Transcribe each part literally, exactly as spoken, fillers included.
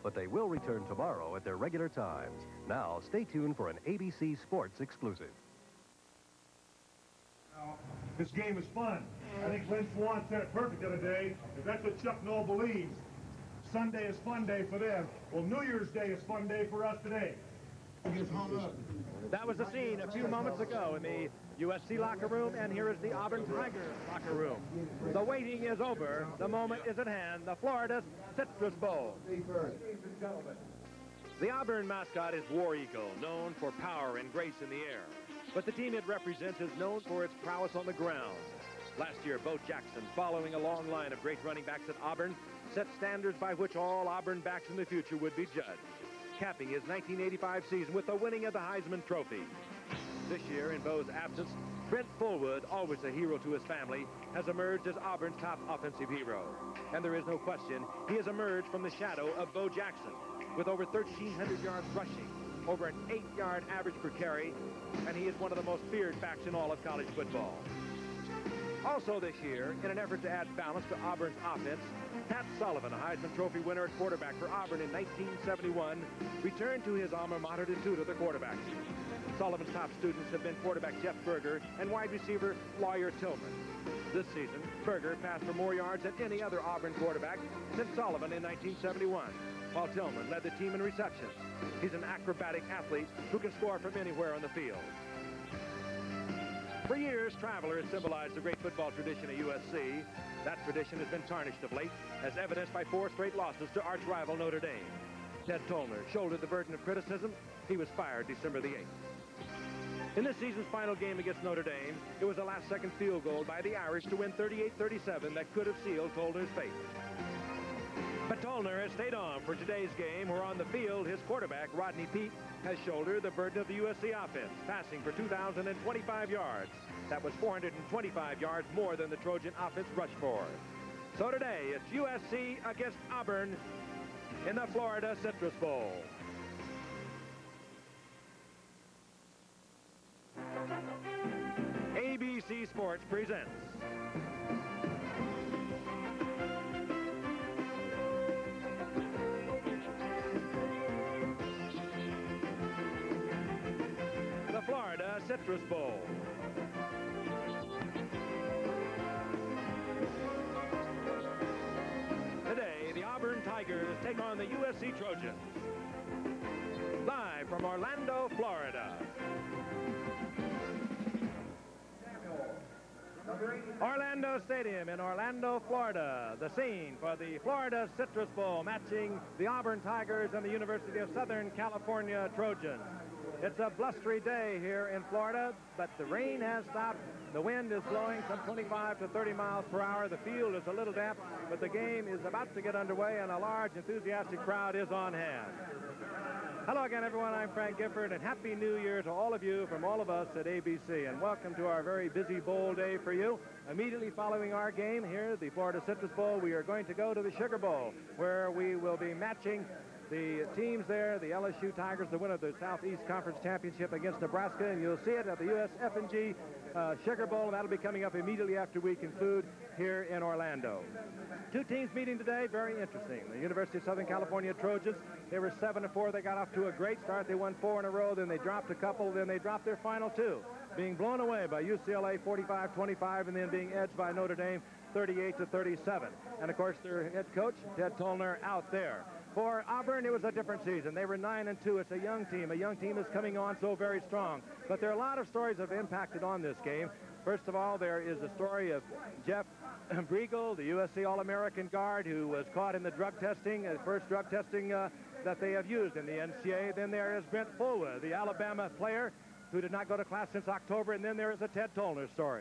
but they will return tomorrow at their regular times. Now, stay tuned for an A B C Sports exclusive. This game is fun. I think Lynn Swan said it perfect the other day, if that's what Chuck Noll believes. Sunday is fun day for them. Well, New Year's Day is fun day for us today. That was the scene a few moments ago in the U S C locker room, and here is the Auburn Tigers locker room. The waiting is over. The moment is at hand. The Florida Citrus Bowl. The Auburn mascot is War Eagle, known for power and grace in the air. But the team it represents is known for its prowess on the ground. Last year, Bo Jackson, following a long line of great running backs at Auburn, set standards by which all Auburn backs in the future would be judged, capping his nineteen eighty-five season with the winning of the Heisman Trophy. This year, in Bo's absence, Brent Fullwood, always a hero to his family, has emerged as Auburn's top offensive hero. And there is no question, he has emerged from the shadow of Bo Jackson, with over thirteen hundred yards rushing, over an eight-yard average per carry, and he is one of the most feared backs in all of college football. Also this year, in an effort to add balance to Auburn's offense, Pat Sullivan, a Heisman Trophy winner at quarterback for Auburn in nineteen seventy-one, returned to his alma mater to tutor the quarterbacks. Sullivan's top students have been quarterback Jeff Berger and wide receiver Lawyer Tillman. This season, Berger passed for more yards than any other Auburn quarterback since Sullivan in nineteen seventy-one, while Tillman led the team in receptions. He's an acrobatic athlete who can score from anywhere on the field. For years, Traveler has symbolized the great football tradition at U S C. That tradition has been tarnished of late, as evidenced by four straight losses to arch-rival Notre Dame. Ted Tollner shouldered the burden of criticism. He was fired December the eighth. In this season's final game against Notre Dame, it was a last-second field goal by the Irish to win thirty-eight thirty-seven that could have sealed Tollner's fate. But Tollner has stayed on for today's game, where on the field, his quarterback, Rodney Peete, has shouldered the burden of the U S C offense, passing for two thousand twenty-five yards. That was four hundred twenty-five yards more than the Trojan offense rushed for. So today, it's U S C against Auburn in the Florida Citrus Bowl. A B C Sports presents the Florida Citrus Bowl. Today, the Auburn Tigers take on the U S C Trojans. Live from Orlando, Florida. Orlando Stadium in Orlando, Florida, the scene for the Florida Citrus Bowl, matching the Auburn Tigers and the University of Southern California Trojans. It's a blustery day here in Florida, but the rain has stopped. The wind is blowing some twenty-five to thirty miles per hour. The field is a little damp, but the game is about to get underway, and a large, enthusiastic crowd is on hand. Hello again, everyone. I'm Frank Gifford, and Happy New Year to all of you from all of us at A B C, and welcome to our very busy bowl day for you. Immediately following our game here, the Florida Citrus Bowl, we are going to go to the Sugar Bowl, where we will be matching the teams there, the L S U Tigers, the winner of the Southeast Conference Championship against Nebraska, and you'll see it at the U S F and G uh, Sugar Bowl, and that'll be coming up immediately after we conclude here in Orlando. Two teams meeting today, very interesting. The University of Southern California Trojans, they were seven to four. They got off to a great start. They won four in a row, then they dropped a couple, then they dropped their final two, being blown away by U C L A forty-five twenty-five, and then being edged by Notre Dame thirty-eight to thirty-seven. And of course, their head coach, Ted Tollner, out there. For Auburn, it was a different season. They were nine and two. It's a young team. A young team is coming on so very strong. But there are a lot of stories that have impacted on this game. First of all, there is the story of Jeff Briegel, the U S C All-American guard, who was caught in the drug testing, the first drug testing uh, that they have used in the N C A A. Then there is Brent Fullwood, the Alabama player, who did not go to class since October. And then there is a Ted Tollner story.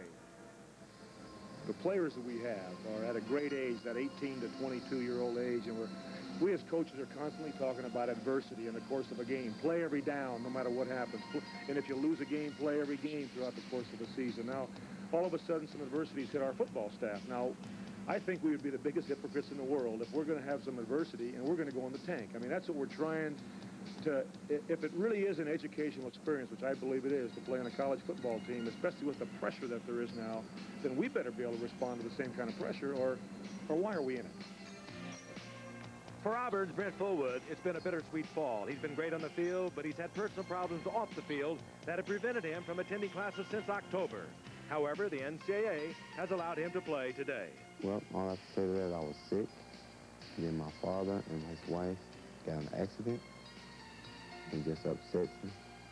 The players that we have are at a great age, that eighteen to twenty-two-year-old age, and we're We as coaches are constantly talking about adversity in the course of a game. Play every down, no matter what happens. And if you lose a game, play every game throughout the course of the season. Now, all of a sudden, some adversities hit our football staff. Now, I think we would be the biggest hypocrites in the world if we're going to have some adversity and we're going to go in the tank. I mean, that's what we're trying to, if it really is an educational experience, which I believe it is, to play on a college football team, especially with the pressure that there is now, then we better be able to respond to the same kind of pressure, or, or why are we in it? For Auburn's Brent Fullwood, it's been a bittersweet fall. He's been great on the field, but he's had personal problems off the field that have prevented him from attending classes since October. However, the N C double A has allowed him to play today. Well, all I have to say to that, I was sick. Then my father and his wife got in an accident. It just upsets me.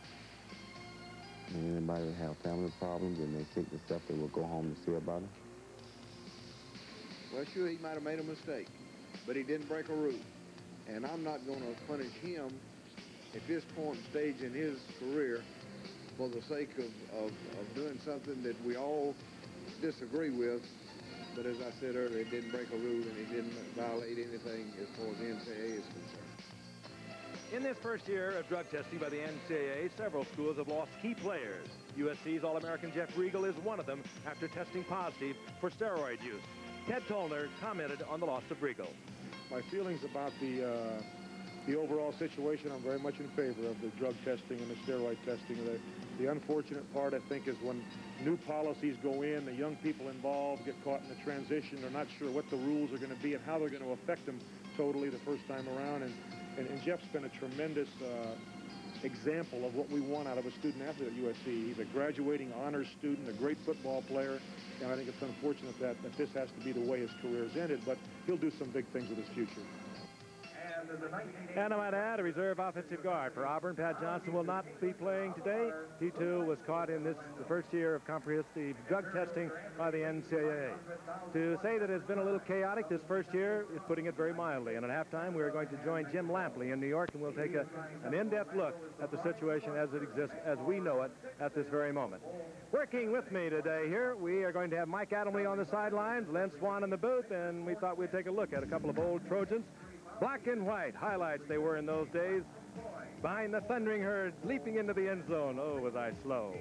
And anybody that have family problems and they sick and stuff, they will go home and see about it. Well, sure, he might have made a mistake, but he didn't break a rule. And I'm not going to punish him at this point and stage in his career for the sake of, of, of doing something that we all disagree with. But as I said earlier, he didn't break a rule and he didn't violate anything as far as the N C double A is concerned. In this first year of drug testing by the N C double A, several schools have lost key players. U S C's All-American Jeff Riegel is one of them after testing positive for steroid use. Ted Tollner commented on the loss of Riegel. My feelings about the uh, the overall situation, I'm very much in favor of the drug testing and the steroid testing. The, the unfortunate part, I think, is when new policies go in, the young people involved get caught in the transition. They're not sure what the rules are going to be and how they're going to affect them totally the first time around. And, and, and Jeff's been a tremendous uh, example of what we want out of a student athlete at U S C. He's a graduating honors student, a great football player. And I think it's unfortunate that, that this has to be the way his career has ended, but he'll do some big things with his future. And I might add, a reserve offensive guard for Auburn, Pat Johnson, will not be playing today. He, too, was caught in this the first year of comprehensive drug testing by the N C double A. To say that it's been a little chaotic this first year is putting it very mildly. And at halftime, we're going to join Jim Lampley in New York, and we'll take a, an in-depth look at the situation as it exists, as we know it at this very moment. Working with me today here, we are going to have Mike Adamley on the sidelines, Len Swan in the booth, and we thought we'd take a look at a couple of old Trojans. Black and white highlights they were in those days. Behind the thundering herd, leaping into the end zone. Oh, was I slow.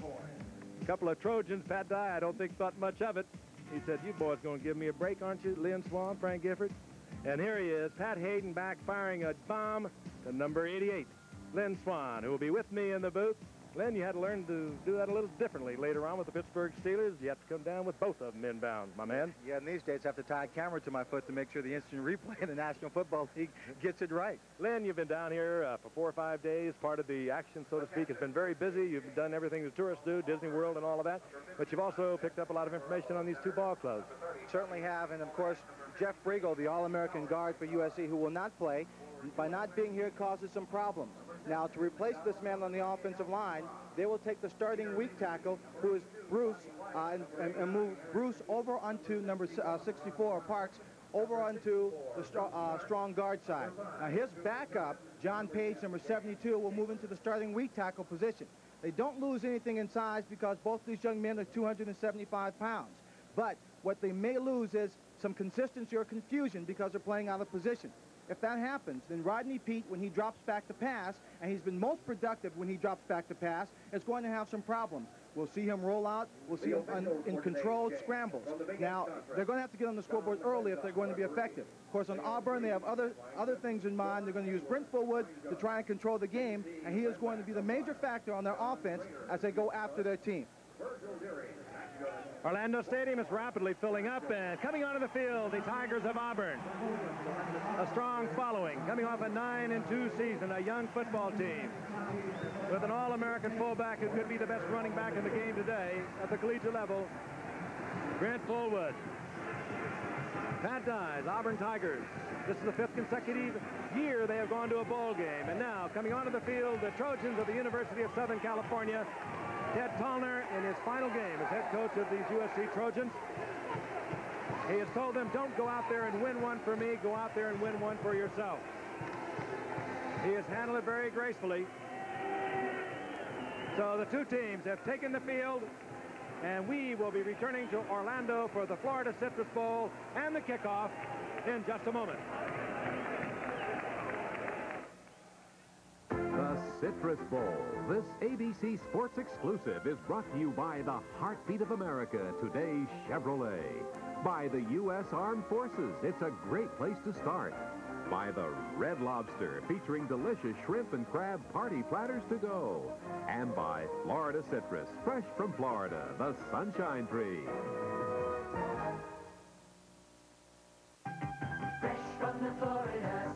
A couple of Trojans, Pat Dye, I don't think thought much of it. He said, you boys going to give me a break, aren't you? Lynn Swan, Frank Gifford. And here he is, Pat Hayden back firing a bomb to number eighty-eight, Lynn Swan, who will be with me in the booth. Len, you had to learn to do that a little differently later on with the Pittsburgh Steelers. You have to come down with both of them inbound, my man. Yeah, in these days I have to tie a camera to my foot to make sure the instant replay in the National Football League gets it right. Len, you've been down here uh, for four or five days. Part of the action, so to speak, has been very busy. You've done everything the tourists do, Disney World and all of that. But you've also picked up a lot of information on these two ball clubs. Certainly have, and of course, Jeff Riegel, the All-American guard for U S C, who will not play, by not being here causes some problems. Now, to replace this man on the offensive line, they will take the starting weak tackle, who is Bruce, uh, and, and, and move Bruce over onto number uh, sixty-four, Parks, over onto the st uh, strong guard side. Now, his backup, John Page, number seventy-two, will move into the starting weak tackle position. They don't lose anything in size because both these young men are two hundred seventy-five pounds. But what they may lose is some consistency or confusion because they're playing out of position. If that happens, then Rodney Peete, when he drops back to pass, and he's been most productive when he drops back to pass, is going to have some problems. We'll see him roll out. We'll see him in controlled scrambles. Now, they're going to have to get on the scoreboard early if they're going to be effective. Of course, on Auburn, they have other, other things in mind. They're going to use Brent Fullwood to try and control the game, and he is going to be the major factor on their offense as they go after their team. Orlando Stadium is rapidly filling up, and coming onto the field, the Tigers of Auburn. A strong following, coming off a nine and two season, a young football team with an All-American fullback who could be the best running back in the game today at the collegiate level, Brent Fullwood. Pat Dye's Auburn Tigers. This is the fifth consecutive year they have gone to a bowl game, and now coming onto the field, the Trojans of the University of Southern California. Ted Tollner, in his final game as head coach of these U S C Trojans, he has told them, don't go out there and win one for me, go out there and win one for yourself. He has handled it very gracefully. So the two teams have taken the field, and we will be returning to Orlando for the Florida Citrus Bowl and the kickoff in just a moment. The Citrus Bowl. This A B C Sports exclusive is brought to you by the heartbeat of America, today's Chevrolet. By the U S Armed Forces, it's a great place to start. By the Red Lobster, featuring delicious shrimp and crab party platters to go. And by Florida Citrus, fresh from Florida, the Sunshine Tree. Fresh from the Florida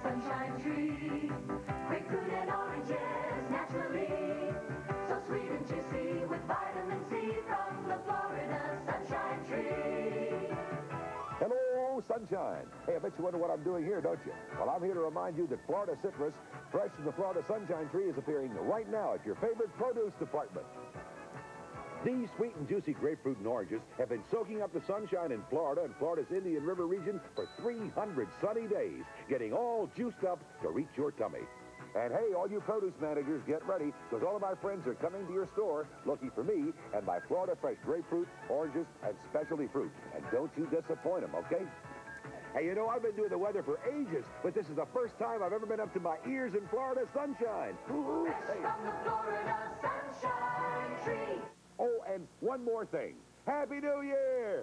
sunshine. Hey, I bet you wonder what I'm doing here, don't you? Well, I'm here to remind you that Florida Citrus, fresh from the Florida Sunshine Tree, is appearing right now at your favorite produce department. These sweet and juicy grapefruit and oranges have been soaking up the sunshine in Florida and Florida's Indian River region for three hundred sunny days, getting all juiced up to reach your tummy. And hey, all you produce managers, get ready, because all of my friends are coming to your store looking for me and my Florida fresh grapefruit, oranges, and specialty fruit. And don't you disappoint them, okay? Hey, you know, I've been doing the weather for ages, but this is the first time I've ever been up to my ears in Florida sunshine. Ooh, hey. From the Florida Sunshine Tree. Oh, and one more thing. Happy New Year!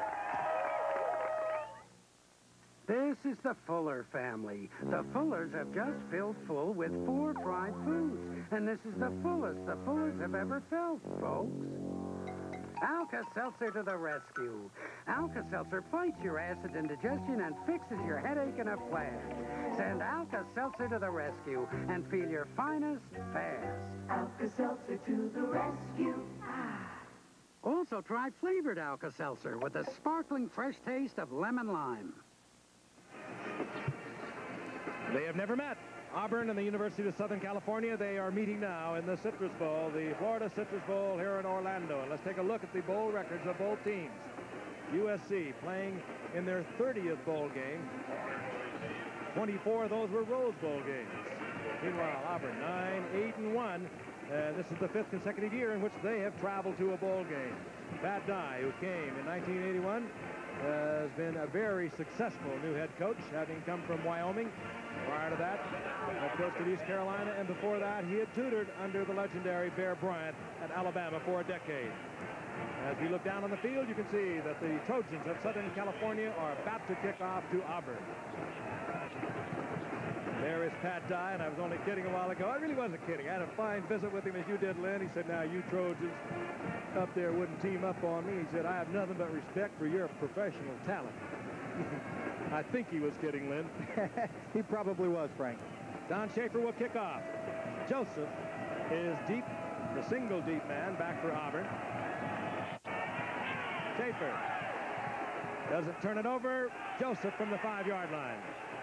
This is the Fuller family. The Fullers have just filled full with four fried foods. And this is the fullest the Fullers have ever filled, folks. Alka-Seltzer to the rescue. Alka-Seltzer fights your acid indigestion and fixes your headache in a flash. Send Alka-Seltzer to the rescue and feel your finest fast. Alka-Seltzer to the rescue. Also try flavored Alka-Seltzer with the sparkling fresh taste of lemon lime. They have never met. Auburn and the University of Southern California, they are meeting now in the Citrus Bowl, the Florida Citrus Bowl here in Orlando. And let's take a look at the bowl records of both teams. U S C playing in their thirtieth bowl game. twenty-four of those were Rose Bowl games. Meanwhile, Auburn nine, eight, and one. And this is the fifth consecutive year in which they have traveled to a bowl game. Pat Dye, who came in nineteen eighty-one, has been a very successful new head coach, having come from Wyoming. Prior to that, head coach at East Carolina, and before that, he had tutored under the legendary Bear Bryant at Alabama for a decade. As we look down on the field, you can see that the Trojans of Southern California are about to kick off to Auburn. There is Pat Dye, and I was only kidding a while ago. I really wasn't kidding. I had a fine visit with him, as you did, Lynn. He said, now, you Trojans up there wouldn't team up on me. He said, I have nothing but respect for your professional talent. I think he was kidding, Lynn. He probably was, Frank. Don Schaefer will kick off. Joseph is deep, the single deep man, back for Auburn. Schaefer doesn't turn it over. Joseph from the five-yard line.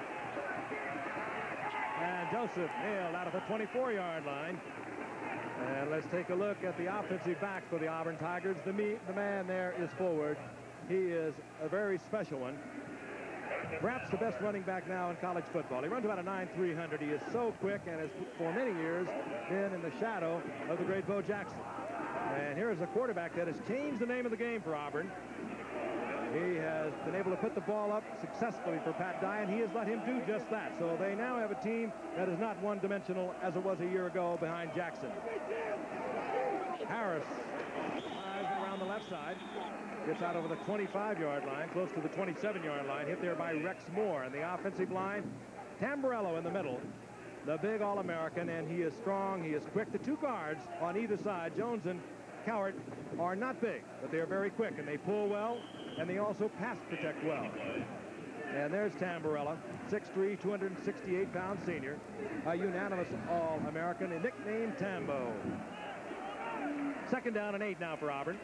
And Joseph nailed out of the twenty-four yard line. And let's take a look at the offensive backs for the Auburn Tigers. The, me, the man there is forward. He is a very special one. Perhaps the best running back now in college football. He runs about a nine three hundred. He is so quick and has for many years been in the shadow of the great Bo Jackson. And here is a quarterback that has changed the name of the game for Auburn. He has been able to put the ball up successfully for Pat Dye, and he has let him do just that. So they now have a team that is not one-dimensional as it was a year ago behind Jackson. Harris flies around the left side, gets out over the twenty-five yard line, close to the twenty-seven yard line, hit there by Rex Moore. And the offensive line, Tamburello in the middle, the big All-American, and he is strong, he is quick. The two guards on either side, Jones and Cowart, are not big, but they are very quick, and they pull well, and they also pass protect well. And there's Tamburello, six three, two hundred sixty-eight pound senior, a unanimous All-American, and nicknamed Tambo. Second down and eight now for Auburn.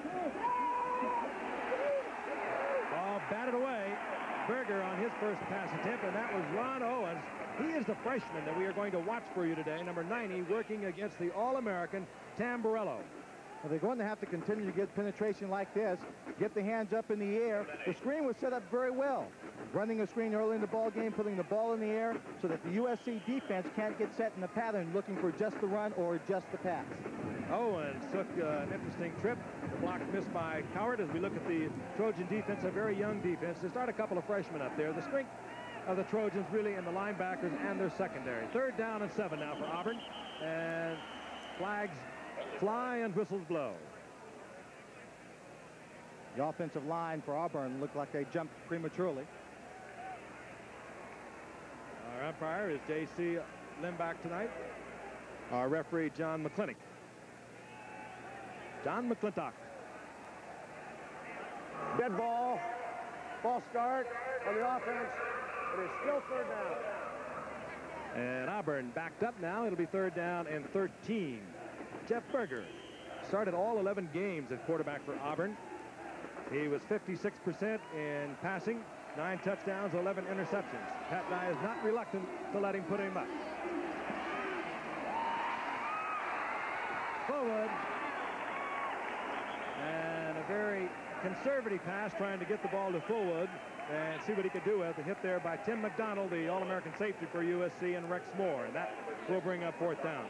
Ball batted away. Berger on his first pass attempt, and that was Ron Owens. He is the freshman that we are going to watch for you today, number ninety, working against the All-American Tamburello. Well, they're going to have to continue to get penetration like this, get the hands up in the air. The screen was set up very well. Running a screen early in the ball game, putting the ball in the air so that the U S C defense can't get set in the pattern looking for just the run or just the pass. Owens took uh, an interesting trip. The block missed by Cowart. As we look at the Trojan defense, a very young defense. They start a couple of freshmen up there. The strength of the Trojans really in the linebackers and their secondary. Third down and seven now for Auburn. And flags fly and whistles blow. The offensive line for Auburn looked like they jumped prematurely. Our umpire is J C Limback tonight. Our referee, John McClintock. John McClintock. Dead ball. False start on the offense. It is still third down. And Auburn backed up now. It'll be third down and thirteen. Jeff Berger started all eleven games at quarterback for Auburn. He was fifty-six percent in passing, Nine touchdowns, eleven interceptions. Pat Dye is not reluctant to let him put him up. Forward. And a very conservative pass trying to get the ball to Fullwood and see what he could do with a hit there by Tim McDonald, the All-American safety for U S C, and Rex Moore. And that will bring up fourth down.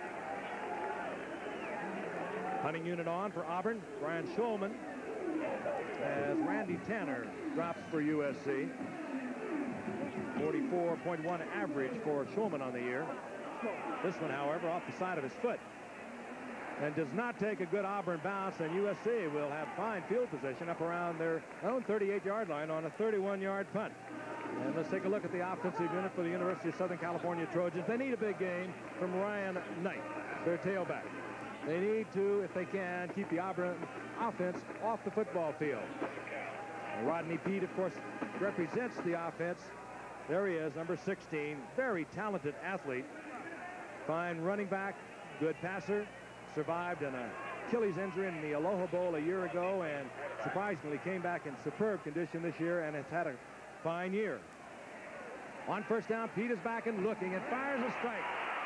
Punting unit on for Auburn. Brian Shulman as Randy Tanner drops for U S C. forty-four point one average for Shulman on the year. This one, however, off the side of his foot. And does not take a good Auburn bounce, and U S C will have fine field position up around their own thirty-eight yard line on a thirty-one yard punt. And let's take a look at the offensive unit for the University of Southern California Trojans. They need a big game from Ryan Knight, their tailback. They need to, if they can, keep the Auburn offense off the football field. And Rodney Peete, of course, represents the offense. There he is, number sixteen, very talented athlete. Fine running back, good passer. Survived an Achilles injury in the Aloha Bowl a year ago and surprisingly came back in superb condition this year and has had a fine year. On first down, Peete is back and looking and fires a strike.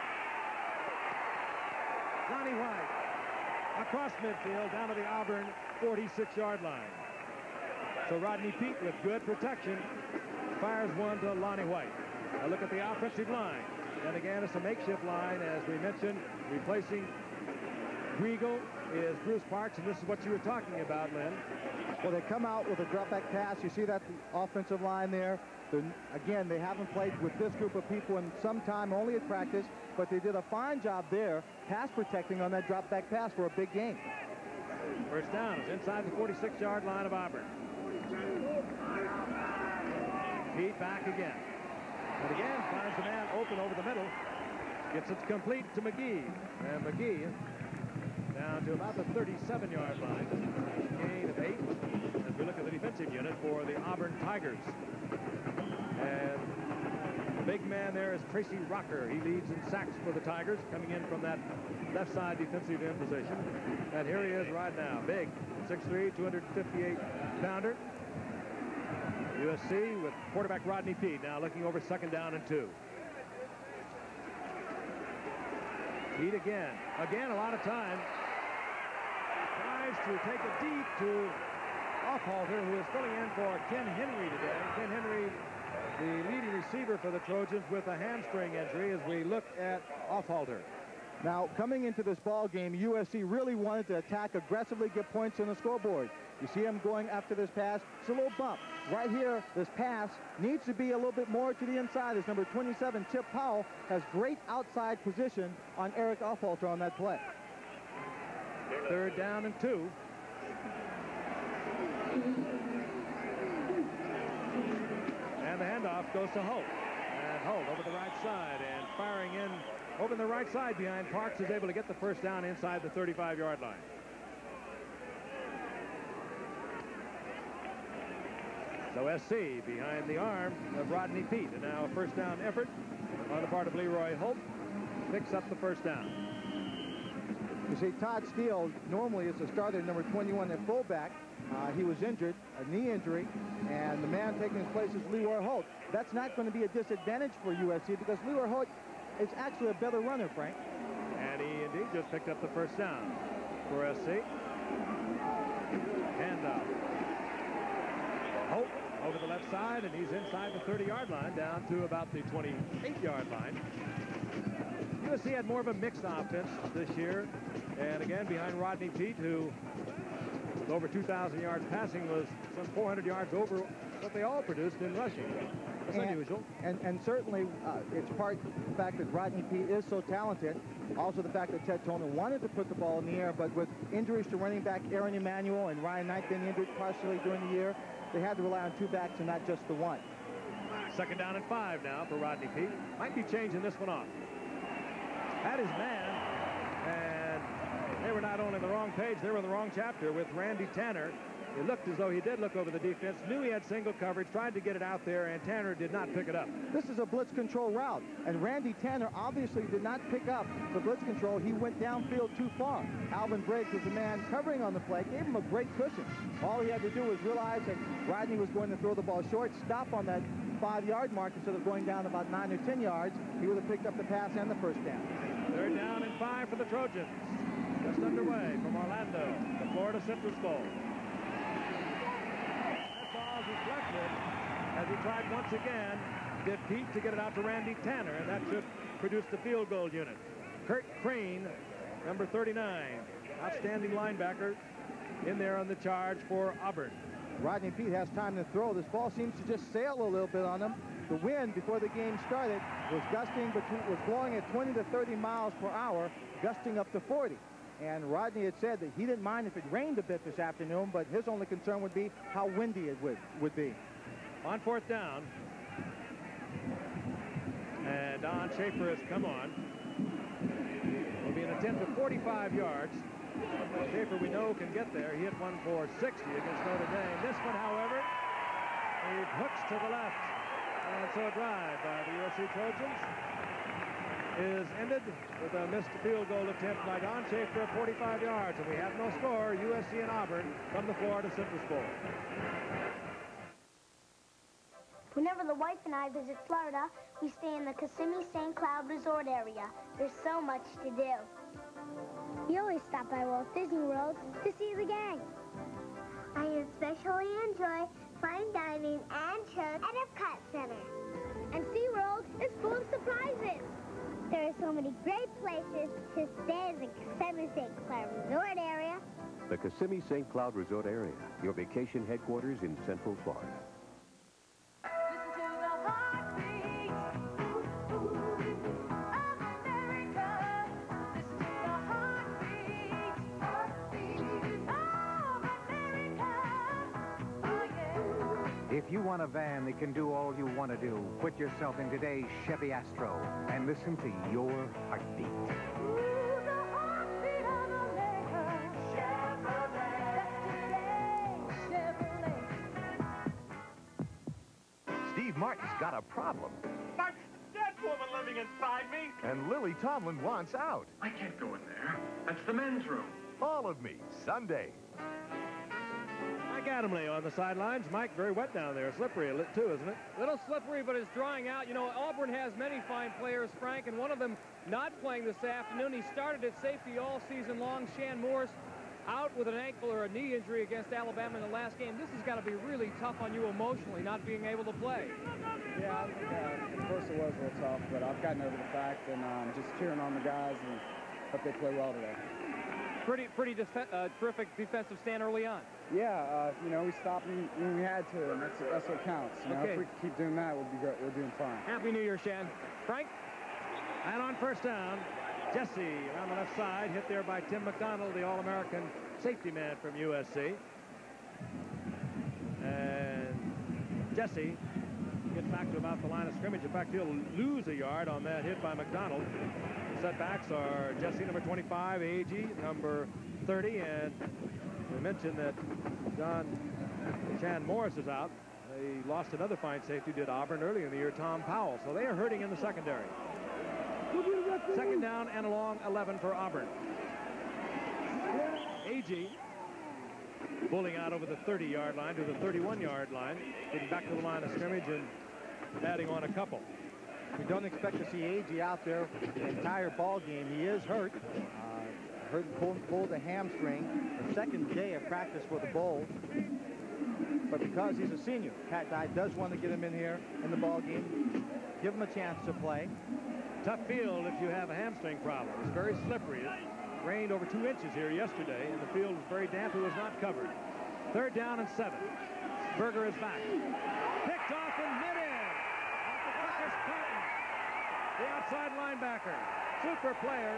Lonnie White across midfield down to the Auburn forty-six yard line. So Rodney Peete with good protection fires one to Lonnie White. Now look at the offensive line. And again, it's a makeshift line, as we mentioned, replacing Griegel is Bruce Parks, and this is what you were talking about, Lynn. Well, they come out with a drop-back pass. You see that the offensive line there. They're, again, they haven't played with this group of people in some time, only at practice, but they did a fine job there, pass protecting on that drop-back pass for a big game. First down is inside the forty-six yard line of Auburn. Peete back again. And again, finds the man open over the middle. Gets it complete to McGee. And McGee down to about the thirty-seven yard line. Gain of eight as we look at the defensive unit for the Auburn Tigers. And the big man there is Tracy Rocker. He leads in sacks for the Tigers, coming in from that left side defensive end position. And here he is right now. Big, six three, two hundred fifty-eight pounder. U S C with quarterback Rodney Peete now looking over second down and two. Peete again. Again, a lot of time. Tries to take it deep to Offhalter, who is filling in for Ken Henry today. Ken Henry, the leading receiver for the Trojans, with a hamstring injury as we look at Offhalter. Now, coming into this ball game, U S C really wanted to attack aggressively, get points on the scoreboard. You see him going after this pass. It's a little bump. Right here, this pass needs to be a little bit more to the inside. As number twenty-seven, Chip Powell, has great outside position on Eric Offhalter on that play. Third down and two. And the handoff goes to Holt. And Holt over the right side and firing in over the right side behind Parks is able to get the first down inside the thirty-five yard line. So S C behind the arm of Rodney Peete. And now a first down effort on the part of Leroy Holt. Picks up the first down. You see, Todd Steele normally is the starter, number twenty-one at fullback. Uh, he was injured, a knee injury, and the man taking his place is Leroy Holt. That's not going to be a disadvantage for U S C because Leroy Holt is actually a better runner, Frank. And he indeed just picked up the first down for S C. Handoff. Holt over the left side, and he's inside the thirty yard line, down to about the twenty-eight yard line. U S C had more of a mixed offense this year, and again behind Rodney Peete, who with over two thousand yards passing was some four hundred yards over what they all produced in rushing. That's and, unusual. And, and certainly uh, it's part the fact that Rodney Peete is so talented. Also the fact that Ted Toner wanted to put the ball in the air, but with injuries to running back Aaron Emanuel and Ryan Knight being injured partially during the year, they had to rely on two backs and not just the one. Second down and five now for Rodney Peete. Might be changing this one off. Had his man, and they were not only on the wrong page, they were in the wrong chapter with Randy Tanner It looked as though he did look over the defense, knew he had single coverage, tried to get it out there, and Tanner did not pick it up. This is a blitz control route, and Randy Tanner obviously did not pick up the blitz control. He went downfield too far. Alvin Briggs was the man covering on the play, gave him a great cushion. All he had to do was realize that Rodney was going to throw the ball short, stop on that five-yard mark instead of going down about nine or ten yards. He would have picked up the pass and the first down. Third down and five for the Trojans. Just underway from Orlando, the Florida Citrus Bowl. That ball is deflected as he tried once again, did deep to get it out to Randy Tanner, and that should produce the field goal unit. Kurt Crane, number thirty-nine, outstanding linebacker, in there on the charge for Auburn. Rodney Peete has time to throw. This ball seems to just sail a little bit on him. The wind before the game started was gusting between, was blowing at twenty to thirty miles per hour, gusting up to forty. And Rodney had said that he didn't mind if it rained a bit this afternoon, but his only concern would be how windy it would, would be. On fourth down, and Don Schaefer has come on. It will be an attempt at forty-five yards. Schaefer, we know, can get there. He hit one for sixty against Notre Dame. This one, however, he hooks to the left. And so a drive by the U S C Trojans is ended with a missed field goal attempt by Don Schaefer at forty-five yards. And we have no score, U S C and Auburn from the Florida Citrus Bowl. Whenever the wife and I visit Florida, we stay in the Kissimmee Saint Cloud Resort area. There's so much to do. We always stop by Walt Disney World to see the gang. I especially enjoy fine dining and shows at Epcot Center. And SeaWorld is full of surprises. There are so many great places to stay in the Kissimmee Saint Cloud Resort area. The Kissimmee Saint Cloud Resort area, your vacation headquarters in Central Florida. If you want a van that can do all you want to do, put yourself in today's Chevy Astro and listen to your heartbeat. Steve Martin's got a problem. Martin, that woman living inside me. And Lily Tomlin wants out. I can't go in there. That's the men's room. All of Me, Sunday. Mike Adamley on the sidelines. Mike, very wet down there. Slippery too, isn't it? Little slippery, but it's drying out. You know, Auburn has many fine players, Frank, and one of them not playing this afternoon. He started at safety all season long. Shan Morris out with an ankle or a knee injury against Alabama in the last game. This has got to be really tough on you emotionally, not being able to play. Yeah, uh, at first it was a little tough, but I've gotten over the fact and um, just cheering on the guys and hope they play well today. Pretty, pretty def uh, terrific defensive stand early on. Yeah, uh, you know, we stopped when, when we had to, and that's, that's what counts. You know, okay. If we keep doing that, we'll be great. We're doing fine. Happy New Year, Shan. Frank? And on first down, Jesse around the left side, hit there by Tim McDonald, the All-American safety man from U S C. And Jesse gets back to about the line of scrimmage. In fact, he'll lose a yard on that hit by McDonald. The setbacks are Jesse, number twenty-five, Agee, number thirty, and we mentioned that John Shan Morris is out. They lost another fine safety, did Auburn early in the year, Tom Powell. So they are hurting in the secondary. Second down and along eleven for Auburn. Agee pulling out over the thirty-yard line to the thirty-one-yard line, getting back to the line of scrimmage and adding on a couple. We don't expect to see Agee out there the entire ball game. He is hurt. Uh, hurt pulled, pulled a hamstring. The second day of practice for the Bowl. But because he's a senior, Pat Dye does want to get him in here in the ball game, give him a chance to play. Tough field if you have a hamstring problem. It's very slippery. It rained over two inches here yesterday, and the field was very damp. It was not covered. Third down and seven. Berger is back. Picked off in midair. Marcus Parton, the outside linebacker. Super player.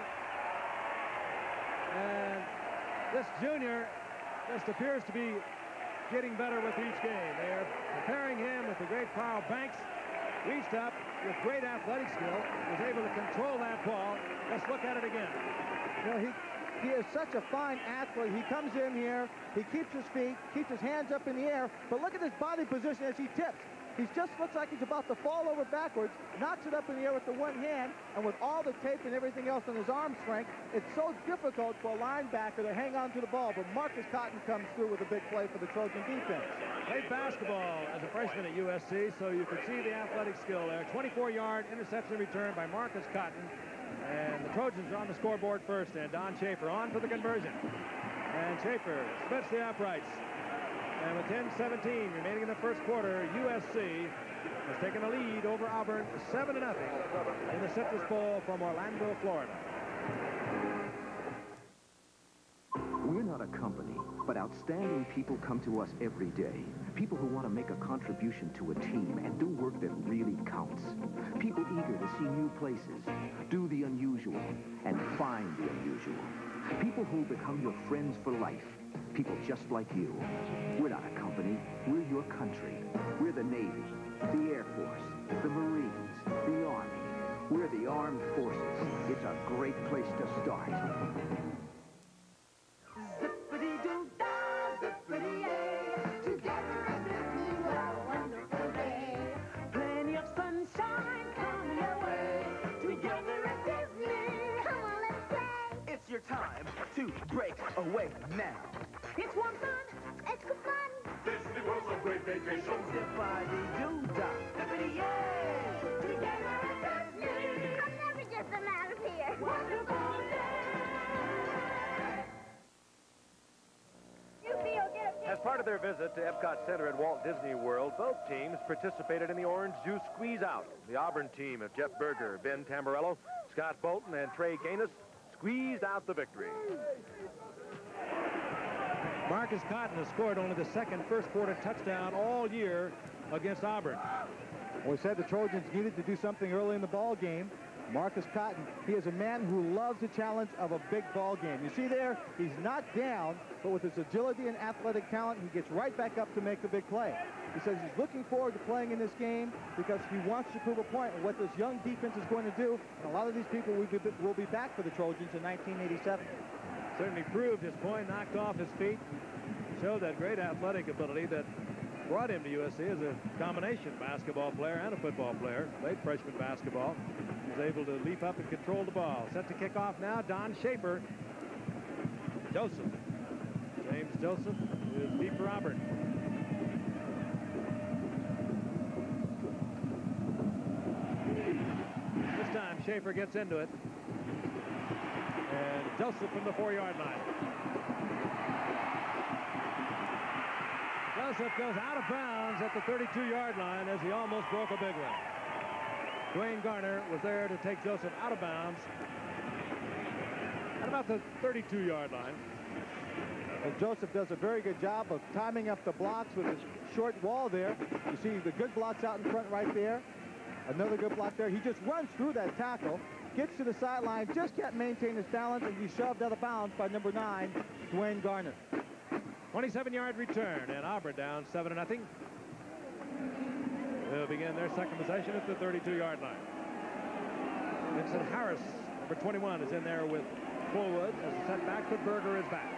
And this junior just appears to be getting better with each game. They are preparing him with the great Carl Banks. Reached up with great athletic skill, was able to control that ball. Let's look at it again. You know, he, He is such a fine athlete. He comes in here, he keeps his feet, keeps his hands up in the air, but look at his body position as he tips. He just looks like he's about to fall over backwards, knocks it up in the air with the one hand, and with all the tape and everything else on his arm strength, it's so difficult for a linebacker to hang on to the ball. But Marcus Cotton comes through with a big play for the Trojan defense. Played basketball as a freshman at U S C, so you could see the athletic skill there. twenty-four yard interception return by Marcus Cotton. And the Trojans are on the scoreboard first, and Don Schaefer on for the conversion. And Schaefer splits the uprights. And with ten seventeen remaining in the first quarter, U S C has taken a lead over Auburn seven to nothing in the Citrus Bowl from Orlando, Florida. We're not a company, but outstanding people come to us every day. People who want to make a contribution to a team and do work that really counts. People eager to see new places, do the unusual, and find the unusual. People who become your friends for life. People just like you. We're not a company. We're your country. We're the Navy, the Air Force, the Marines, the Army. We're the Armed Forces. It's a great place to start. Zippity-doo-dah, zippity-yay. Together as Disney, what a wonderful day. Plenty of sunshine coming your way. Together as Disney. Come on, let's play. It's your time to break away now. It's warm sun. Extra fun. Disney World's a great vacation. Zippity-doo-dah. Zippity-yay. Together as Disney. I'll never get them out of here. Wonderful day. You feel good. As part of their visit to Epcot Center at Walt Disney World, both teams participated in the Orange Juice Squeeze-Out. The Auburn team of Jeff Berger, Ben Tamburello, Scott Bolton, and Trey Gaines squeezed out the victory. Marcus Cotton has scored only the second first quarter touchdown all year against Auburn. Well, we said the Trojans needed to do something early in the ball game. Marcus Cotton, he is a man who loves the challenge of a big ball game. You see there, he's not down, but with his agility and athletic talent, he gets right back up to make the big play. He says he's looking forward to playing in this game because he wants to prove a point of what this young defense is going to do. And a lot of these people will be, will be back for the Trojans in nineteen eighty-seven. Certainly proved his point, knocked off his feet, showed that great athletic ability that brought him to U S C as a combination basketball player and a football player. Played freshman basketball. Was able to leap up and control the ball. Set to kick off now, Don Schaefer. Joseph. James Joseph is deep for Auburn. This time Schaefer gets into it. And Joseph from the four-yard line. Joseph goes out of bounds at the thirty-two yard line as he almost broke a big one. Dwayne Garner was there to take Joseph out of bounds at about the thirty-two yard line. Well, Joseph does a very good job of timing up the blocks with his short wall there. You see the good blocks out in front right there. Another good block there. He just runs through that tackle, gets to the sideline, just can't maintain his balance, and he's shoved out of bounds by number nine, Dwayne Garner. twenty-seven yard return, and Auburn down seven to nothing. They'll begin their second possession at the thirty-two yard line. Vincent Harris, number twenty-one, is in there with Fullwood as a setback, but Berger is back.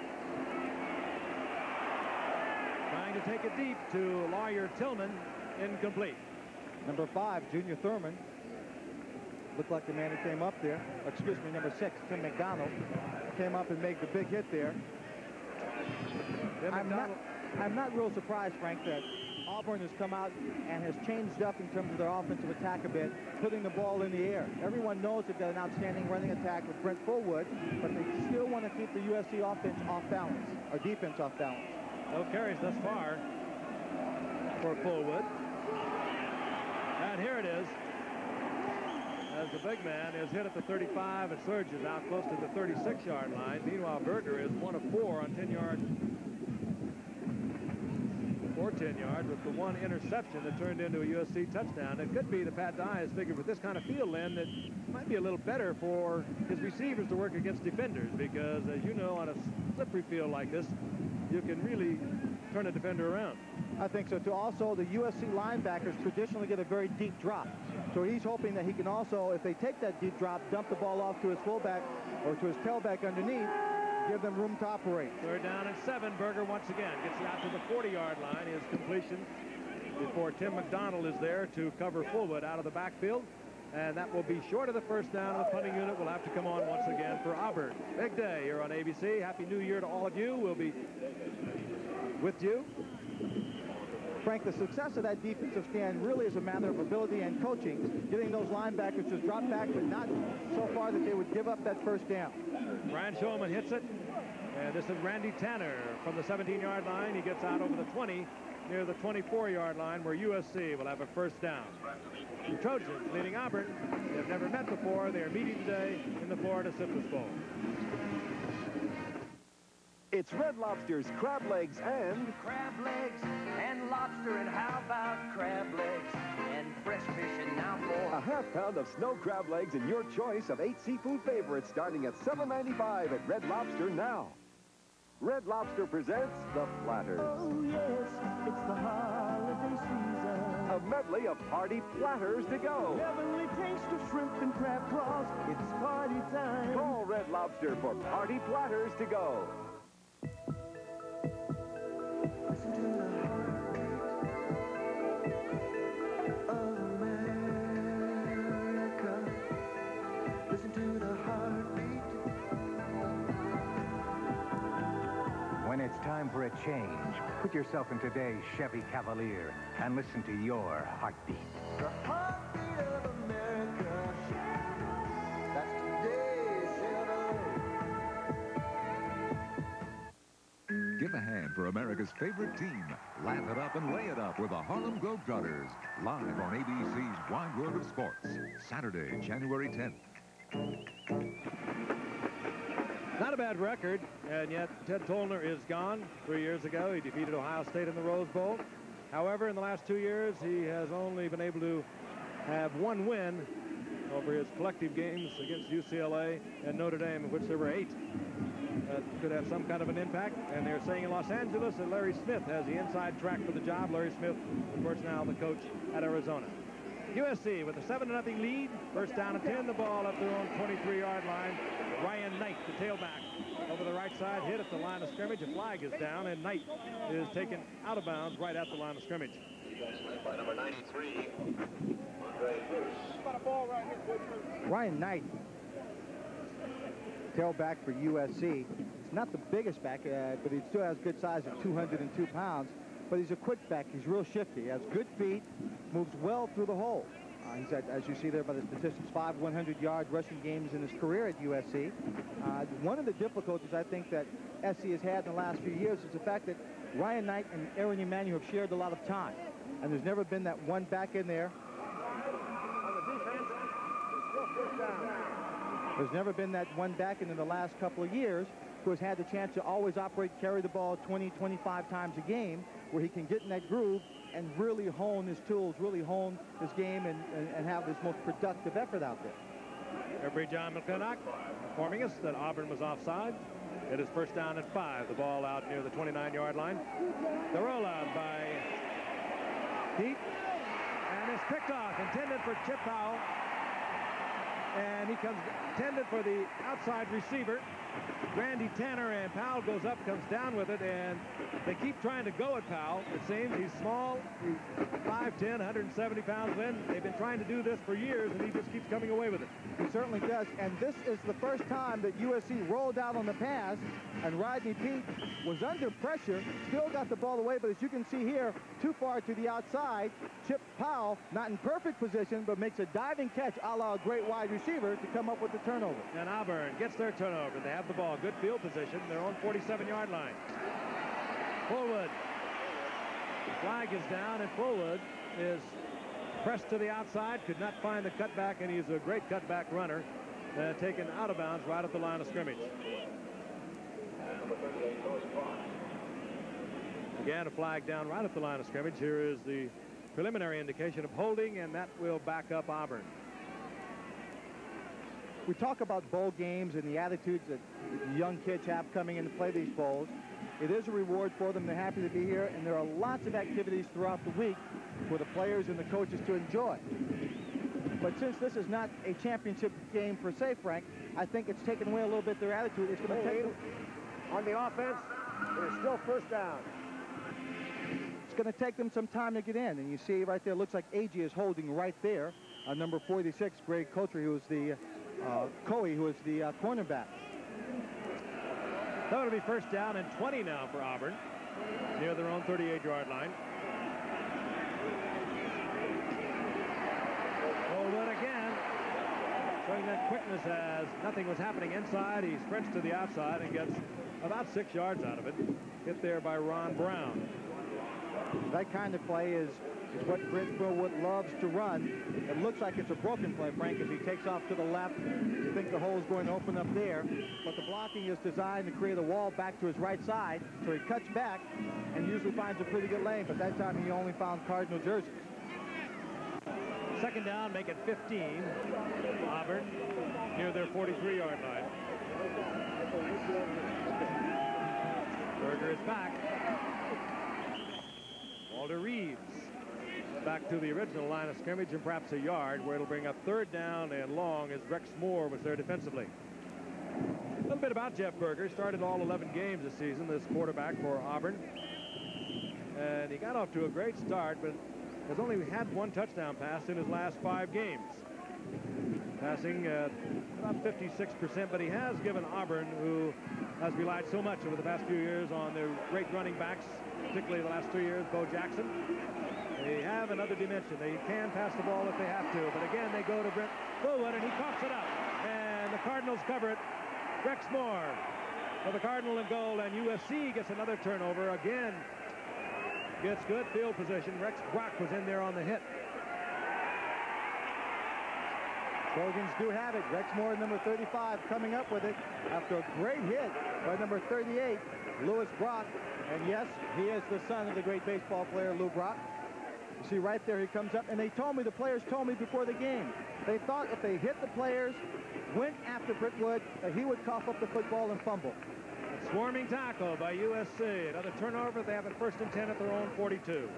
Trying to take it deep to Lawyer Tillman, incomplete. Number five, Junior Thurman. Looked like the man who came up there. Excuse me, number six, Tim McDonald, came up and made the big hit there. I'm not, I'm not real surprised, Frank, that Auburn has come out and has changed up in terms of their offensive attack a bit, putting the ball in the air. Everyone knows they've got an outstanding running attack with Brent Fullwood, but they still want to keep the U S C offense off balance, or defense off balance. No carries thus far for Fullwood. And here it is. As the big man is hit at the thirty-five and surges out close to the thirty-six yard line. Meanwhile, Berger is one of four on ten yard, or ten yard with the one interception that turned into a U S C touchdown. It could be that Pat Dye has figured with this kind of field, Lynn, that it might be a little better for his receivers to work against defenders because, as you know, on a slippery field like this, you can really turn a defender around. I think so, too. Also, the U S C linebackers traditionally get a very deep drop. So he's hoping that he can also, if they take that deep drop, dump the ball off to his fullback or to his tailback underneath, give them room to operate. Third down and seven. Berger once again gets out to the forty-yard line. His completion before Tim McDonald is there to cover Fullwood out of the backfield. And that will be short of the first down. The punting unit will have to come on once again for Auburn. Big day here on A B C. Happy New Year to all of you. We'll be with you. Frank, the success of that defensive stand really is a matter of ability and coaching, getting those linebackers to drop back, but not so far that they would give up that first down. Brian Shulman hits it. And this is Randy Tanner from the seventeen-yard line. He gets out over the twenty, near the twenty-four-yard line, where U S C will have a first down. The Trojans leading Auburn. They've never met before. They are meeting today in the Florida Citrus Bowl. It's Red Lobster's crab legs and... Crab legs and lobster, and how about crab legs and fresh fish, and now more. A half pound of snow crab legs and your choice of eight seafood favorites starting at seven ninety-five at Red Lobster now. Red Lobster presents The Platters. Oh, yes, it's the holiday season. A medley of party platters to go. Heavenly taste of shrimp and crab claws. It's party time. Call Red Lobster for party platters to go. Listen to the heartbeat of America. Listen to the heartbeat. When it's time for a change, put yourself in today's Chevy Cavalier and listen to your heartbeat. The heartbeat of America. That's today's Chevrolet. Give a hand for America's favorite team. Laugh it up and lay it up with the Harlem Globetrotters. Live on A B C's Wide World of Sports. Saturday, January tenth. Not a bad record, and yet Ted Tollner is gone. Three years ago, he defeated Ohio State in the Rose Bowl. However, in the last two years, he has only been able to have one win over his collective games against U C L A and Notre Dame, of which there were eight. That could have some kind of an impact. And they're saying in Los Angeles that Larry Smith has the inside track for the job. Larry Smith, of course, now the coach at Arizona. U S C with a seven to nothing lead. First down and ten, the ball up their own twenty-three-yard line. Ryan Knight, the tailback, over the right side, hit at the line of scrimmage. A flag is down, and Knight is taken out of bounds right at the line of scrimmage. By number ninety-three. Ryan Knight, tailback for U S C. He's not the biggest back, uh, but he still has good size at two hundred two pounds. But he's a quick back. He's real shifty. He has good feet, moves well through the hole. Uh, he's had, as you see there by the statistics, five hundred-yard rushing games in his career at U S C. Uh, one of the difficulties I think that S C has had in the last few years is the fact that Ryan Knight and Aaron Emanuel have shared a lot of time. And there's never been that one back in there. There's never been that one back in, in the last couple of years who has had the chance to always operate, carry the ball twenty, twenty-five times a game, where he can get in that groove and really hone his tools, really hone his game, and, and, and have his most productive effort out there. Referee John McClintock informing us that Auburn was offside. It is first down and five. The ball out near the twenty-nine-yard line. The rollout by Pete, and it's picked off, intended for Chip Powell. And he comes intended for the outside receiver, Randy Tanner, and Powell goes up, comes down with it, and they keep trying to go at Powell. It seems he's small, he's five ten, one seventy pounds in. They've been trying to do this for years, and he just keeps coming away with it. He certainly does, and this is the first time that U S C rolled out on the pass, and Rodney Peete was under pressure, still got the ball away, but as you can see here, too far to the outside. Chip Powell, not in perfect position, but makes a diving catch a la a great wide receiver to come up with the turnover. And Auburn gets their turnover. They have the ball, good field position, their own forty-seven-yard line. Fullwood. The flag is down, and Fullwood is pressed to the outside, could not find the cutback, and he's a great cutback runner, uh, taken out of bounds right at the line of scrimmage. Again, a flag down right at the line of scrimmage. Here is the preliminary indication of holding, and that will back up Auburn. We talk about bowl games and the attitudes that young kids have coming in to play these bowls. It is a reward for them. They're happy to be here, and there are lots of activities throughout the week for the players and the coaches to enjoy. But since this is not a championship game per se, Frank, I think it's taken away a little bit their attitude. It's going to take them... On the offense, it is still first down. It's going to take them some time to get in. And you see right there, looks like A G is holding right there. Uh, number forty-six, Greg Coultry, who is the uh, Coe, who is the uh, cornerback. So it'll be first down and twenty now for Auburn, near their own thirty-eight yard line. Forward again, showing that quickness as nothing was happening inside. He sprints to the outside and gets about six yards out of it. Hit there by Ron Brown. That kind of play is, is what Brent Brillwood loves to run. It looks like it's a broken play, Frank, as he takes off to the left. You think the hole is going to open up there, but the blocking is designed to create a wall back to his right side, so he cuts back and usually finds a pretty good lane, but that time he only found Cardinal jerseys. Second down, make it fifteen. Auburn near their forty-three yard line. Berger is back. Walter Reeves back to the original line of scrimmage and perhaps a yard, where it'll bring up third down and long as Rex Moore was there defensively. A little bit about Jeff Berger. Started all eleven games this season, this quarterback for Auburn. And he got off to a great start, but has only had one touchdown pass in his last five games. Passing uh, about fifty-six percent, but he has given Auburn, who has relied so much over the past few years on their great running backs, particularly the last two years, Bo Jackson. They have another dimension. They can pass the ball if they have to, but again, they go to Brent Brillwood, and he coughs it up. And the Cardinals cover it. Rex Moore for the Cardinal and goal, and U S C gets another turnover. Again, gets good field position. Rex Brock was in there on the hit. Trojans do have it. Rex Moore, number thirty-five, coming up with it after a great hit by number thirty-eight, Louis Brock. And yes, he is the son of the great baseball player, Lou Brock. You see right there, he comes up, and they told me, the players told me before the game, they thought if they hit the players, went after Brentwood, that he would cough up the football and fumble. A swarming tackle by U S C. Another turnover. They have it first and ten at their own forty-two.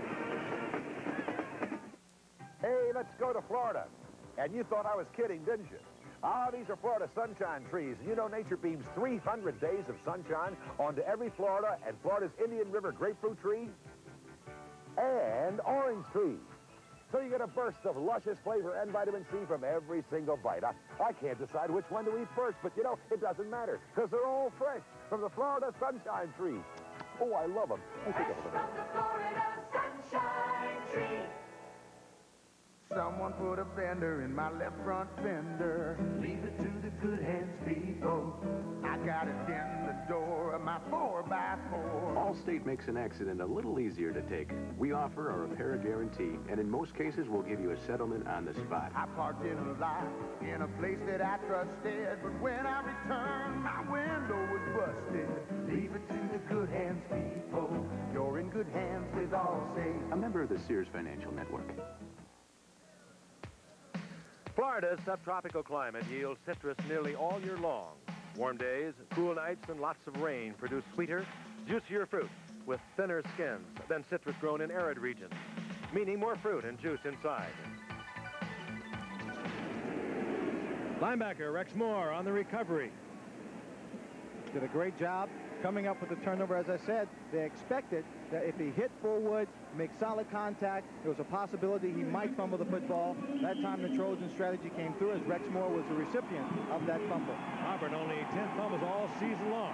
Hey, let's go to Florida. And you thought I was kidding, didn't you? Ah, these are Florida sunshine trees. And you know nature beams three hundred days of sunshine onto every Florida and Florida's Indian River grapefruit tree and orange trees. So you get a burst of luscious flavor and vitamin C from every single bite. I, I can't decide which one to eat first, but you know, it doesn't matter because they're all fresh from the Florida sunshine trees. Oh, I love them. Let's take a look at them. From the Florida sunshine tree. Someone put a fender in my left front fender. Leave it to the good hands, people. I got a dent in the door of my four by four. Allstate makes an accident a little easier to take. We offer a repair guarantee, and in most cases, we'll give you a settlement on the spot. I parked in a lot in a place that I trusted, but when I returned, my window was busted. Leave it to the good hands, people. You're in good hands with Allstate. A member of the Sears Financial Network. Florida's subtropical climate yields citrus nearly all year long. Warm days, cool nights, and lots of rain produce sweeter, juicier fruit with thinner skins than citrus grown in arid regions, meaning more fruit and juice inside. Linebacker Rex Moore on the recovery. Did a great job coming up with the turnover. As I said, they expected that if he hit Fullwood, make solid contact, there was a possibility he might fumble the football. That time the Trojan strategy came through as Rex Moore was the recipient of that fumble. Auburn only ten fumbles all season long.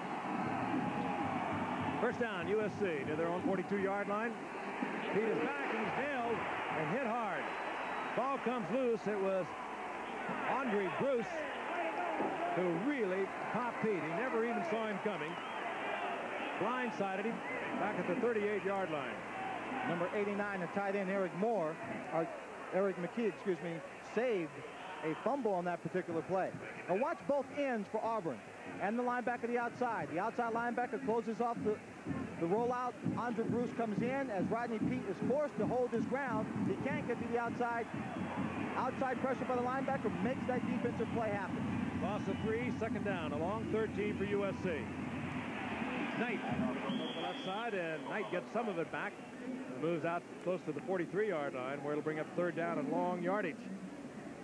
First down, U S C near their own forty-two yard line. Pete is back and he's nailed and hit hard. Ball comes loose. It was Andre Bruce who really popped Pete. He never even saw him coming. Blindsided him back at the thirty-eight yard line. Number eighty-nine, the tight end Eric Moore, or Eric McKee, excuse me, saved a fumble on that particular play. Now watch both ends for Auburn and the linebacker the outside. The outside linebacker closes off the, the rollout. Andre Bruce comes in as Rodney Pete is forced to hold his ground. He can't get to the outside. Outside pressure by the linebacker makes that defensive play happen. Loss of three, second down, a long thirteen for U S C. Knight on the left side, and Knight gets some of it back and moves out close to the forty-three yard line, where it'll bring up third down and long yardage.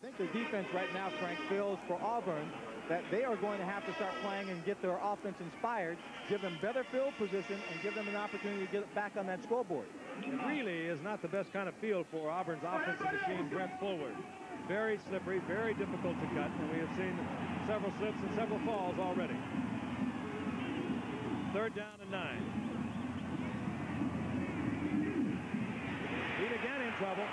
I think the defense right now, Frank, feels for Auburn that they are going to have to start playing and get their offense inspired, give them better field position, and give them an opportunity to get back on that scoreboard. It really is not the best kind of field for Auburn's offensive machine, Brent Fullward. Very slippery, very difficult to cut, and we have seen several slips and several falls already. Third down and nine. Heat again in trouble.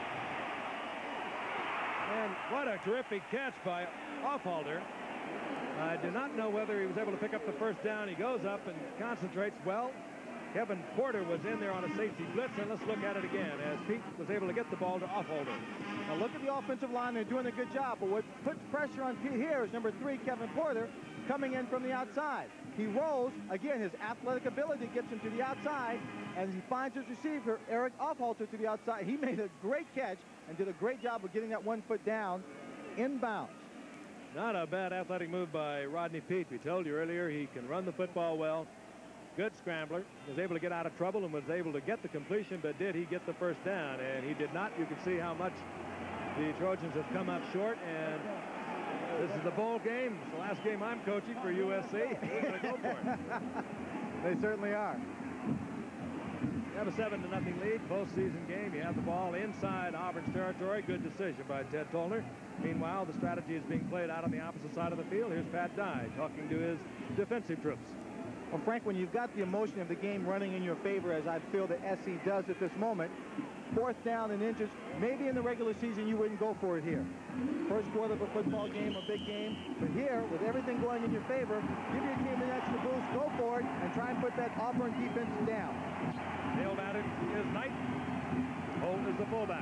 And what a terrific catch by Offhalter. I do not know whether he was able to pick up the first down. He goes up and concentrates. Well, Kevin Porter was in there on a safety blitz, and let's look at it again as Pete was able to get the ball to Offhalter. Now look at the offensive line. They're doing a good job, but what puts pressure on Pete here is number three, Kevin Porter, coming in from the outside. He rolls. Again, his athletic ability gets him to the outside, and he finds his receiver, Eric Offhalter, to the outside. He made a great catch and did a great job of getting that one foot down inbounds. Not a bad athletic move by Rodney Peete. We told you earlier he can run the football well. Good scrambler. Was able to get out of trouble and was able to get the completion, but did he get the first down? And he did not. You can see how much the Trojans have come up short, and this is the bowl game. It's the last game I'm coaching for U S C. We're going to go for it. They certainly are. You have a seven to nothing lead, postseason game. You have the ball inside Auburn's territory. Good decision by Ted Tollner. Meanwhile, the strategy is being played out on the opposite side of the field. Here's Pat Dye talking to his defensive troops. Well, Frank, when you've got the emotion of the game running in your favor, as I feel that S C does at this moment, fourth down and inches, maybe in the regular season you wouldn't go for it here. First quarter of a football game, a big game. But here, with everything going in your favor, give your team an extra boost, go for it, and try and put that Auburn defense down. Nailed at it is Knight. Holt is the fullback.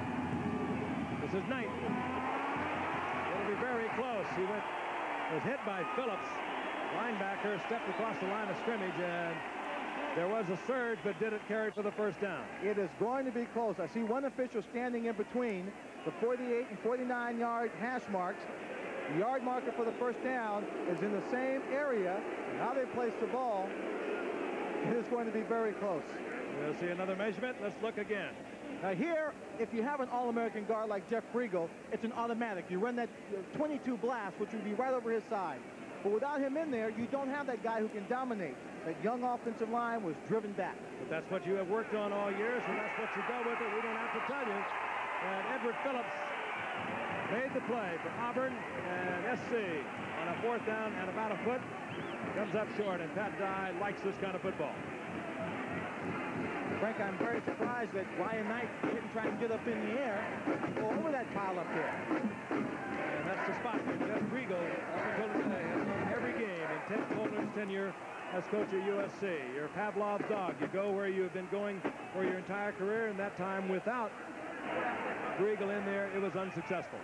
This is Knight. It'll be very close. He went, was hit by Phillips. Linebacker stepped across the line of scrimmage, and there was a surge, but didn't carry for the first down. It is going to be close. I see one official standing in between the forty-eight and forty-nine yard hash marks. The yard marker for the first down is in the same area. Now they place the ball. It is going to be very close. We'll see another measurement. Let's look again. Now here, if you have an All-American guard like Jeff Briegel, it's an automatic. You run that twenty-two blast, which would be right over his side. But without him in there, you don't have that guy who can dominate. That young offensive line was driven back. But that's what you have worked on all year, so that's what you go with it. We don't have to tell you. And Edward Phillips made the play for Auburn, and S C on a fourth down and about a foot comes up short, and Pat Dye likes this kind of football. Frank, I'm very surprised that Ryan Knight didn't try and get up in the air and go over that pile up there. And that's the spot where Jeff Briegel, up until today, has won every game in Ted Tollner's tenure as coach of U S C. You're Pavlov's dog. You go where you have been going for your entire career, and that time without Briegel in there, it was unsuccessful.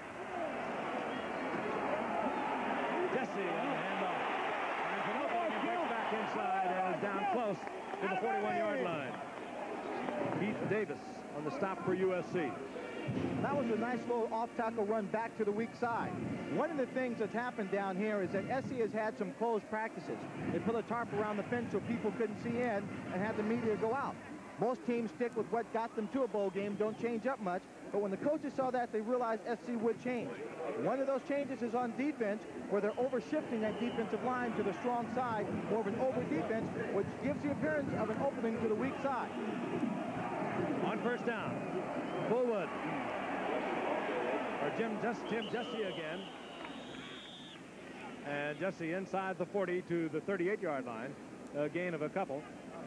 Jesse on the handoff. And Pinocchio gets back inside and is down close to the forty-one yard line. Keith Davis on the stop for U S C. That was a nice little off-tackle run back to the weak side. One of the things that's happened down here is that S C has had some closed practices. They put a tarp around the fence so people couldn't see in and had the media go out. Most teams stick with what got them to a bowl game, don't change up much. But when the coaches saw that, they realized S C would change. One of those changes is on defense, where they're over-shifting that defensive line to the strong side, more of an over-defense, which gives the appearance of an opening to the weak side. On first down, Fullwood. Or Jim, just, Jim Jesse again. And Jesse inside the forty to the thirty-eight yard line. A gain of a couple.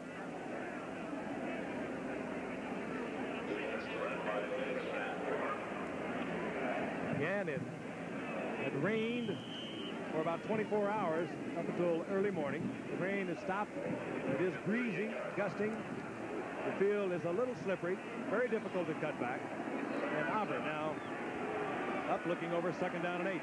Again, it, it rained for about twenty-four hours up until early morning. The rain has stopped. It is breezy, gusting. The field is a little slippery, very difficult to cut back. And Auburn now up, looking over second down and eight.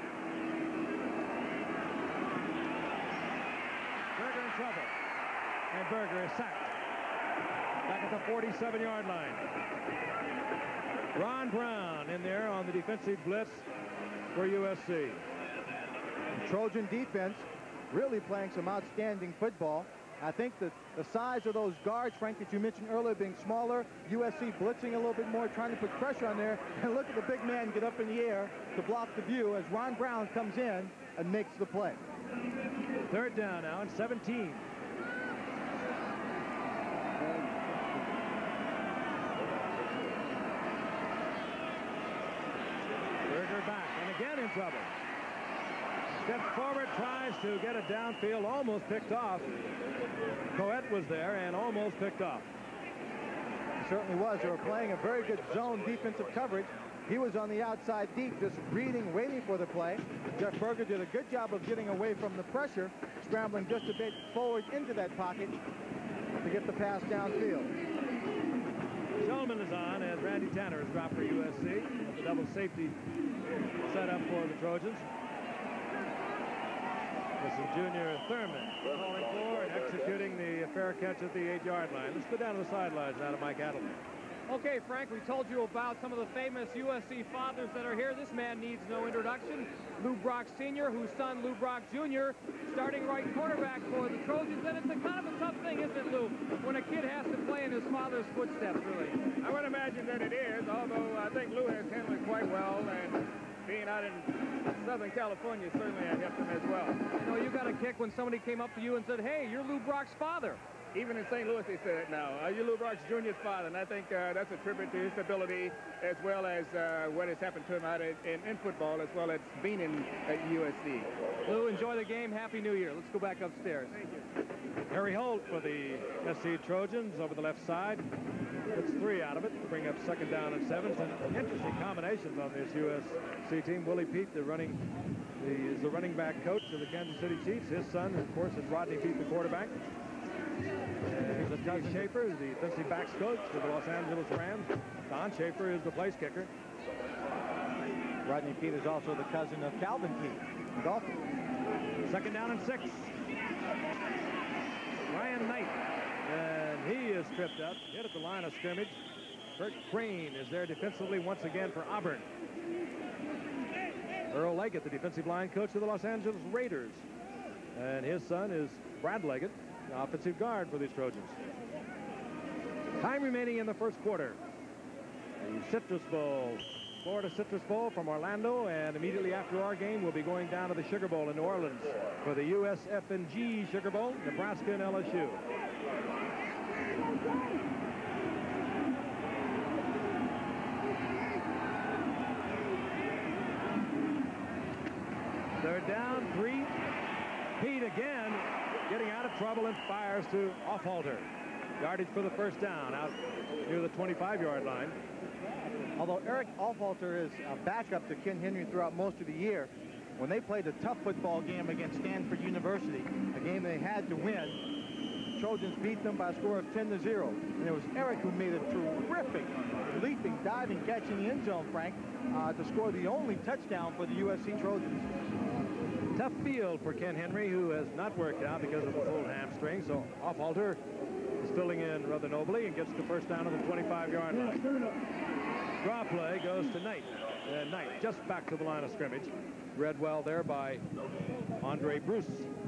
Berger in trouble. And Berger is sacked. Back at the forty-seven yard line. Ron Brown in there on the defensive blitz for U S C. Trojan defense really playing some outstanding football. I think that the size of those guards, Frank, that you mentioned earlier, being smaller, U S C blitzing a little bit more, trying to put pressure on there, and look at the big man get up in the air to block the view as Ron Brown comes in and makes the play. Third down now and seventeen. Berger back, and again in trouble. Steps forward, tries to get it downfield, almost picked off. Coet was there and almost picked off. He certainly was. They were playing a very good zone defensive coverage. He was on the outside deep, just reading, waiting for the play. Jeff Berger did a good job of getting away from the pressure, scrambling just a bit forward into that pocket to get the pass downfield. Shulman is on as Randy Tanner is dropped for U S C. The double safety set up for the Trojans. This is junior Thurman calling for and executing the fair catch at the eight-yard line. Let's go down to the sidelines now to Mike Adelman. Okay, Frank, we told you about some of the famous U S C fathers that are here. This man needs no introduction. Lou Brock Senior, whose son Lou Brock Junior, starting right quarterback for the Trojans. And it's a kind of a tough thing, isn't it, Lou, when a kid has to play in his father's footsteps, really? I would imagine that it is, although I think Lou has handled it quite well, and being out in Southern California certainly has helped him as well. You know, you got a kick when somebody came up to you and said, hey, you're Lou Brock's father. Even in Saint Louis, they said it now. Uh, you're Lou Brock's Junior's father, and I think uh, that's a tribute to his ability as well as uh, what has happened to him out in, in, in football as well as being in at U S C. Lou, enjoy the game. Happy New Year. Let's go back upstairs. Thank you. Harry Holt for the S C Trojans over the left side. Gets three out of it to bring up second down and seven. Some interesting combinations on this U S C team. Willie Pete, the running, the, is the running back coach of the Kansas City Chiefs. His son, of course, is Rodney Pete, the quarterback. And he's a Doug Schaefer, the defensive backs coach for the Los Angeles Rams. Don Schaefer is the place kicker. Rodney Pete is also the cousin of Calvin Pete, golfer. Second down and six. Ryan Knight, and he is tripped up, hit at the line of scrimmage. Kurt Crane is there defensively once again for Auburn. Earl Leggett, the defensive line coach of the Los Angeles Raiders. And his son is Brad Leggett, the offensive guard for these Trojans. Time remaining in the first quarter. The Citrus Bowl, Florida Citrus Bowl from Orlando, and immediately after our game, we'll be going down to the Sugar Bowl in New Orleans for the U S F and G Sugar Bowl, Nebraska and L S U. They're down three. Pete again getting out of trouble and fires to Offhalter. Yardage for the first down out near the twenty-five-yard line. Although Eric Offhalter is a backup to Ken Henry throughout most of the year, when they played a tough football game against Stanford University, a game they had to win, Trojans beat them by a score of ten to zero. And it was Eric who made a terrific leaping, diving catch in the end zone, Frank, uh, to score the only touchdown for the U S C Trojans. Tough field for Ken Henry, who has not worked out because of the full hamstring. So Offhalter is filling in rather nobly and gets the first down on the twenty-five-yard line. Draw play goes to Knight. And Knight just back to the line of scrimmage. Read well there by Andre Bruce.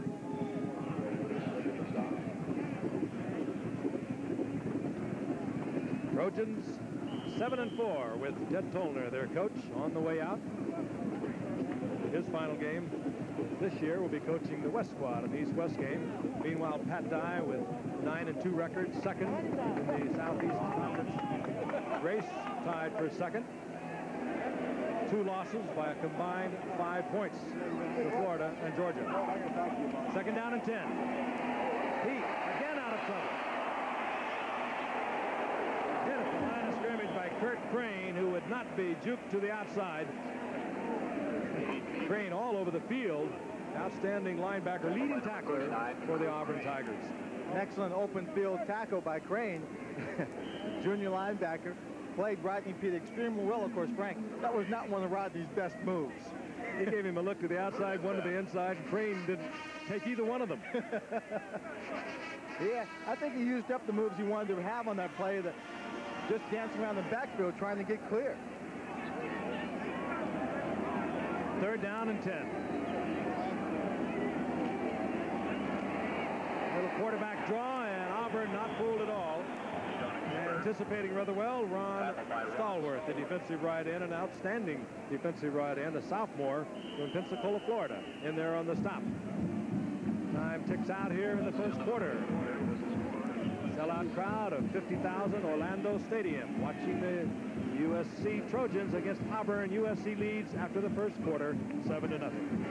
Trojans seven and four with Ted Tollner, their coach, on the way out. His final game this year will be coaching the West squad in the East-West game. Meanwhile, Pat Dye with nine and two record, second in the Southeast Conference race, tied for second. Two losses by a combined five points to Florida and Georgia. Second down and ten. Pete again out of trouble. Hit at the line of scrimmage by Kurt Crane, who would not be juked to the outside. Crane all over the field. Outstanding linebacker, leading tackler for the Auburn Tigers. An excellent open field tackle by Crane. Junior linebacker. Played Rodney Pete extremely well, of course, Frank. That was not one of Rodney's best moves. He gave him a look to the outside, one to the inside. Crane didn't take either one of them. Yeah, I think he used up the moves he wanted to have on that play, that just dancing around the backfield trying to get clear. Third down and ten. Little quarterback draw, and Auburn not fooled at all. Anticipating rather well, Ron Stallworth, the defensive right end, an outstanding defensive right end, a sophomore from Pensacola, Florida, in there on the stop. Time ticks out here in the first quarter. Sellout crowd of fifty thousand, Orlando Stadium, watching the U S C Trojans against Auburn. U S C leads after the first quarter, seven to nothing.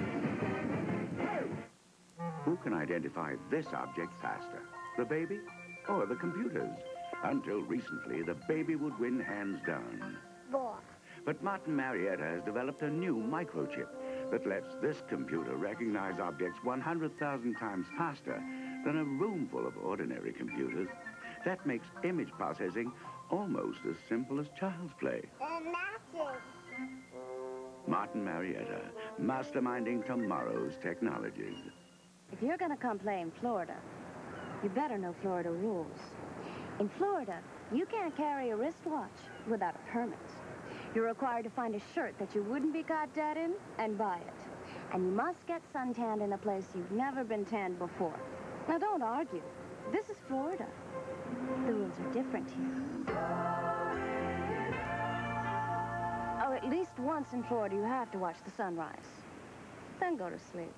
Who can identify this object faster, the baby or the computers? Until recently, the baby would win hands down. Boy. But Martin Marietta has developed a new microchip that lets this computer recognize objects one hundred thousand times faster than a room full of ordinary computers. That makes image processing almost as simple as child's play. And matches. Martin Marietta, masterminding tomorrow's technologies. If you're going to come play in Florida, you better know Florida rules. In Florida, you can't carry a wristwatch without a permit. You're required to find a shirt that you wouldn't be caught dead in and buy it. And you must get suntanned in a place you've never been tanned before. Now, don't argue. This is Florida. The rules are different here. Oh, at least once in Florida, you have to watch the sunrise. Then go to sleep.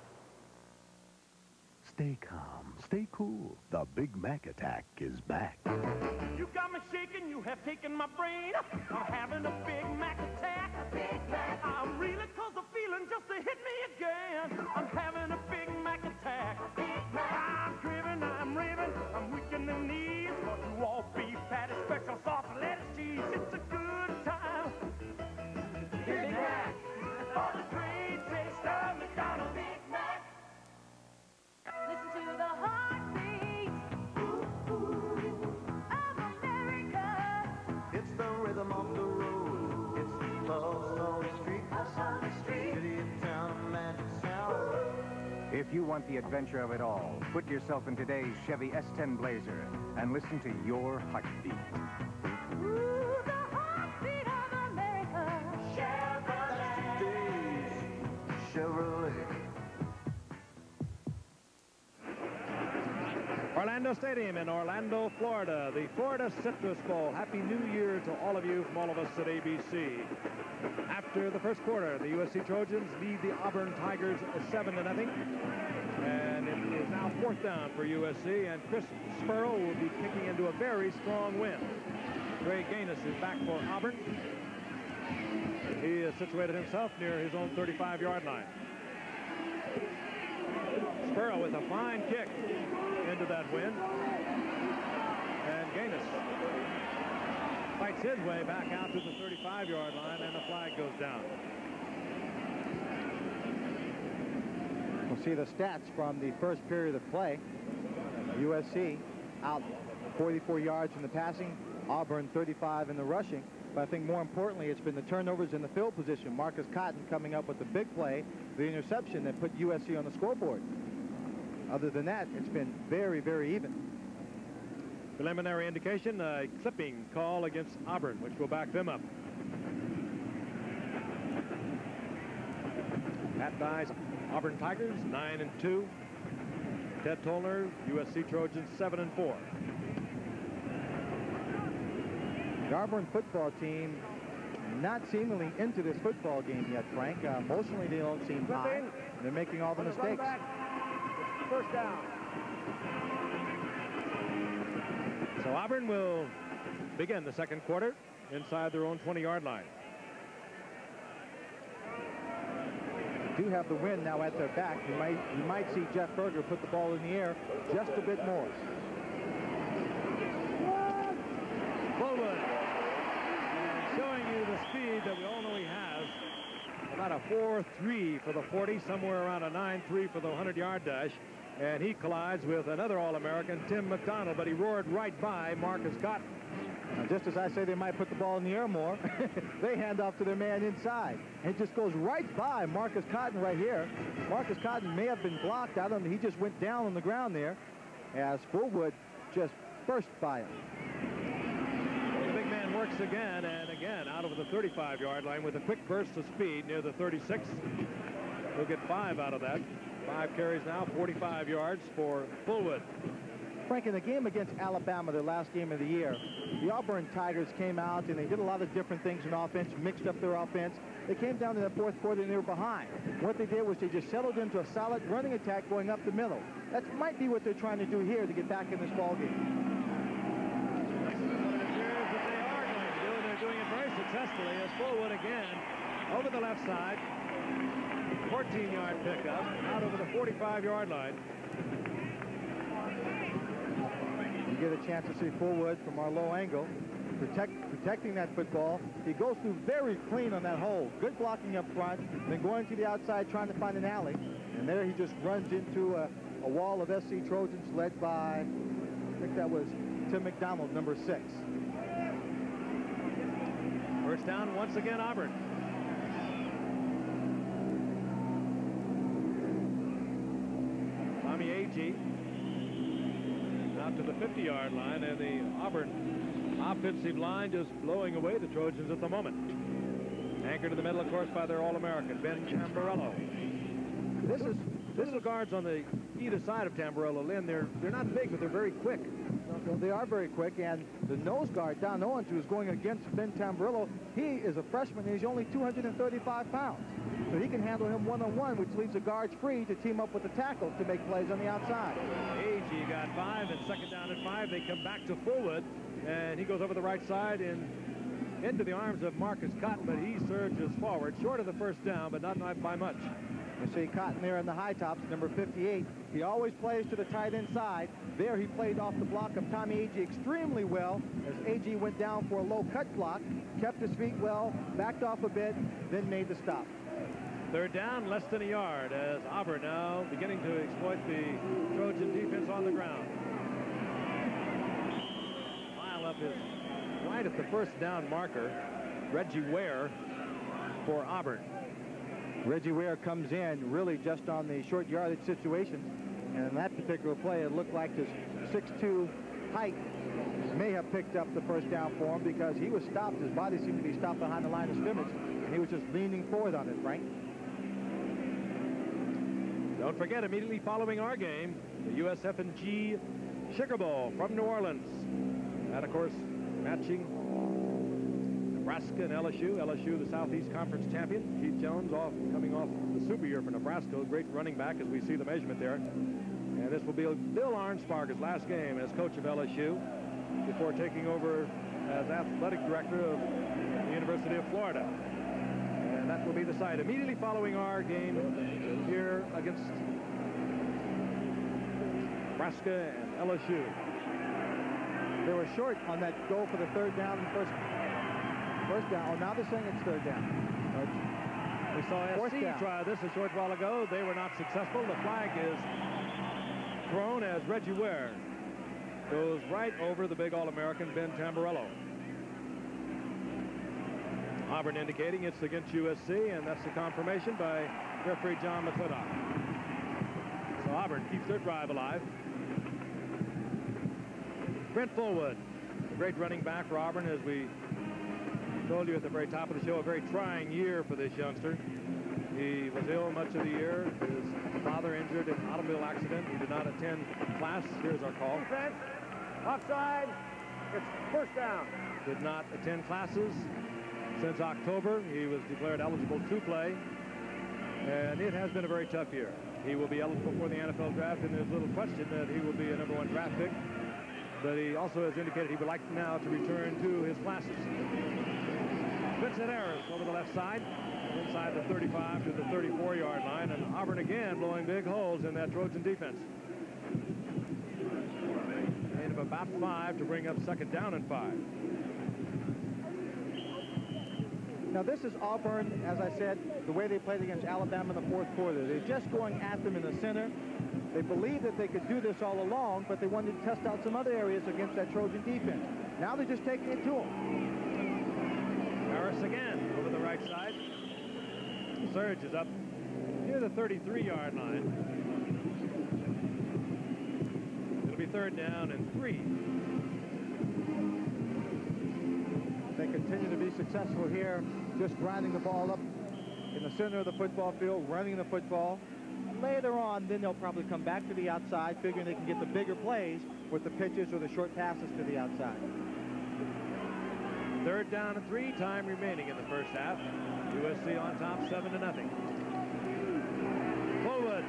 Stay calm, stay cool. The Big Mac attack is back. You got me shaking, you have taken my brain. I'm having a Big Mac attack. Big Mac. I'm reeling cause the feeling just to hit me again. I'm having a Big Mac attack. Big Mac. I'm driven, I'm raving, I'm weak in the knees. You all beef patty, special sauce, lettuce, cheese. It's a good time. Big Mac. For the great taste of McDonald's. Big Mac. Listen to the heartbeat ooh, ooh, of America. It's the rhythm of the road. It's love on the street. Love on the street. City and town, a magic sound. If you want the adventure of it all, put yourself in today's Chevy S ten Blazer and listen to your heartbeat. Ooh, the heartbeat of America. Chevrolet. That's today's Chevrolet. Orlando Stadium in Orlando, Florida, the Florida Citrus Bowl. Happy New Year to all of you from all of us at A B C. After the first quarter, the U S C Trojans lead the Auburn Tigers seven to nothing. And it is now fourth down for U S C, and Chris Spurl will be kicking into a very strong win. Ray Gaines is back for Auburn. He has situated himself near his own thirty-five yard line. Spurl with a fine kick into that win. And Gaines fights his way back out to the thirty-five yard line, and the flag goes down. We'll see the stats from the first period of play. U S C out forty-four yards in the passing, Auburn thirty-five in the rushing. But I think more importantly, it's been the turnovers in the field position. Marcus Cotton coming up with the big play, the interception that put U S C on the scoreboard. Other than that, it's been very, very even. Preliminary indication, a clipping call against Auburn, which will back them up. Pat Dye's Auburn Tigers, nine and two. Ted Tollner, U S C Trojans, seven and four. The Auburn football team not seemingly into this football game yet, Frank. Uh, emotionally, they don't seem high. They're making all the mistakes. First down. So Auburn will begin the second quarter inside their own twenty yard line. They do have the wind now at their back. You might, you might see Jeff Berger put the ball in the air just a bit more. Bullwood, and showing you the speed that we all know he has. About a four three for the forty, somewhere around a nine three for the hundred yard dash. And he collides with another All-American, Tim McDonald, but he roared right by Marcus Cotton. Now, just as I say they might put the ball in the air more, they hand off to their man inside. And it just goes right by Marcus Cotton right here. Marcus Cotton may have been blocked. I don't know. He just went down on the ground there as Fullwood just burst by him. The big man works again and again out of the thirty-five yard line with a quick burst of speed near the thirty-six. He'll get five out of that. Five carries now, forty-five yards for Fullwood. Frank, in the game against Alabama, their last game of the year, the Auburn Tigers came out and they did a lot of different things in offense, mixed up their offense. They came down in the fourth quarter and they were behind. What they did was they just settled into a solid running attack going up the middle. That might be what they're trying to do here to get back in this ball game. That's what it appears that they are going to do, and they're doing it very successfully as Fullwood again over the left side. fourteen yard pickup out over the forty-five yard line. You get a chance to see Fullwood from our low angle, protect, protecting that football. He goes through very clean on that hole. Good blocking up front, then going to the outside trying to find an alley. And there he just runs into a, a wall of S C Trojans led by, I think that was Tim McDonald, number six. First down once again, Auburn. Tommy Agee out to the fifty yard line, and the Auburn offensive line just blowing away the Trojans at the moment. Anchored in the middle, of course, by their All-American, Ben Tamburello. This is this is guards on the either side of Tamburello, Lynn. They're they're not big, but they're very quick. Well, they are very quick, and the nose guard, Don Owens, who is going against Ben Tamburello, he is a freshman, and he's only two hundred thirty-five pounds. So he can handle him one-on-one, which leaves the guards free to team up with the tackle to make plays on the outside. Agee got five, and second down and five. They come back to Fullwood, and he goes over the right side and into the arms of Marcus Cotton, but he surges forward, short of the first down, but not by much. You see Cotton there in the high tops, number fifty-eight. He always plays to the tight end side. There he played off the block of Tommy Agee extremely well as Agee went down for a low cut block, kept his feet well, backed off a bit, then made the stop. Third down, less than a yard, as Auburn now beginning to exploit the Trojan defense on the ground. Pile up is right at the first down marker, Reggie Ware for Auburn. Reggie Ware comes in really just on the short yardage situation, and in that particular play it looked like his six two height may have picked up the first down for him because he was stopped. His body seemed to be stopped behind the line of scrimmage, and he was just leaning forward on it, Frank. Don't forget, immediately following our game, the U S F and G Sugar Bowl from New Orleans. And of course, matching Nebraska and L S U. L S U, the Southeast Conference champion. Keith Jones off, coming off the super year for Nebraska. Great running back as we see the measurement there. And this will be Bill Arnsparger's last game as coach of L S U before taking over as athletic director of the University of Florida. And that will be the site immediately following our game here against Nebraska and L S U. They were short on that goal for the third down and first First down. Oh, now they're saying it's third down. We saw S C try this a short while ago. They were not successful. The flag is thrown as Reggie Ware goes right over the big All-American Ben Tamburello. Auburn indicating it's against U S C, and that's the confirmation by referee John McClintock. So Auburn keeps their drive alive. Brent Fullwood, a great running back for Auburn, as we told you at the very top of the show, a very trying year for this youngster. He was ill much of the year. His father injured in an automobile accident. He did not attend class. Here's our call. Defense, offside, it's first down. Did not attend classes since October. He was declared eligible to play, and it has been a very tough year. He will be eligible for the N F L draft, and there's little question that he will be a number one draft pick, but he also has indicated he would like now to return to his classes. Vincent Harris over the left side, inside the thirty-five to the thirty-four yard line, and Auburn again blowing big holes in that Trojan defense. Gain of about five to bring up second down and five. Now this is Auburn, as I said, the way they played against Alabama in the fourth quarter. They're just going at them in the center. They believed that they could do this all along, but they wanted to test out some other areas against that Trojan defense. Now they're just taking it to them. Harris again over the right side. The surge is up near the thirty-three yard line. It'll be third down and three. They continue to be successful here, just grinding the ball up in the center of the football field, running the football. later on, then they'll probably come back to the outside, figuring they can get the bigger plays with the pitches or the short passes to the outside. Third down and three, time remaining in the first half. U S C on top, seven to nothing. Fullwood.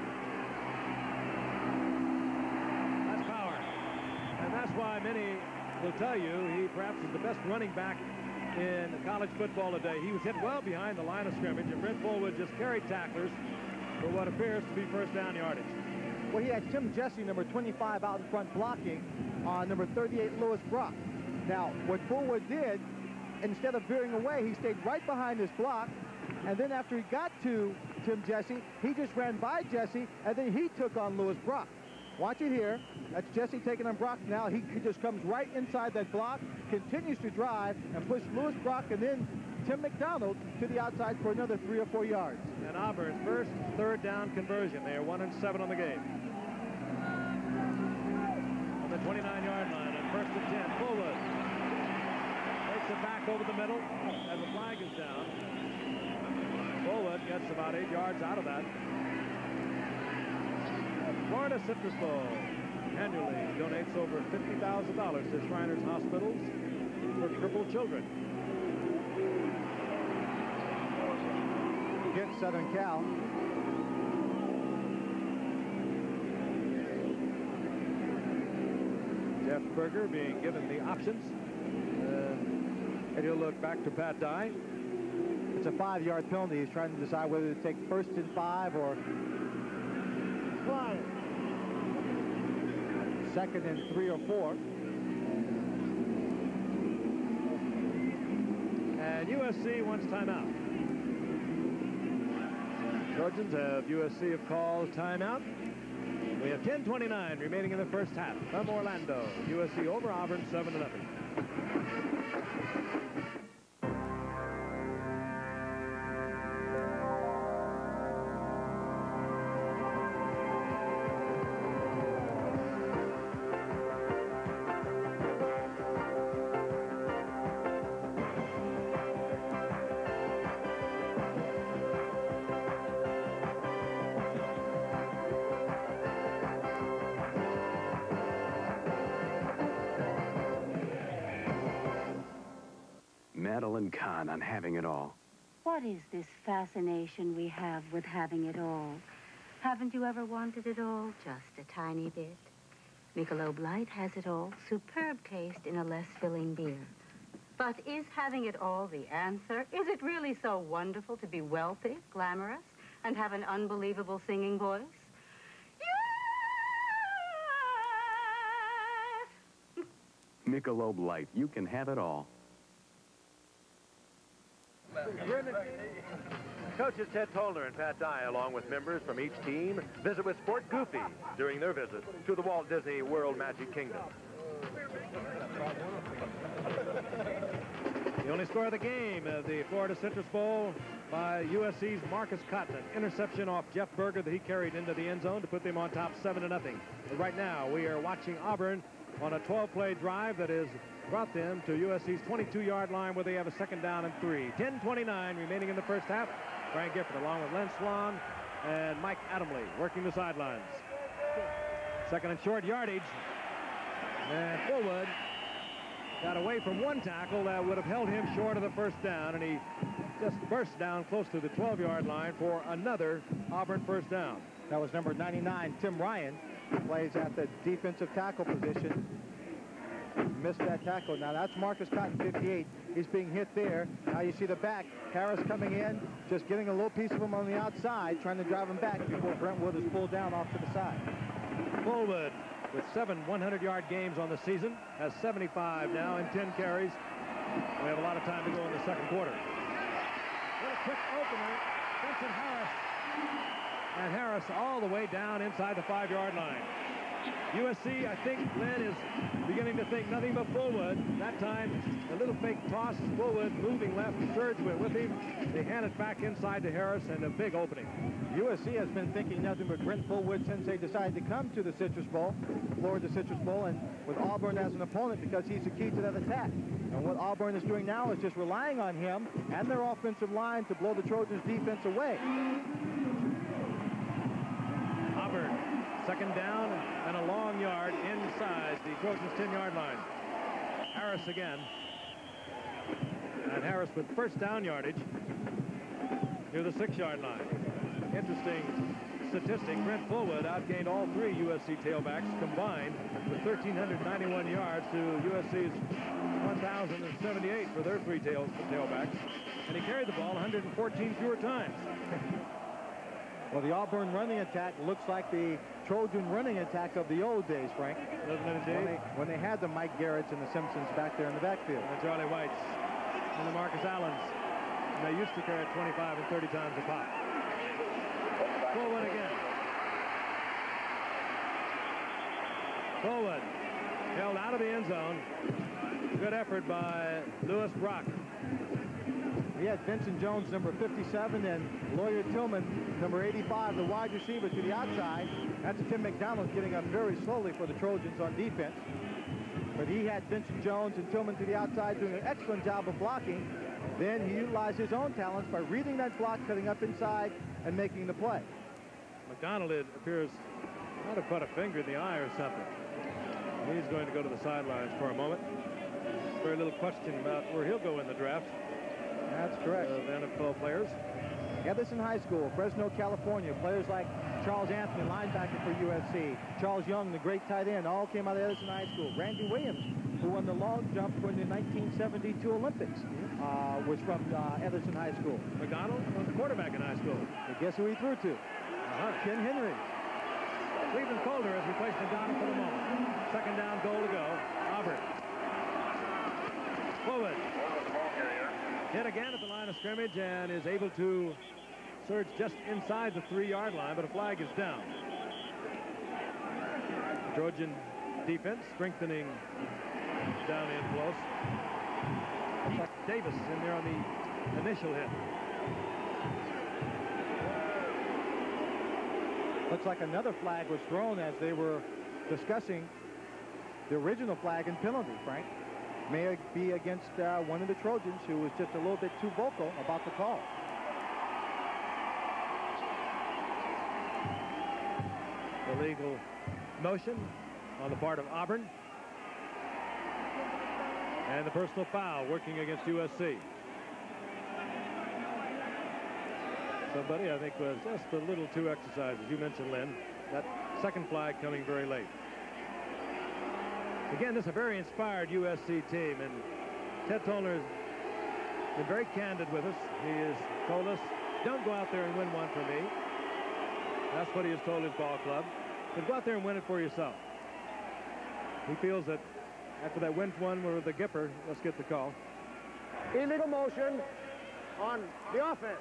That's power. And that's why many will tell you he perhaps is the best running back in college football today. He was hit well behind the line of scrimmage, and Brent Fullwood just carried tacklers for what appears to be first down yardage. Well, he had Tim Jesse, number twenty-five, out in front blocking on number thirty-eight, Lewis Brock. Now, what Fullwood did, instead of veering away, he stayed right behind his block, and then after he got to Tim Jesse, he just ran by Jesse, and then he took on Lewis Brock. Watch it here. That's Jesse taking on Brock now. He just comes right inside that block, continues to drive, and push Lewis Brock and then Tim McDonald to the outside for another three or four yards. And Auburn's first third down conversion. They are one and seven on the game. On the twenty-nine yard line, on first and ten, Fullwood takes it back over the middle as the flag is down. Fullwood gets about eight yards out of that. Florida Citrus Bowl annually donates over fifty thousand dollars to Shriners Hospitals for crippled children. Against Southern Cal. Jeff Berger being given the options. Uh, and he'll look back to Pat Dye. It's a five-yard penalty. He's trying to decide whether to take first and five or second and three or four. And U S C wants timeout. Trojans have U S C have called timeout. We have ten twenty-nine remaining in the first half. From Orlando, U S C over Auburn, seven to nothing. Madeline Kahn on having it all. What is this fascination we have with having it all? Haven't you ever wanted it all? Just a tiny bit. Michelob Light has it all. Superb taste in a less filling beer. But is having it all the answer? Is it really so wonderful to be wealthy, glamorous, and have an unbelievable singing voice? Yes! Michelob Light, you can have it all. Coaches Ted Tollner and Pat Dye, along with members from each team, visit with Sport Goofy during their visit to the Walt Disney World Magic Kingdom. The only score of the game of the Florida Citrus Bowl by U S C's Marcus Cotton. An interception off Jeff Berger that he carried into the end zone to put them on top seven to nothing. But right now, we are watching Auburn on a twelve play drive that has brought them to U S C's twenty-two yard line where they have a second down and three. ten twenty-nine remaining in the first half. Brian Gifford along with Len Swan and Mike Adamley working the sidelines. Second and short yardage. And Fullwood got away from one tackle that would have held him short of the first down, and he just burst down close to the twelve yard line for another Auburn first down. That was number ninety-nine, Tim Ryan, who plays at the defensive tackle position. Missed that tackle. Now that's Marcus Cotton, fifty-eight. He's being hit there. Now you see the back. Harris coming in, just getting a little piece of him on the outside, trying to drive him back before Brentwood is pulled down off to the side. Fullwood with seven hundred yard games on the season, has seventy-five now and ten carries. We have a lot of time to go in the second quarter. What a quick opener. Vincent Harris. And Harris all the way down inside the five yard line. U S C, I think Lynn is beginning to think nothing but Fullwood. That time, a little fake toss. Fullwood moving left. Surge went with him. They hand it back inside to Harris, and a big opening. U S C has been thinking nothing but Brent Fullwood since they decided to come to the Citrus Bowl, Florida Citrus Bowl, and with Auburn as an opponent because he's the key to that attack. And what Auburn is doing now is just relying on him and their offensive line to blow the Trojans' defense away. Second down and a long yard inside the Trojans' ten-yard line. Harris again. And Harris with first down yardage near the six-yard line. Interesting statistic. Brent Fullwood outgained all three U S C tailbacks combined with one thousand three hundred ninety-one yards to U S C's one thousand seventy-eight for their three tails, tailbacks. And he carried the ball one hundred fourteen fewer times. Well, the Auburn running attack looks like the Trojan running attack of the old days, Frank. Doesn't it indeed? When they, when they had the Mike Garretts and the Simpsons back there in the backfield. And the Charlie Whites and the Marcus Allens. And they used to carry it twenty-five and thirty times a pop. Fullwood again. Fullwood held out of the end zone. Good effort by Lewis Brock. We had Vincent Jones, number fifty-seven, and Lawyer Tillman, number eighty-five, the wide receiver to the outside. That's Tim McDonald getting up very slowly for the Trojans on defense. But he had Vincent Jones and Tillman to the outside doing an excellent job of blocking. Then he utilized his own talents by reading that block, cutting up inside, and making the play. McDonald, it appears, might have put a finger in the eye or something. He's going to go to the sidelines for a moment. Very little question about where he'll go in the draft. That's correct. Uh, the N F L players. Edison High School, Fresno, California. Players like Charles Anthony, linebacker for U S C. Charles Young, the great tight end, all came out of Edison High School. Randy Williams, who won the long jump for the nineteen seventy-two Olympics, uh, was from uh, Edison High School. McDonald was the quarterback in high school. And guess who he threw to? Uh-huh. Ken Henry. Cleveland Calder has replaced McDonald for the moment. Second down, goal to go. Auburn. Forward. Hit again at the line of scrimmage and is able to surge just inside the three-yard line, but a flag is down. Trojan defense strengthening down in close. Heath Davis in there on the initial hit. Looks like another flag was thrown as they were discussing the original flag and penalty, Frank. May it be against uh, one of the Trojans who was just a little bit too vocal about the call. Illegal motion on the part of Auburn. And the personal foul working against U S C. Somebody, I think, was just a little too exercised, as you mentioned, Lynn. That second flag coming very late. Again, this is a very inspired U S C team, and Ted Toller has been very candid with us. He has told us, don't go out there and win one for me. That's what he has told his ball club. But go out there and win it for yourself. He feels that after that win one with the Gipper, let's get the call. Illegal motion on the offense.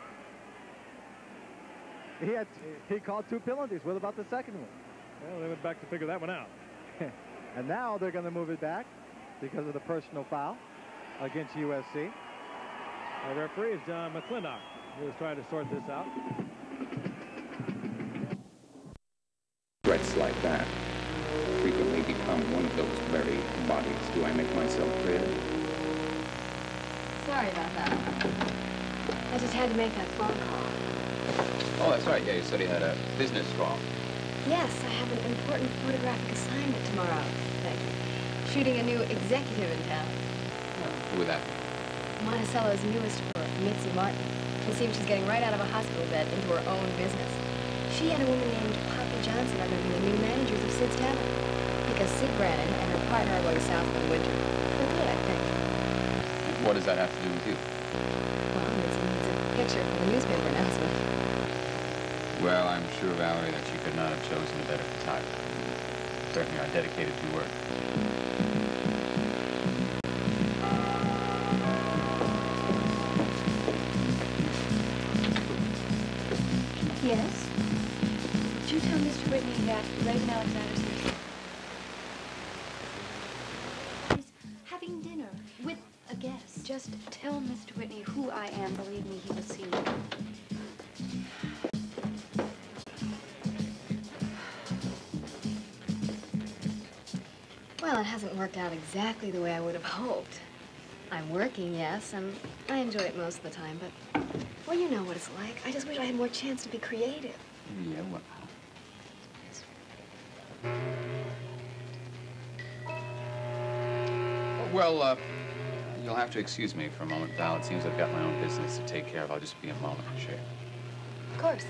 He had he called two penalties. What about the second one? Well, they went back to figure that one out. And now they're going to move it back because of the personal foul against U S C. Our referee is John McClintock, who is trying to sort this out. Threats like that frequently become one of those very bodies. Do I make myself clear? Sorry about that. I just had to make that phone call. Oh, that's right. Yeah, you said he had a business call. Yes, I have an important photographic assignment tomorrow. Thank you. Shooting a new executive in town. Oh, who was that? Monticello's newest for Mitzi Martin. It seems she's getting right out of a hospital bed into her own business. She and a woman named Poppy Johnson are going to be the new managers of Sid's Tavern. Because Sid Brannon and her partner are going south for the winter. For good, I think. What does that have to do with you? Well, Mitzi needs a picture for the newspaper announcement. Well, I'm sure, Valerie, that you could not have chosen a better type. You certainly are dedicated to your work. Yes? Would you tell Mister Whitney that Reagan Alexander's here? He's having dinner with a guest. Just tell Mister Whitney who I am. Believe me, he will see you. Well, it hasn't worked out exactly the way I would have hoped. I'm working, yes, and I enjoy it most of the time, but, well, you know what it's like. I just wish I had more chance to be creative. Yeah, well, well, uh, you'll have to excuse me for a moment, Val. It seems I've got my own business to take care of. I'll just be a moment, Shay. Of course.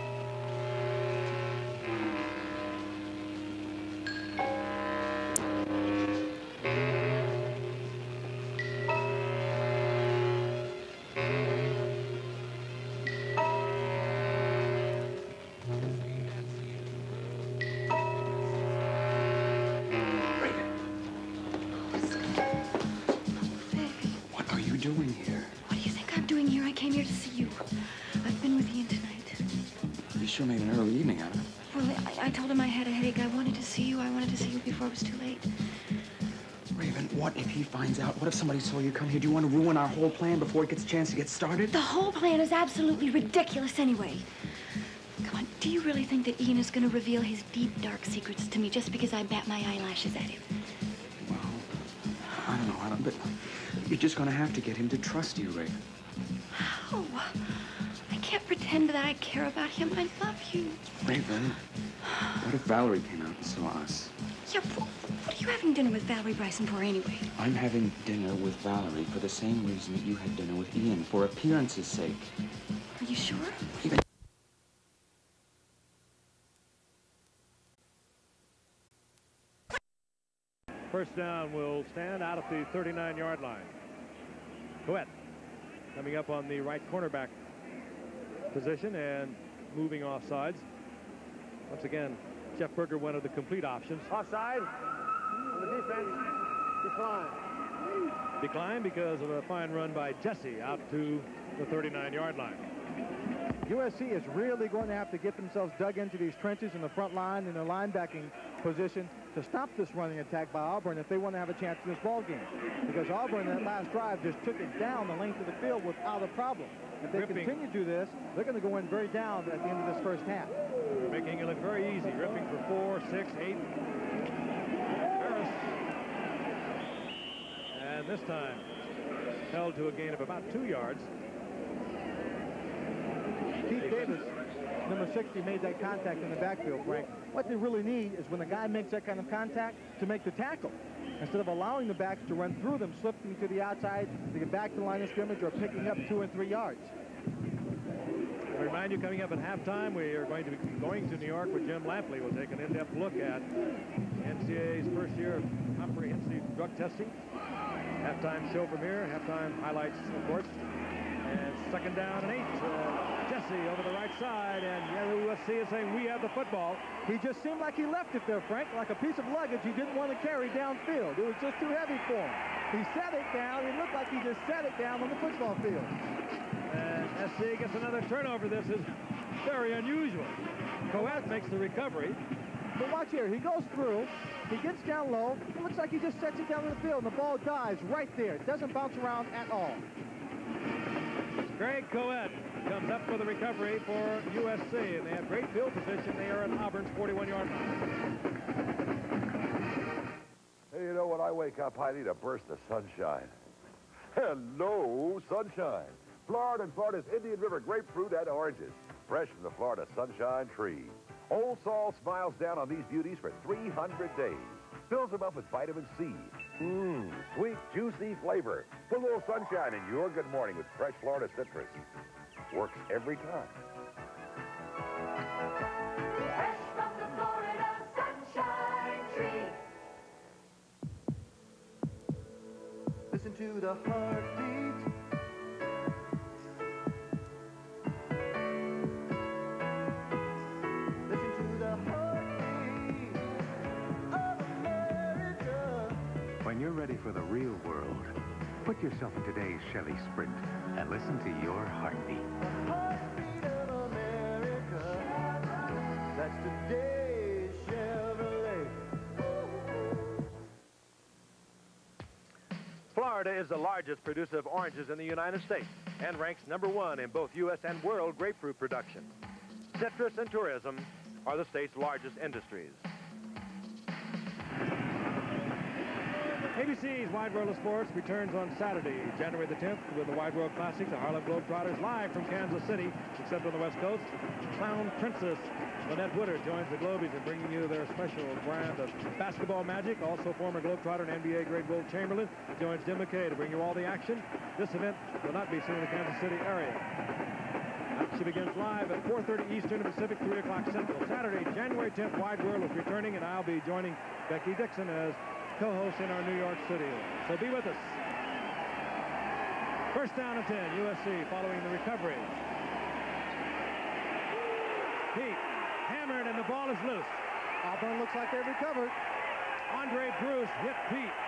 Doing here? What do you think I'm doing here? I came here to see you. I've been with Ian tonight. You sure made an early evening out of it. Well, I, I told him I had a headache. I wanted to see you. I wanted to see you before it was too late. Raven, what if he finds out? What if somebody saw you come here? Do you want to ruin our whole plan before it gets a chance to get started? The whole plan is absolutely ridiculous anyway. Come on, do you really think that Ian is going to reveal his deep, dark secrets to me just because I bat my eyelashes at him? Well, I don't know. I don't, but you're just going to have to get him to trust you, Raven. How? I can't pretend that I care about him. I love you. Raven, what if Valerie came out and saw us? Yeah, what, what are you having dinner with Valerie Bryson for anyway? I'm having dinner with Valerie for the same reason that you had dinner with Ian, for appearance's sake. Are you sure? Even First down will stand out at the thirty-nine yard line. Coet coming up on the right cornerback position and moving off sides. Once again, Jeff Berger went of the complete options. Offside on the defense. Decline. Decline because of a fine run by Jesse out to the thirty-nine yard line. U S C is really going to have to get themselves dug into these trenches in the front line and their linebacking position to stop this running attack by Auburn if they want to have a chance in this ball game. Because Auburn, that last drive, just took it down the length of the field without a problem. If they Ripping. continue to do this, they're going to go in very down at the end of this first half. They're making it look very easy. Ripping for four, six, eight. Harris. And this time held to a gain of about two yards. Keith Davis, number sixty, made that contact in the backfield, Frank. What they really need is when a guy makes that kind of contact to make the tackle. Instead of allowing the backs to run through them, slipping to the outside to get back to the line of scrimmage or picking up two and three yards. I remind you, coming up at halftime, we are going to be going to New York where Jim Lampley will take an in-depth look at N C A A's first year of comprehensive drug testing. Halftime show from here, halftime highlights, of course. And second down and eight. Uh, Jesse over the right side, and U S C is saying we have the football. He just seemed like he left it there, Frank, like a piece of luggage he didn't want to carry downfield. It was just too heavy for him. He set it down. It looked like he just set it down on the football field. And S C gets another turnover. This is very unusual. Coet makes the recovery. But watch here. He goes through. He gets down low. It looks like he just sets it down in the field, and the ball dies right there. It doesn't bounce around at all. Greg Coet comes up for the recovery for U S C, and they have great field position. They are at Auburn's forty-one yard line. Hey, you know, when I wake up, I need a burst of sunshine. Hello, sunshine. Florida and Florida's Indian River grapefruit and oranges. Fresh from the Florida sunshine tree. Old Sol smiles down on these beauties for three hundred days. Fills them up with vitamin C. Mmm, sweet, juicy flavor. Put a little sunshine in your good morning with fresh Florida citrus. Works every time. Fresh from the Florida sunshine tree. Listen to the heartbeat. Listen to the heartbeat of America. When you're ready for the real world, put yourself in today's Chevy Sprint and listen to your heartbeat. Heartbeat of America. That's today's Chevrolet. Florida is the largest producer of oranges in the United States and ranks number one in both U S and world grapefruit production. Citrus and tourism are the state's largest industries. A B C's Wide World of Sports returns on Saturday, January the tenth, with the Wide World Classic. The Harlem Globetrotters live from Kansas City, except on the West Coast. Clown Princess Lynette Woodard joins the Globies in bringing you their special brand of basketball magic. Also, former Globetrotter and N B A great Will Chamberlain joins Jim McKay to bring you all the action. This event will not be seen in the Kansas City area. Action begins live at four thirty Eastern and Pacific, three o'clock Central. Saturday, January tenth, Wide World is returning, and I'll be joining Becky Dixon as co-host in our New York studio. So be with us. First down and ten, U S C following the recovery. Pete hammered, and the ball is loose. Auburn looks like they've recovered. Andre Bruce hit Pete.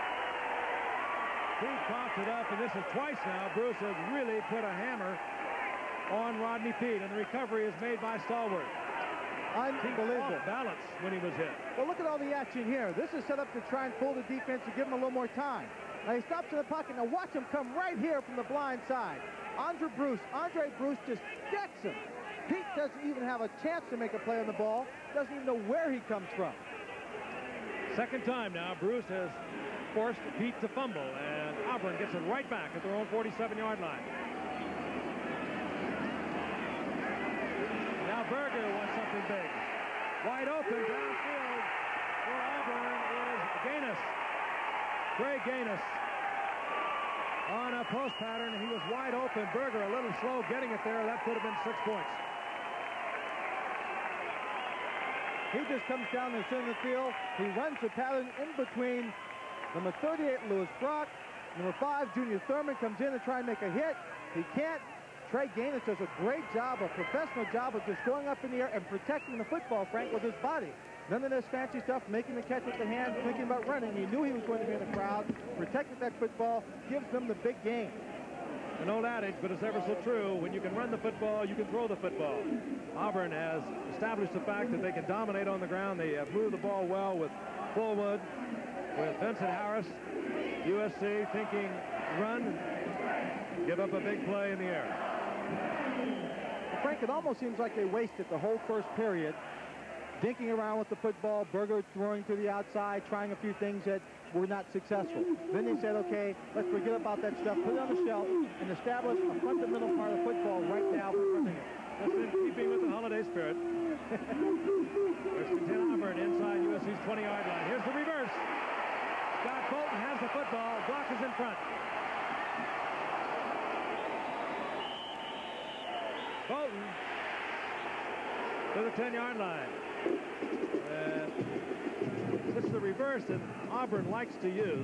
Pete coughs it up, and this is twice now. Bruce has really put a hammer on Rodney Pete, and the recovery is made by Stalwart. Unbelievable. Off balance when he was hit. Well, look at all the action here. This is set up to try and pull the defense to give him a little more time. Now he stops in the pocket. Now watch him come right here from the blind side. Andre Bruce, Andre Bruce just decks him. Pete doesn't even have a chance to make a play on the ball. Doesn't even know where he comes from. Second time now, Bruce has forced Pete to fumble, and Auburn gets it right back at their own forty-seven yard line. Now Berger wants something big. Wide open downfield for Auburn is Gaines. Trey Gaines on a post pattern. He was wide open. Berger a little slow getting it there. That could have been six points. He just comes down the center of the field. He runs the pattern in between number thirty-eight, Lewis Brock. Number five, Junior Thurman, comes in to try and make a hit. He can't. Trey Gaines does a great job, a professional job of just going up in the air and protecting the football, Frank, with his body. None of this fancy stuff, making the catch with the hand, thinking about running. He knew he was going to be in the crowd, protected that football, gives them the big game. An old adage, but it's ever so true. When you can run the football, you can throw the football. Auburn has established the fact that they can dominate on the ground. They have moved the ball well with Fullwood, with Vincent Harris. U S C thinking run, give up a big play in the air. Well, Frank, it almost seems like they wasted the whole first period dinking around with the football, Berger throwing to the outside, trying a few things that were not successful. Then they said, okay, let's forget about that stuff, put it on the shelf, and establish a fundamental part of football right now for running it. That's in keeping with the holiday spirit. First and ten Auburn inside U S C's twenty yard line. Here's the reverse. Scott Bolton has the football. Brock is in front. Bolton to the ten yard line. And this is the reverse that Auburn likes to use.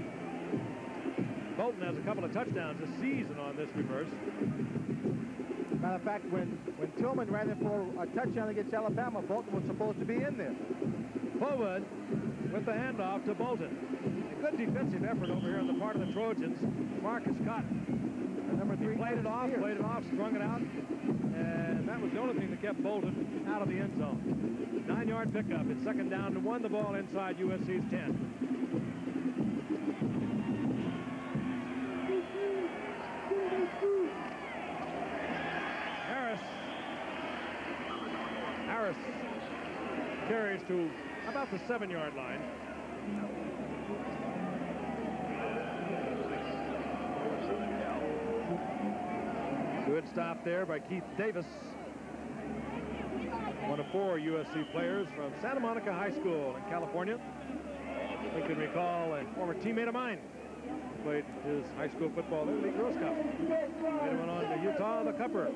Bolton has a couple of touchdowns this season on this reverse. Matter of fact, when, when Tillman ran in for a touchdown against Alabama, Bolton was supposed to be in there. Fullwood with the handoff to Bolton. A good defensive effort over here on the part of the Trojans. Marcus Cotton. Number three, he played it off, here. played it off, strung it out. And that was the only thing that kept Bolton out of the end zone. Nine yard pickup. It's second down and one. The ball inside U S C's ten. Harris. Harris carries to about the seven yard line. Good stop there by Keith Davis. One of four U S C players from Santa Monica High School in California. We can recall a former teammate of mine who played his high school football in the Girls Cup. Later went on to Utah, the Cupper.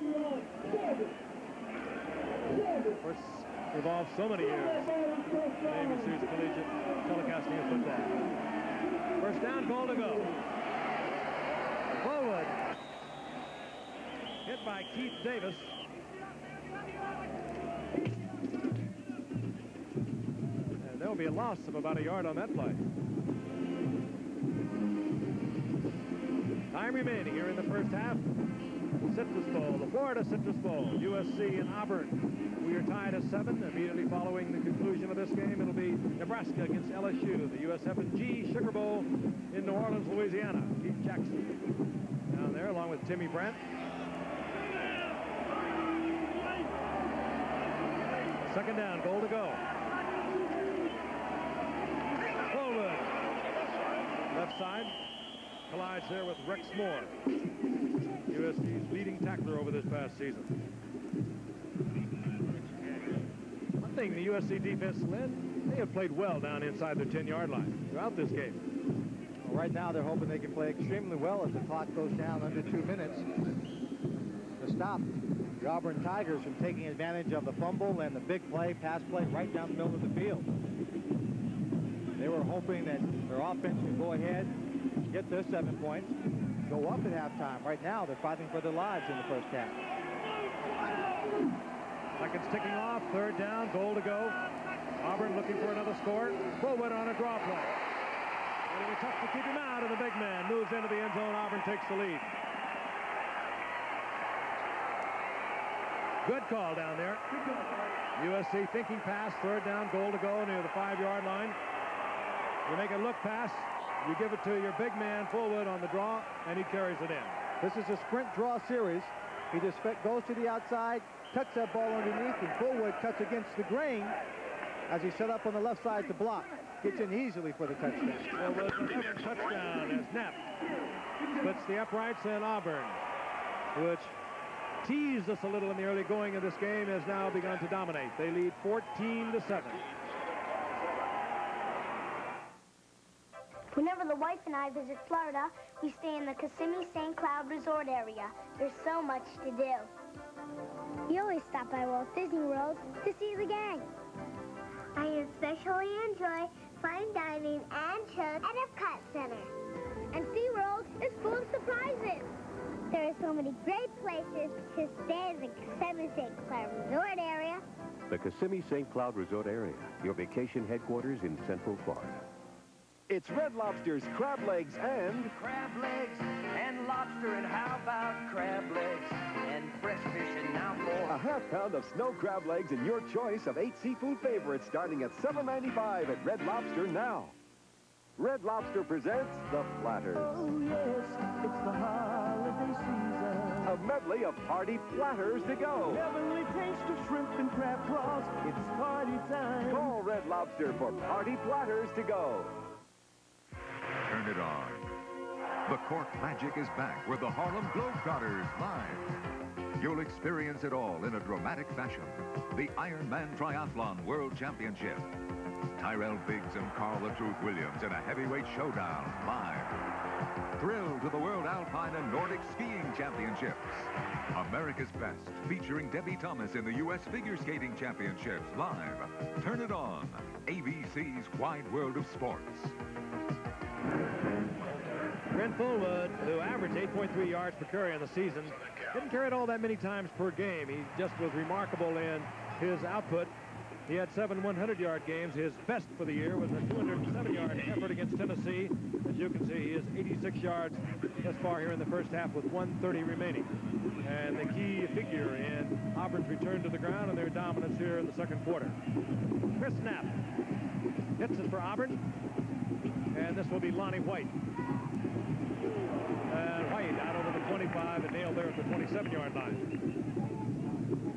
Of course, revolved so many years in A B C's collegiate telecasting of football. First down, ball to go. Fullwood hit by Keith Davis. And there will be a loss of about a yard on that play. Time remaining here in the first half. Citrus Bowl, the Florida Citrus Bowl, U S C and Auburn. We are tied at seven. Immediately following the conclusion of this game, it'll be Nebraska against L S U, the U S F and G Sugar Bowl in New Orleans, Louisiana. Pete Jackson down there along with Timmy Brandt. Second down, goal to go. Fullwood Left side. Collides there with Rex Moore, U S C's leading tackler over this past season. One thing the U S C defense, Lynn, they have played well down inside the ten-yard line throughout this game. Well, right now, they're hoping they can play extremely well as the clock goes down under two minutes to stop the Auburn Tigers from taking advantage of the fumble and the big play, pass play, right down the middle of the field. They were hoping that their offense would go ahead, get their seven points, go up at halftime. Right now, they're fighting for their lives in the first half. Seconds ticking off, third down, goal to go. Auburn looking for another score. Forward on a draw play. It'll be tough to keep him out, and the big man moves into the end zone. Auburn takes the lead. Good call down there. U S C thinking pass, third down, goal to go near the five-yard line. You make a look pass. You give it to your big man, Fullwood, on the draw, and he carries it in. This is a sprint draw series. He just goes to the outside, cuts that ball underneath, and Fullwood cuts against the grain as he's set up on the left side to block. Gets in easily for the touchdown. Fullwood's another touchdown as Knapp puts the uprights in Auburn, which teased us a little in the early going of this game, has now begun to dominate. They lead fourteen to seven. Whenever the wife and I visit Florida, we stay in the Kissimmee Saint Cloud Resort area. There's so much to do. We always stop by Walt Disney World to see the gang. I especially enjoy fine dining and shows at Epcot Center. And SeaWorld is full of surprises. There are so many great places to stay in the Kissimmee Saint Cloud Resort area. The Kissimmee Saint Cloud Resort area, your vacation headquarters in Central Florida. It's Red Lobster's crab legs and... Crab legs and lobster, and how about crab legs and fresh fish, and now more. A half pound of snow crab legs and your choice of eight seafood favorites starting at seven ninety-five at Red Lobster now. Red Lobster presents The Platters. Oh, yes, it's the holiday season. A medley of party platters to go. Heavenly taste of shrimp and crab claws. It's party time. Call Red Lobster for party platters to go. Turn it on. The Cork Magic is back with the Harlem Globetrotters live. You'll experience it all in a dramatic fashion. The Ironman Triathlon World Championship. Tyrell Biggs and Carl the Truth Williams in a heavyweight showdown live. Thrill to the World Alpine and Nordic Skiing Championships. America's Best, featuring Debbie Thomas in the U S Figure Skating Championships live. Turn it on. A B C's Wide World of Sports. Brent Fullwood, who averaged eight point three yards per carry in the season, didn't carry it all that many times per game. He just was remarkable in his output. He had seven hundred-yard games. His best for the year was a two hundred seven yard effort against Tennessee. As you can see, he is eighty-six yards thus far here in the first half with one thirty remaining. And the key figure in Auburn's return to the ground and their dominance here in the second quarter. Chris Knapp hits it for Auburn. And this will be Lonnie White. And White out over the twenty-five and nailed there at the twenty-seven yard line.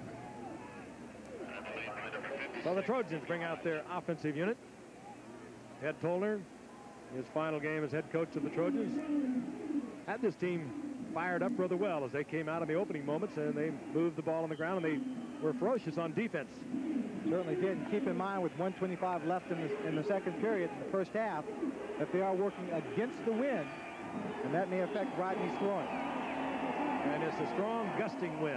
So the Trojans bring out their offensive unit. Ted Tollner, his final game as head coach of the Trojans, had this team fired up rather well as they came out in the opening moments, and they moved the ball on the ground, and they were ferocious on defense. Certainly did. And keep in mind, with one twenty-five left in the, in the second period, in the first half, that they are working against the wind, and that may affect Rodney's throwing. And it's a strong gusting wind.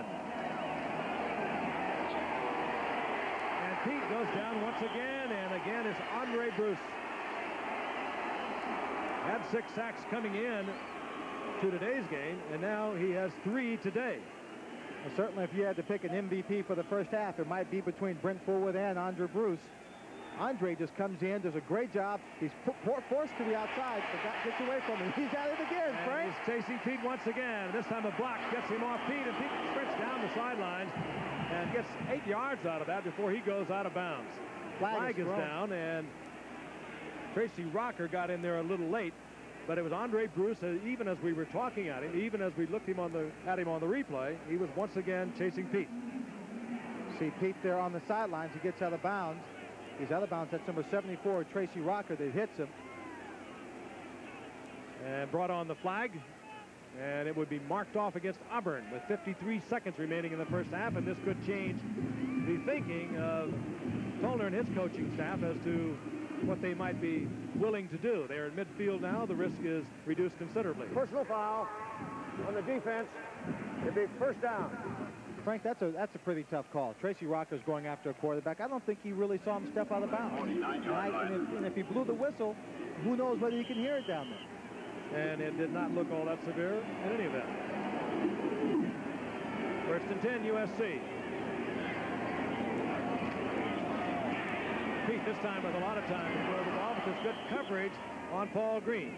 And Pete goes down once again, and again is Andre Bruce. Had six sacks coming in to today's game, and now he has three today. Well, certainly if you had to pick an M V P for the first half, it might be between Brent Fullwood and Andre Bruce. Andre just comes in, does a great job. He's forced to the outside, but that gets away from him. He's at it again, and Frank. He's chasing Pete once again. This time a block gets him off Pete, and Pete sprints down the sidelines and gets eight yards out of that before he goes out of bounds. Flag, Flag is, is down, and Tracy Rocker got in there a little late, but it was Andre Bruce, uh, even as we were talking at him, even as we looked him on the, at him on the replay, he was once again chasing Pete. See Pete there on the sidelines. He gets out of bounds. He's out of bounds. That's number seventy-four, Tracy Rocker, that hits him. and brought on the flag. And it would be marked off against Auburn with fifty-three seconds remaining in the first half, and this could change the thinking of Tollner and his coaching staff as to what they might be willing to do. They're in midfield now. The risk is reduced considerably. Personal foul on the defense. It'd be first down. Frank, that's a that's a pretty tough call. Tracy Rocker's going after a quarterback. I don't think he really saw him step out of bounds. And, I, and, if, and if he blew the whistle, who knows whether you can hear it down there. And it did not look all that severe in any event. First and ten, U S C. Pete this time with a lot of time to throw the ball, but there's good coverage on Paul Green.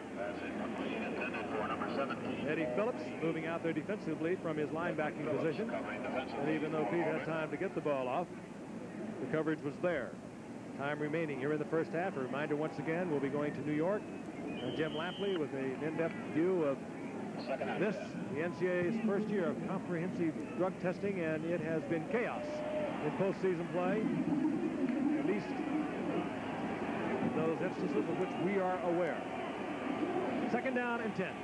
Eddie Phillips moving out there defensively from his linebacking position. And even though Pete had time to get the ball off, the coverage was there. Time remaining here in the first half. A reminder once again, we'll be going to New York. And Jim Lampley with an in-depth view of this, the N C double A's first year of comprehensive drug testing, and it has been chaos in postseason play, at least those instances of which we are aware. Second down and ten.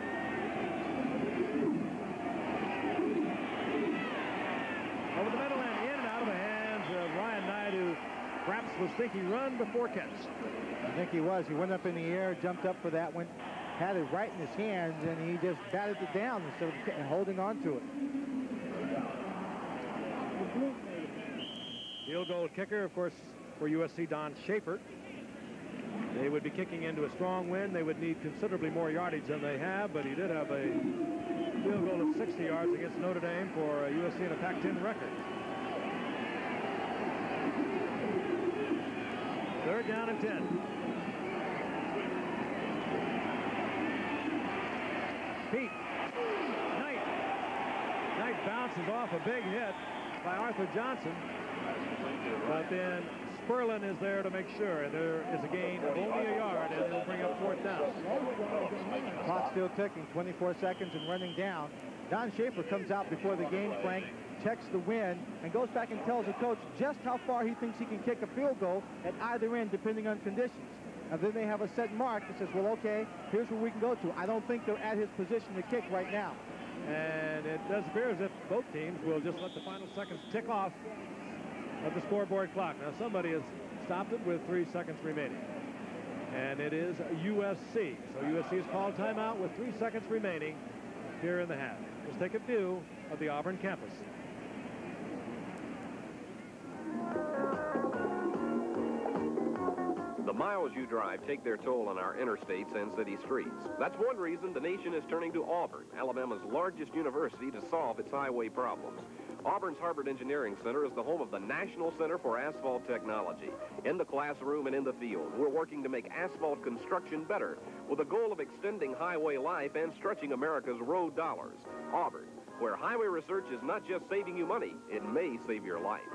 Over the middle and in and out of the hands of Ryan Knight, who perhaps was thinking run before catch. I think he was. He went up in the air, jumped up for that one, had it right in his hands, and he just batted it down instead of holding on to it. Field goal kicker, of course, for U S C, Don Schaefer. They would be kicking into a strong wind. They would need considerably more yardage than they have, but he did have a field goal of sixty yards against Notre Dame for U S C in a Pac ten record. Third down and ten. Pete. Knight. Knight bounces off a big hit by Arthur Johnson. But then Sperlin is there to make sure, and there is a gain of only a yard, and it'll bring up fourth down. Clock still ticking, twenty-four seconds and running down. Don Schaefer comes out before the game, Frank, checks the wind, and goes back and tells the coach just how far he thinks he can kick a field goal at either end, depending on conditions. And then they have a set mark that says, well, okay, here's where we can go to. I don't think they're at his position to kick right now. And it does appear as if both teams will just let the final seconds tick off of the scoreboard clock. Now, somebody has stopped it with three seconds remaining. And it is U S C. So U S C has called timeout with three seconds remaining here in the half. Let's take a view of the Auburn campus. The miles you drive take their toll on our interstates and city streets. That's one reason the nation is turning to Auburn, Alabama's largest university, to solve its highway problems. Auburn's Harvard Engineering Center is the home of the National Center for Asphalt Technology. In the classroom and in the field, we're working to make asphalt construction better with the goal of extending highway life and stretching America's road dollars. Auburn, where highway research is not just saving you money, it may save your life.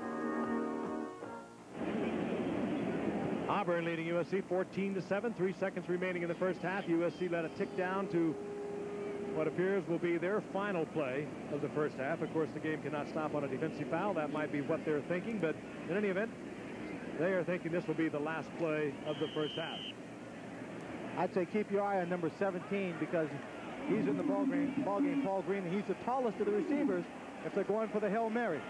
Auburn leading U S C fourteen to seven, three seconds remaining in the first half. U S C let it tick down to what appears will be their final play of the first half. Of course, the game cannot stop on a defensive foul. That might be what they're thinking, but in any event, they are thinking this will be the last play of the first half. I'd say keep your eye on number seventeen because he's in the ball game, ball game, Paul Green, and he's the tallest of the receivers if they're going for the Hail Mary.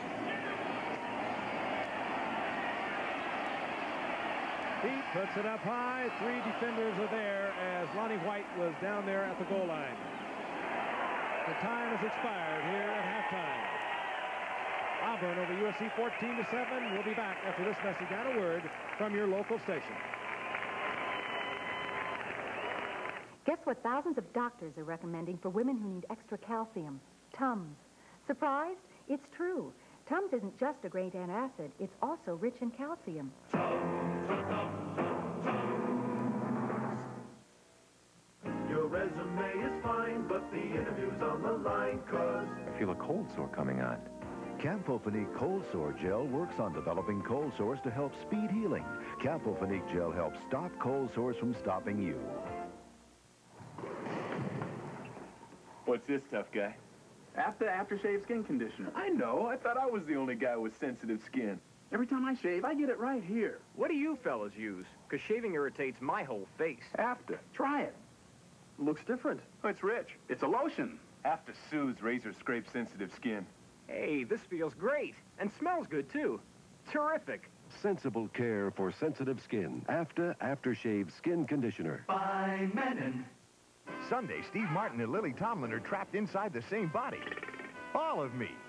Pete puts it up high. Three defenders are there as Lonnie White was down there at the goal line. The time has expired here at halftime. Auburn over U S C fourteen to seven. We'll be back after this message and a word from your local station. Guess what thousands of doctors are recommending for women who need extra calcium? Tums. Surprised? It's true. Tums isn't just a great antacid, it's also rich in calcium. Your resume is fine, but the interview's on the line, cause I feel a cold sore coming on. Campho-Phenique Cold Sore Gel works on developing cold sores to help speed healing. Campho-Phenique Gel helps stop cold sores from stopping you. What's this, tough guy? After aftershave skin conditioner. I know. I thought I was the only guy with sensitive skin. Every time I shave, I get it right here. What do you fellas use? Because shaving irritates my whole face. After. Try it. Looks different. Oh, it's rich. It's a lotion. After Sue's razor scrape sensitive skin. Hey, this feels great. And smells good, too. Terrific. Sensible care for sensitive skin. After Aftershave Skin Conditioner. By Menon. Sunday, Steve Martin and Lily Tomlin are trapped inside the same body. All of me.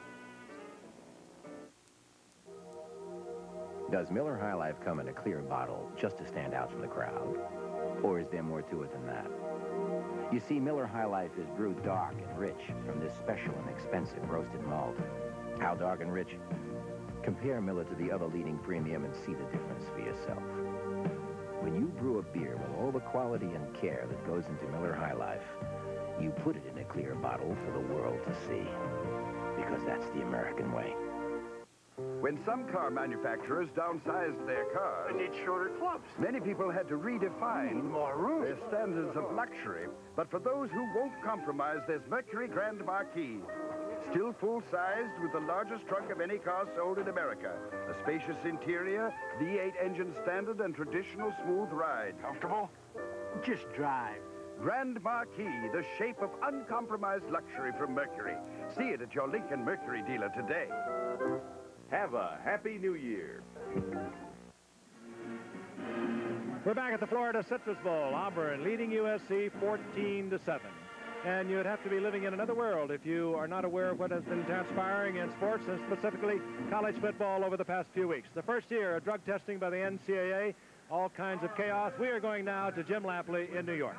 Does Miller High Life come in a clear bottle just to stand out from the crowd? Or is there more to it than that? You see, Miller High Life is brewed dark and rich from this special and expensive roasted malt. How dark and rich? Compare Miller to the other leading premium and see the difference for yourself. When you brew a beer with all the quality and care that goes into Miller High Life, you put it in a clear bottle for the world to see. Because that's the American way. When some car manufacturers downsized their cars, They need shorter clubs. many people had to redefine more room. their standards of luxury. But for those who won't compromise, there's Mercury Grand Marquis. Still full-sized with the largest trunk of any car sold in America. A spacious interior, V eight engine standard, and traditional smooth ride. Comfortable? Just drive. Grand Marquis, the shape of uncompromised luxury from Mercury. See it at your Lincoln Mercury dealer today. Have a happy new year. We're back at the Florida Citrus Bowl. Auburn leading U S C fourteen to seven. And you'd have to be living in another world if you are not aware of what has been transpiring in sports, and specifically college football over the past few weeks. The first year of drug testing by the N C double A, all kinds of chaos. We are going now to Jim Lampley in New York.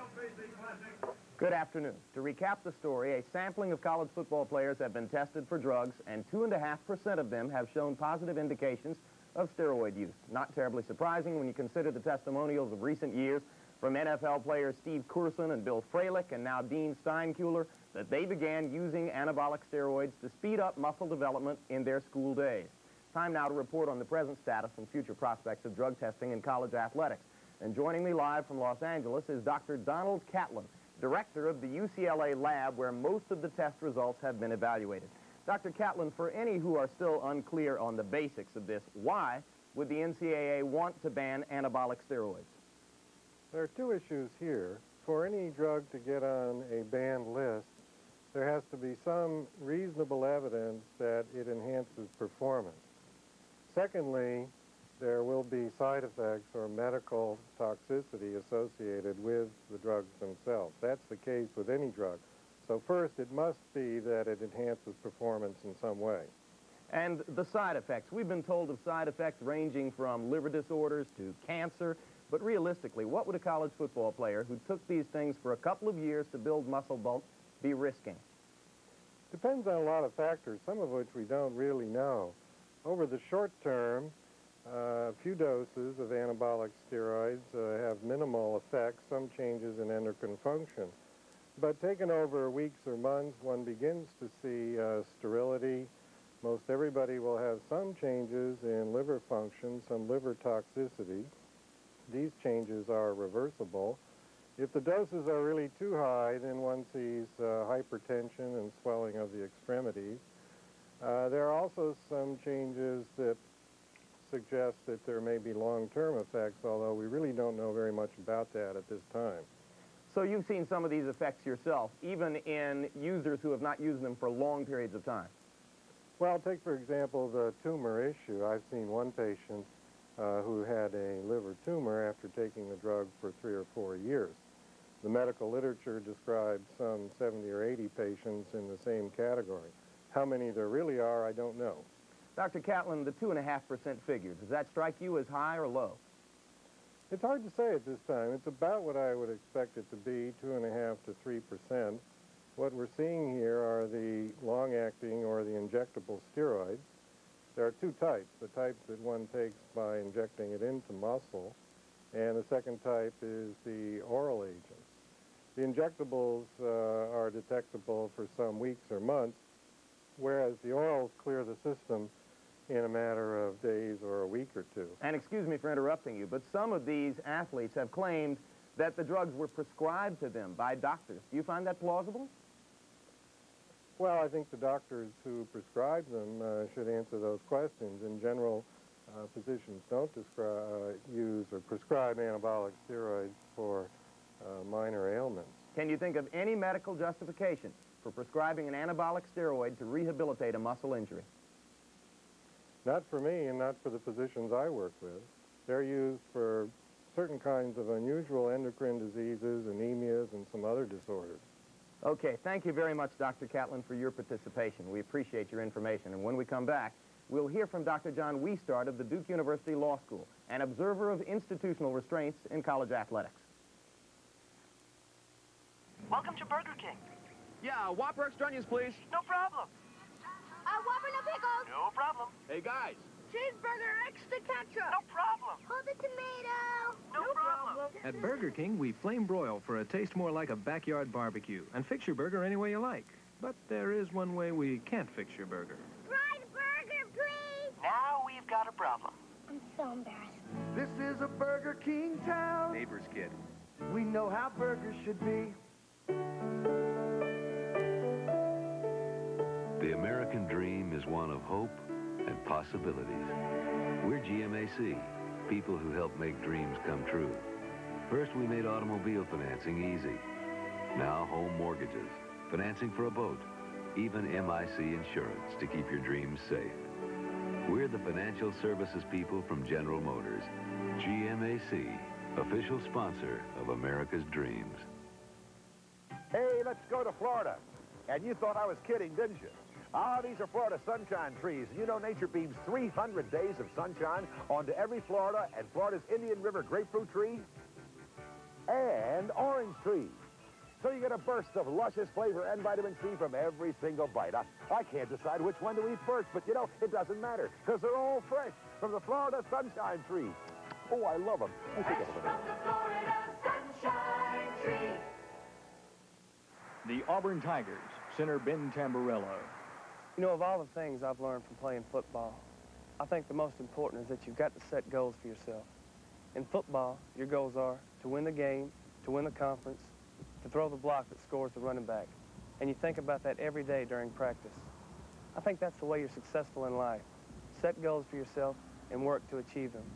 Good afternoon. To recap the story, a sampling of college football players have been tested for drugs, and two point five percent of them have shown positive indications of steroid use. Not terribly surprising when you consider the testimonials of recent years from N F L players Steve Courson and Bill Fralick and now Dean Steinkuhler that they began using anabolic steroids to speed up muscle development in their school days. Time now to report on the present status and future prospects of drug testing in college athletics. And joining me live from Los Angeles is Doctor Donald Catlin, director of the U C L A lab where most of the test results have been evaluated. Doctor Catlin, for any who are still unclear on the basics of this, why would the N C double A want to ban anabolic steroids? There are two issues here. For any drug to get on a banned list, there has to be some reasonable evidence that it enhances performance. Secondly, there will be side effects or medical toxicity associated with the drugs themselves. That's the case with any drug. So first, it must be that it enhances performance in some way. And the side effects. We've been told of side effects ranging from liver disorders to cancer. But realistically, what would a college football player who took these things for a couple of years to build muscle bulk be risking? Depends on a lot of factors, some of which we don't really know. Over the short term, uh, a few doses of anabolic steroids uh, have minimal effects, some changes in endocrine function. But taken over weeks or months, one begins to see uh, sterility. Most everybody will have some changes in liver function, some liver toxicity. These changes are reversible. If the doses are really too high, then one sees uh, hypertension and swelling of the extremities. Uh, there are also some changes that suggest that there may be long-term effects, although we really don't know very much about that at this time. So you've seen some of these effects yourself, even in users who have not used them for long periods of time. Well, take, for example, the tumor issue. I've seen one patient uh, who had a liver tumor after taking the drug for three or four years. The medical literature describes some seventy or eighty patients in the same category. How many there really are, I don't know. Doctor Catlin, the two point five percent figure, does that strike you as high or low? It's hard to say at this time. It's about what I would expect it to be, two point five to three percent. What we're seeing here are the long-acting or the injectable steroids. There are two types, the type that one takes by injecting it into muscle, and the second type is the oral agents. The injectables uh, are detectable for some weeks or months, whereas the orals clear the system in a matter of days or a week or two. And excuse me for interrupting you, but some of these athletes have claimed that the drugs were prescribed to them by doctors. Do you find that plausible? Well, I think the doctors who prescribe them uh, should answer those questions. In general, uh, physicians don't describe, uh, use or prescribe anabolic steroids for uh, minor ailments. Can you think of any medical justification for prescribing an anabolic steroid to rehabilitate a muscle injury? Not for me and not for the physicians I work with. They're used for certain kinds of unusual endocrine diseases, anemias, and some other disorders. Okay, thank you very much, Doctor Catlin, for your participation. We appreciate your information. And when we come back, we'll hear from Doctor John Wiestart of the Duke University Law School, an observer of institutional restraints in college athletics. Welcome to Burger King. Yeah, Whopper extra onions, please. No problem. Uh, Whopper, no pickles. No problem. Hey, guys. Cheeseburger, extra ketchup. No problem. Hold the tomato. No, no problem. problem. At Burger King, we flame broil for a taste more like a backyard barbecue and fix your burger any way you like. But there is one way we can't fix your burger. Fried burger, please. Now we've got a problem. I'm so embarrassed. This is a Burger King town. Neighbor's kid. We know how burgers should be. The American dream is one of hope and possibilities. We're G M A C, people who help make dreams come true. First, we made automobile financing easy. Now, home mortgages, financing for a boat, even M I C insurance to keep your dreams safe. We're the financial services people from General Motors. G M A C, official sponsor of America's dreams. Hey, let's go to Florida. And you thought I was kidding, didn't you? Ah, these are Florida sunshine trees. You know nature beams three hundred days of sunshine onto every Florida and Florida's Indian River grapefruit tree and orange trees. So you get a burst of luscious flavor and vitamin C from every single bite. I, I can't decide which one to eat first, but you know, it doesn't matter because they're all fresh from the Florida sunshine tree. Oh, I love them. Fresh from the Florida sunshine tree. The Auburn Tigers, center Ben Tamburello. You know, of all the things I've learned from playing football, I think the most important is that you've got to set goals for yourself. In football, your goals are to win the game, to win the conference, to throw the block that scores the running back. And you think about that every day during practice. I think that's the way you're successful in life. Set goals for yourself and work to achieve them.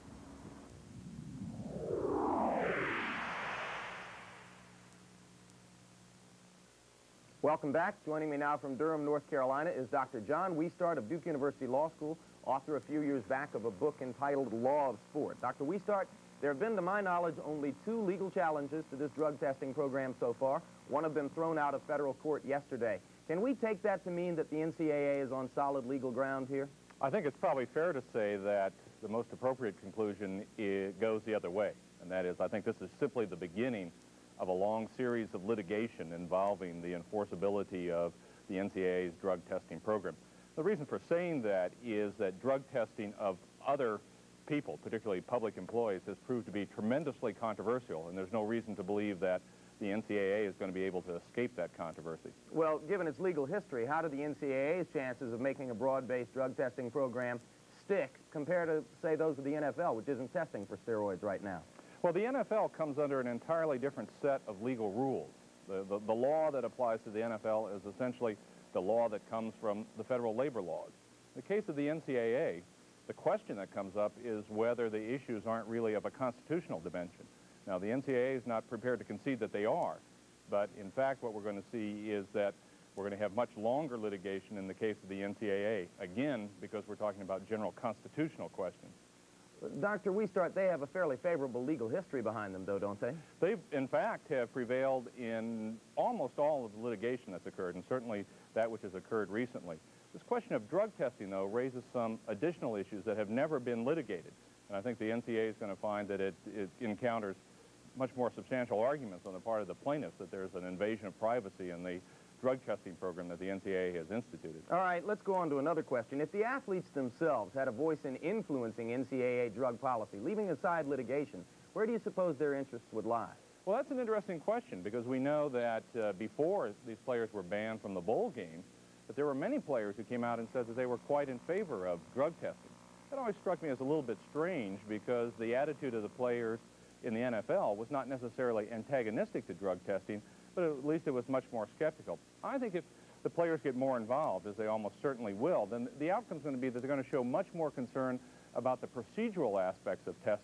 Welcome back. Joining me now from Durham, North Carolina is Doctor John Wiestart of Duke University Law School, author a few years back of a book entitled Law of Sport. Doctor Wiestart, there have been, to my knowledge, only two legal challenges to this drug testing program so far. One of them thrown out of federal court yesterday. Can we take that to mean that the N C double A is on solid legal ground here? I think it's probably fair to say that the most appropriate conclusion is, goes the other way, and that is I think this is simply the beginning of a long series of litigation involving the enforceability of the N C double A's drug testing program. The reason for saying that is that drug testing of other people, particularly public employees, has proved to be tremendously controversial, and there's no reason to believe that the N C double A is going to be able to escape that controversy. Well, given its legal history, how do the N C double A's chances of making a broad-based drug testing program stick compared to, say, those of the N F L, which isn't testing for steroids right now? Well, the N F L comes under an entirely different set of legal rules. The, the, the law that applies to the N F L is essentially the law that comes from the federal labor laws. In the case of the N C double A, the question that comes up is whether the issues aren't really of a constitutional dimension. Now, the N C double A is not prepared to concede that they are, but in fact what we're going to see is that we're going to have much longer litigation in the case of the N C double A, again, because we're talking about general constitutional questions. Doctor Wiestart, they have a fairly favorable legal history behind them, though, don't they? They, in fact, have prevailed in almost all of the litigation that's occurred, and certainly that which has occurred recently. This question of drug testing, though, raises some additional issues that have never been litigated. And I think the N C double A is going to find that it, it encounters much more substantial arguments on the part of the plaintiffs that there's an invasion of privacy in the drug testing program that the N C double A has instituted. All right, let's go on to another question. If the athletes themselves had a voice in influencing N C double A drug policy, leaving aside litigation, where do you suppose their interests would lie? Well, that's an interesting question, because we know that uh, before these players were banned from the bowl games, that there were many players who came out and said that they were quite in favor of drug testing. That always struck me as a little bit strange, because the attitude of the players in the N F L was not necessarily antagonistic to drug testing, but at least it was much more skeptical. I think if the players get more involved, as they almost certainly will, then the outcome is going to be that they're going to show much more concern about the procedural aspects of testing.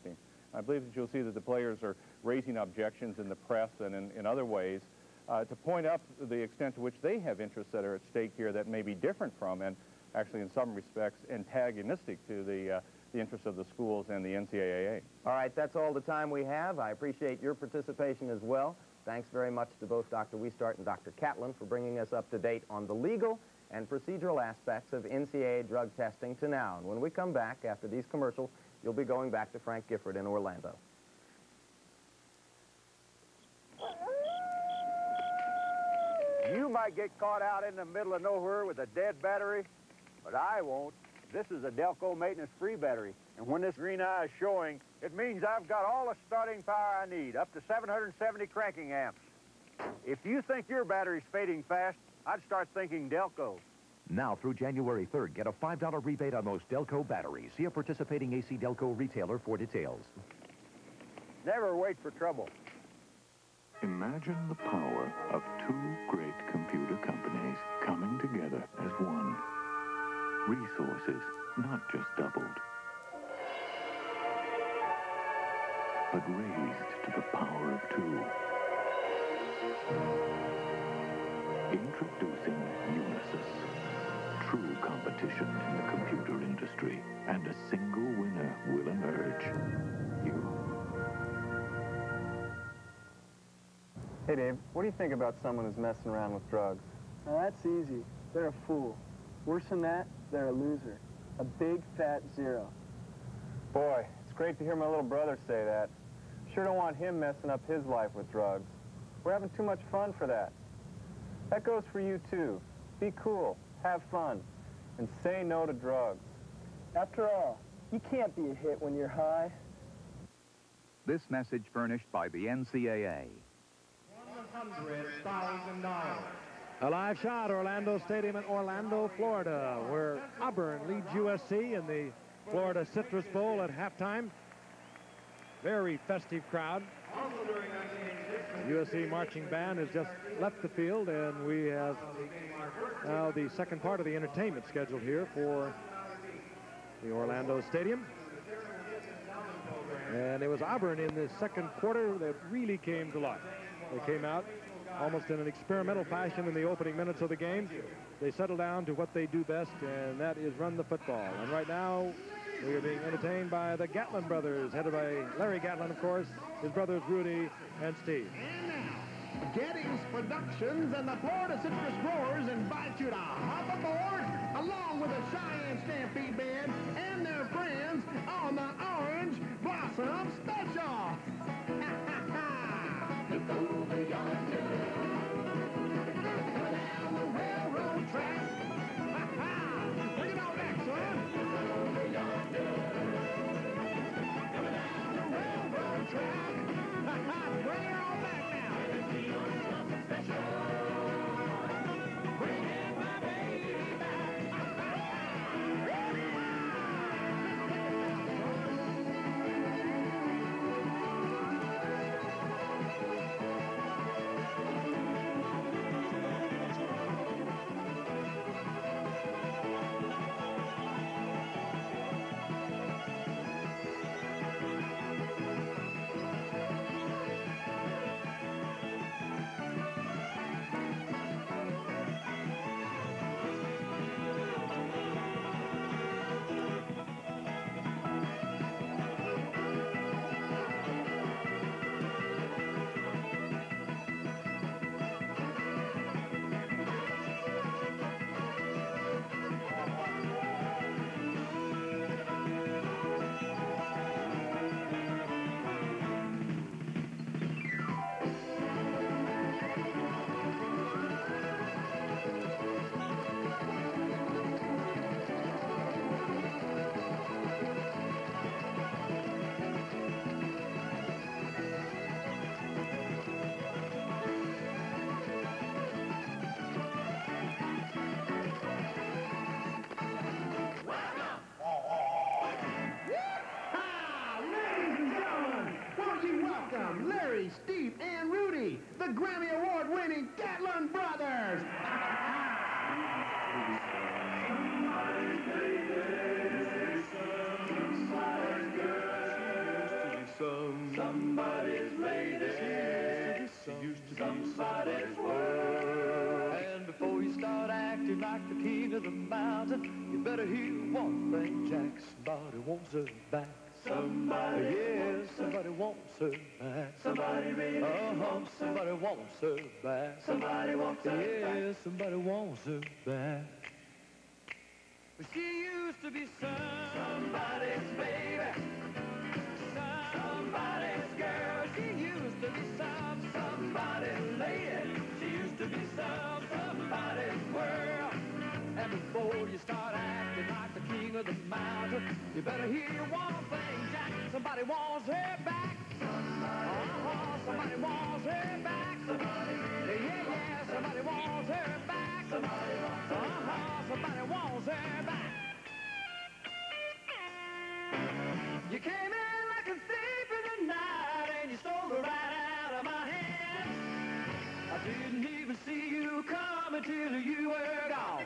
I believe that you'll see that the players are raising objections in the press and in, in other ways uh, to point up the extent to which they have interests that are at stake here that may be different from and actually in some respects antagonistic to the, uh, the interests of the schools and the N C double A. All right, that's all the time we have. I appreciate your participation as well. Thanks very much to both Doctor Wiestart and Doctor Catlin for bringing us up to date on the legal and procedural aspects of N C double A drug testing to now. And when we come back after these commercials, you'll be going back to Frank Gifford in Orlando. You might get caught out in the middle of nowhere with a dead battery, but I won't. This is a Delco maintenance-free battery, and when this green eye is showing, it means I've got all the starting power I need, up to seven hundred seventy cranking amps. If you think your battery's fading fast, I'd start thinking Delco. Now through January third, get a five dollar rebate on most Delco batteries. See a participating A C Delco retailer for details. Never wait for trouble. Imagine the power of two great computer companies coming together as one. Resources not just doubled, but raised to the power of two. Introducing Unisys. True competition in the computer industry, and a single winner will emerge. You. Hey, Dave, what do you think about someone who's messing around with drugs? Now, that's easy. They're a fool. Worse than that, they're a loser. A big, fat zero. Boy, it's great to hear my little brother say that. Sure don't want him messing up his life with drugs. We're having too much fun for that. That goes for you, too. Be cool, have fun, and say no to drugs. After all, you can't be a hit when you're high. This message furnished by the N C double A. one hundred thousand dollars. A live shot, Orlando Stadium in Orlando, Florida, where Auburn leads U S C in the Florida Citrus Bowl at halftime. Very festive crowd. The U S C marching band has just left the field, and we have now the second part of the entertainment scheduled here for the Orlando Stadium. And it was Auburn in the second quarter that really came to life. They came out almost in an experimental fashion in the opening minutes of the game. They settled down to what they do best, and that is run the football. And right now, we are being entertained by the Gatlin brothers, headed by Larry Gatlin, of course, his brothers Rudy and Steve. And now, Gettys Productions and the Florida Citrus Growers invite you to hop aboard along with the Cheyenne Stampede Band and their friends on the Orange Blossom Special. Look over yonder, down the railroad track. Bring it on back, son. Look over yonder, down the railroad track. Bring it on back now. It's the Orange Blossom Special. Bringing my baby back. Larry, Steve, and Rudy, the Grammy Award-winning Gatlin Brothers. somebody's lady. She used to be somebody's world. And before you start acting like the king of the mountain, you better hear one thing, Jack. Somebody wants her back. Somebody, yeah, somebody wants her back. Somebody really uh-huh, wants her. Somebody wants her back. Somebody wants her yeah, back. Yeah, somebody wants her back. She used to be somebody's baby, somebody's girl. She used to be some somebody's lady. She used to be some somebody's world. And before you start acting like the king of the mountain, you better hear one thing, Jack. Somebody wants her back. Uh-huh, somebody wants her back. Somebody really yeah, yeah, somebody wants her back. Somebody wants her uh-huh, back. Somebody wants her back. You came in like a thief in the night and you stole her right out of my hand. I didn't even see you come until you were gone.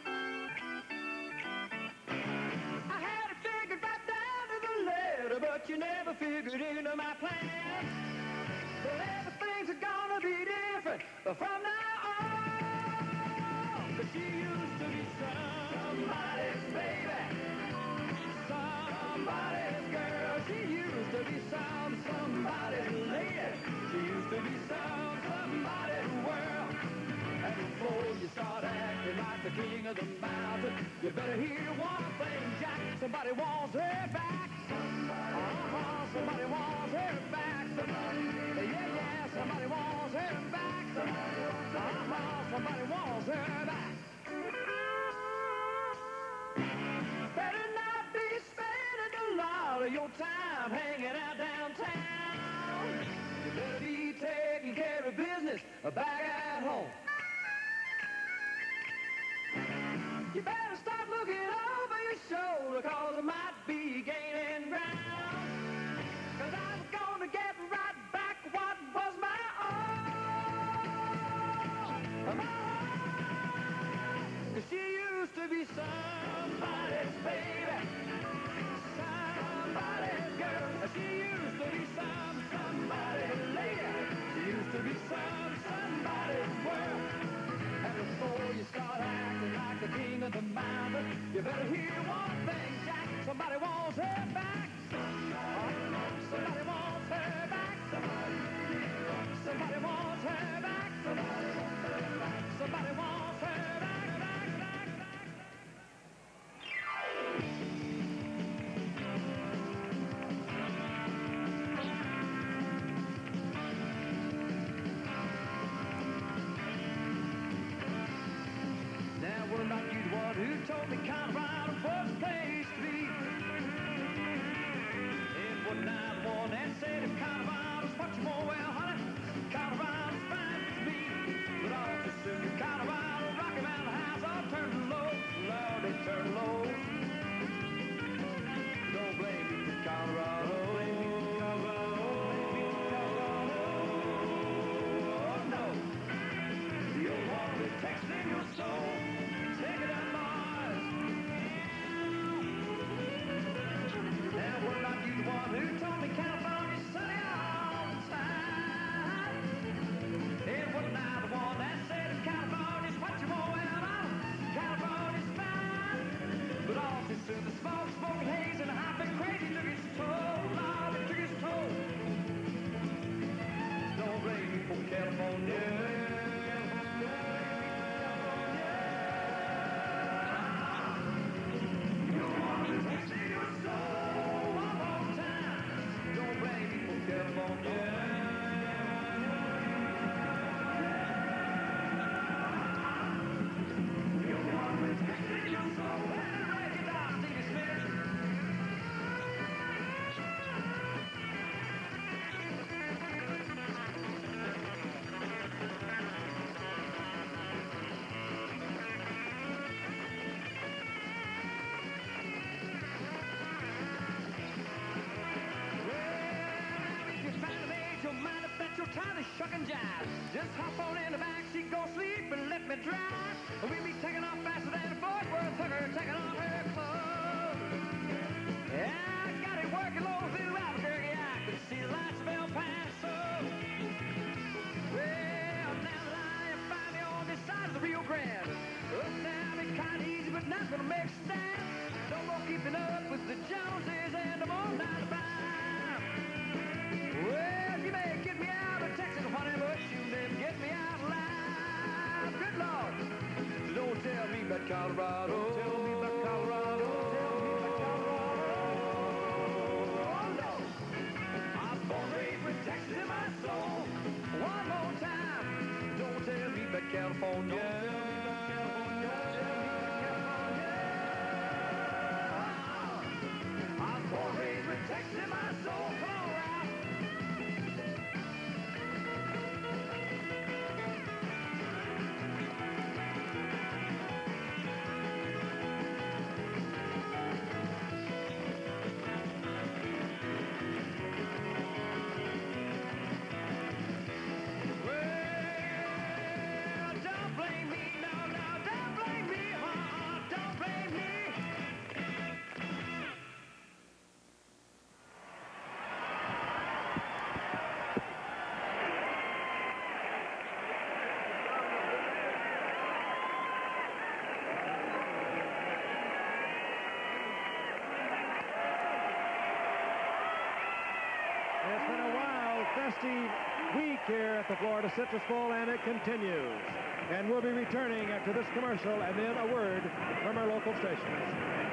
I had it figured right down to the letter, but you never figured into my plan. Well, everything's gonna be different from now on. But she used to be somebody's baby, somebody's girl. She used to be some somebody's lady. She used to be some somebody's world. And before you start acting like the king of the mountain, you better hear one thing, Jack. Somebody wants her back. Uh-huh, somebody wants her back. Yeah, yeah, somebody wants her back. Uh-huh, somebody wants her back. Better not be spending a lot of your time hanging out downtown. You better be taking care of business back at home. You better start looking over your shoulder, cause I might be gaining ground. Cause I'm gonna get right back what was my own. My own. Cause she used to be somebody's baby, somebody's girl. She used to be some somebody's lady. She used to be some somebody's world. And before you start acting like the king of the mountain, you better hear one thing, Jack. Somebody wants her back. Somebody wants her back. Somebody wants her back. Somebody wants her back, back, back, back. Now, what about you, the one who told me Colorado was the place to be? And one night, the one that said if Colorado's what you want, well, honey, Colorado's fine with me. But all too soon, Colorado, Rocky Mountain House, all turned low. Lord, they turned low. Don't blame me for Colorado. Don't blame me for Colorado. Oh, no. The old one that takes in your soul. Take it out, boys. Now, what about you, the one who told me California's sunny all the time? And what about the one that said if California's what you want, well, oh, California's fine. But all too soon, the smoke, smoke, haze, and the hot been crazy took its toll. Lord, it took its toll. Don't blame me for California. Shuck and jive. Just hop on in the back seat, go sleep and let me drive. We be taking off faster than a Fort Worth hooker taking off her clothes. Yeah, I got it working low through Albuquerque. I could see the lights smell make a stand. No more keeping up with the Joneses and I'm on nine to five. Well, you may get me out of Texas, honey, but you never get me out alive. Good Lord. So don't tell me about Colorado. Don't tell me about Colorado. Don't tell me about Colorado. Oh, no. I was born and raised with Texas in my soul. One more time. Don't tell me about California. Don't tell me about California. Don't tell me about California. I was born and raised with Texas in my soul. Come on, Ralph. It's been a wild, festive week here at the Florida Citrus Bowl, and it continues. And we'll be returning after this commercial and then a word from our local stations.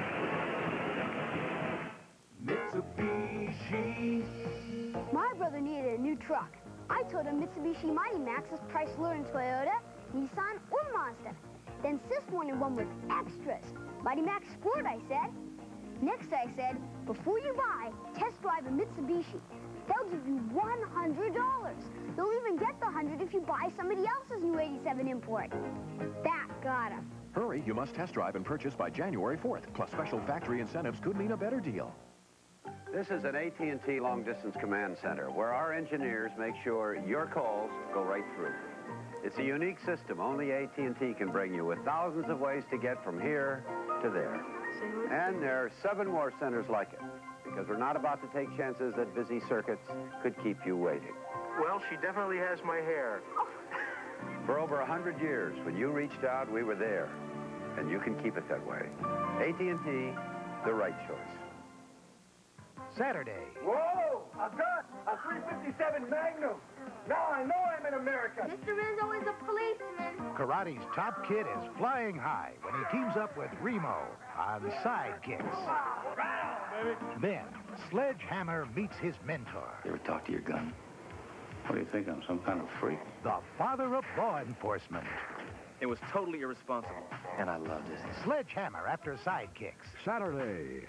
Mitsubishi. My brother needed a new truck. I told him Mitsubishi Mighty Max is Chrysler and Toyota, Nissan, or Mazda. Then Sis wanted one with extras. Mighty Max Sport, I said. Next I said, before you buy, test drive a Mitsubishi. They'll give you one hundred dollars. You'll even get the one hundred dollars if you buy somebody else's new eighty-seven import. That got him. Hurry, you must test drive and purchase by January fourth. Plus, special factory incentives could mean a better deal. This is an A T and T Long Distance Command Center where our engineers make sure your calls go right through. It's a unique system only A T and T can bring you with thousands of ways to get from here to there. And there are seven more centers like it because we're not about to take chances that busy circuits could keep you waiting. Well, she definitely has my hair. For over a hundred years, when you reached out, we were there. And you can keep it that way. A T and T, the right choice. Saturday. Whoa! A gun! A three fifty-seven Magnum! Now I know I'm in America! Mister Rizzo is a policeman. Karate's top kid is flying high when he teams up with Remo on Sidekicks. Then, Sledgehammer meets his mentor. You ever talk to your gun? What do you think? I'm some kind of freak? The father of law enforcement. It was totally irresponsible. And I loved it. Sledgehammer after Sidekicks. Saturday.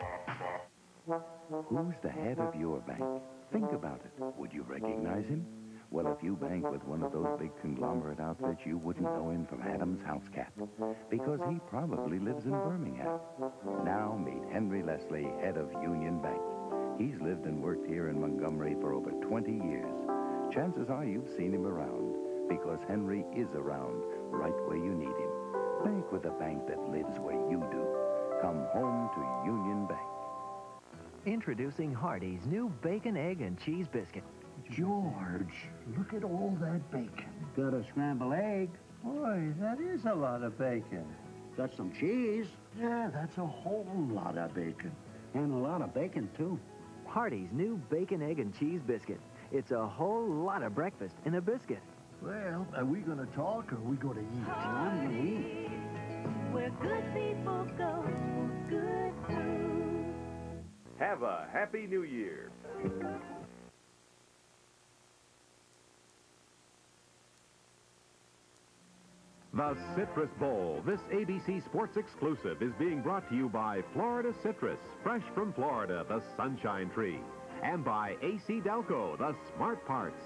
Who's the head of your bank? Think about it. Would you recognize him? Well, if you bank with one of those big conglomerate outfits, you wouldn't know him from Adam's house cat, because he probably lives in Birmingham. Now meet Henry Leslie, head of Union Bank. He's lived and worked here in Montgomery for over twenty years. Chances are you've seen him around, because Henry is around right where you need him. Bank with a bank that lives where you do. Come home to Union Bank. Introducing Hardee's new bacon, egg, and cheese biscuit. George, look at all that bacon. Got a scrambled egg. Boy, that is a lot of bacon. Got some cheese. Yeah, that's a whole lot of bacon. And a lot of bacon, too. Hardee's new bacon, egg, and cheese biscuit. It's a whole lot of breakfast in a biscuit. Well, are we going to talk or are we going to eat? I'm going to eat. Where good people go for good food. Have a Happy New Year. The Citrus Bowl, this A B C Sports exclusive, is being brought to you by Florida Citrus, fresh from Florida, the Sunshine Tree, and by A C Delco, the Smart Parts.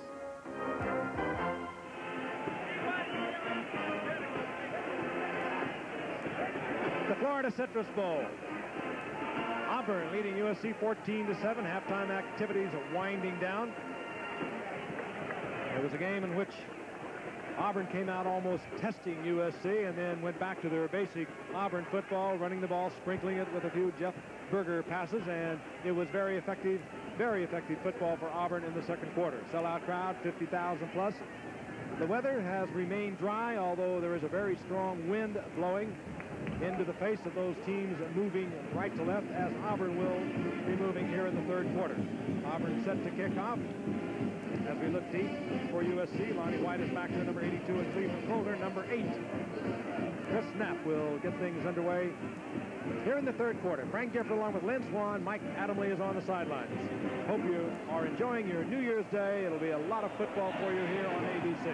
The Florida Citrus Bowl. Auburn leading U S C fourteen to seven. Halftime activities winding down. It was a game in which Auburn came out almost testing U S C and then went back to their basic Auburn football, running the ball, sprinkling it with a few Jeff Berger passes, and it was very effective, very effective football for Auburn in the second quarter. Sellout crowd, fifty thousand plus. The weather has remained dry, although there is a very strong wind blowing. into the face of those teams moving right to left, as Auburn will be moving here in the third quarter. Auburn set to kick off. As we look deep for U S C, Lonnie White is back to number eighty-two, and Cleveland Colder, number eight. Chris Knapp will get things underway here in the third quarter. Frank Gifford along with Lynn Swan. Mike Adamley is on the sidelines. Hope you are enjoying your New Year's Day. It'll be a lot of football for you here on A B C.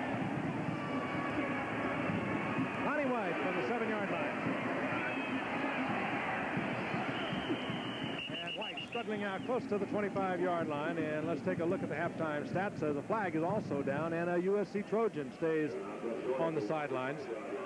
Lonnie White from the seven-yard line. And White struggling out close to the twenty-five-yard line. And let's take a look at the halftime stats. As the flag is also down, and a U S C Trojan stays on the sidelines.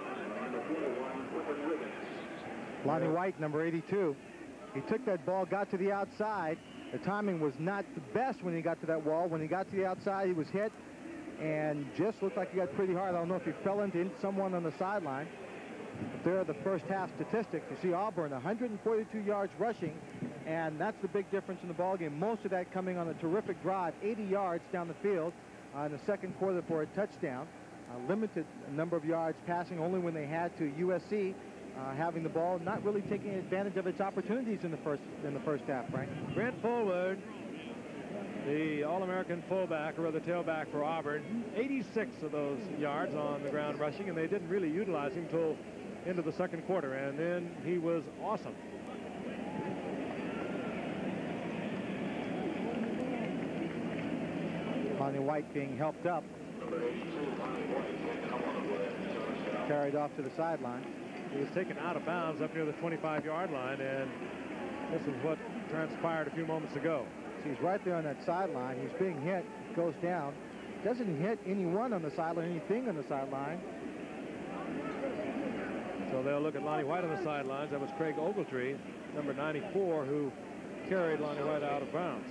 Lonnie White, number eighty-two. He took that ball, got to the outside. The timing was not the best when he got to that wall. When he got to the outside, he was hit and just looked like he got pretty hard. I don't know if he fell into someone on the sideline. But there are the first half statistics. You see Auburn, one hundred forty-two yards rushing, and that's the big difference in the ballgame. Most of that coming on a terrific drive, eighty yards down the field uh, in the second quarter for a touchdown. Uh, limited number of yards passing only when they had to. U S C uh, having the ball, not really taking advantage of its opportunities in the first in the first half, Frank. Brent Fullwood, the All-American fullback, or the tailback for Auburn, eighty-six of those yards on the ground rushing, and they didn't really utilize him until into the second quarter, and then he was awesome. Lonnie White being helped up. Carried off to the sideline. He was taken out of bounds up near the twenty-five-yard line, and this is what transpired a few moments ago. So he's right there on that sideline. He's being hit, goes down. Doesn't hit anyone on the sideline, anything on the sideline. So they'll look at Lonnie White on the sidelines. That was Craig Ogletree, number ninety-four, who carried Lonnie White out of bounds.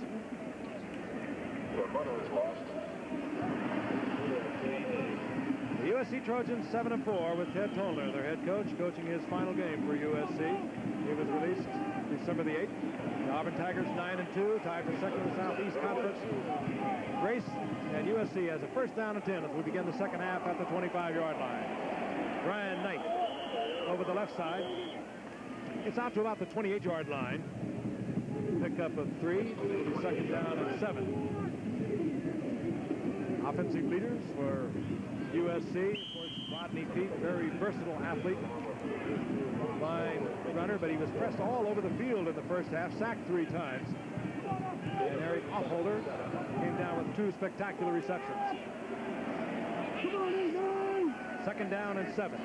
The U S C Trojans seven and four with Ted Tollner, their head coach, coaching his final game for U S C. He was released December the eighth. The Auburn Tigers nine and two, tied for second in the Southeast Conference. Grace and U S C has a first down and ten as we begin the second half at the twenty-five-yard line. Brian Knight over the left side. It's out to about the twenty-eight-yard line. Pickup of three. It'll be second down and seven. Offensive leaders for U S C, of course, Rodney Peete, very versatile athlete, line runner, but he was pressed all over the field in the first half, sacked three times. And Eric Offholder came down with two spectacular receptions. Second down and seven.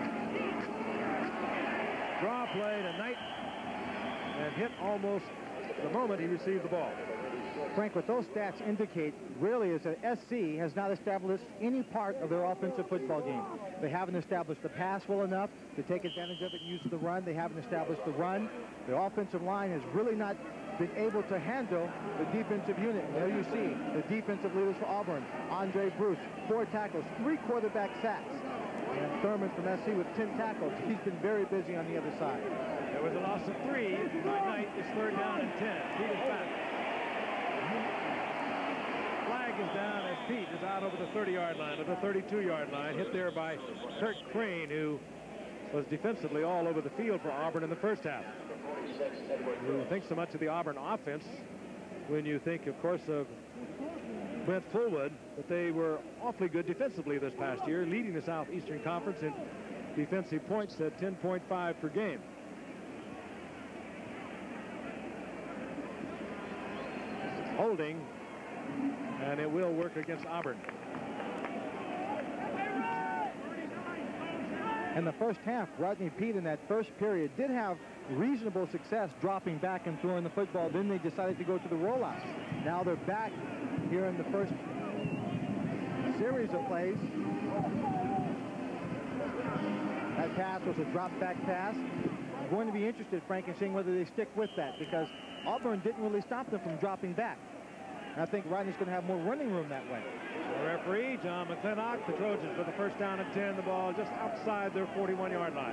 Draw play to Knight, and hit almost the moment he received the ball. Frank, what those stats indicate really is that S C has not established any part of their offensive football game. They haven't established the pass well enough to take advantage of it and use the run. They haven't established the run. The offensive line has really not been able to handle the defensive unit. There you see the defensive leaders for Auburn. Andre Bruce, four tackles, three quarterback sacks. And Thurman from S C with ten tackles. He's been very busy on the other side. There was a loss of three by Knight. It's third down and ten. Peete is back. Flag is down as Peete is out over the thirty-yard line, or the thirty-two-yard line, hit there by Kurt Crane, who was defensively all over the field for Auburn in the first half. You think so much of the Auburn offense when you think, of course, of Brent Fullwood, but they were awfully good defensively this past year, leading the Southeastern Conference in defensive points at ten point five per game. Holding, and it will work against Auburn. In the first half, Rodney Peete in that first period did have reasonable success dropping back and throwing the football. Then they decided to go to the rollouts. Now they're back here in the first series of plays. That pass was a drop-back pass. I'm going to be interested, Frank, in seeing whether they stick with that, because Auburn didn't really stop them from dropping back. And I think Rodney's going to have more running room that way. The referee, John McClintock, the Trojans with the first down and ten, the ball just outside their forty-one-yard line.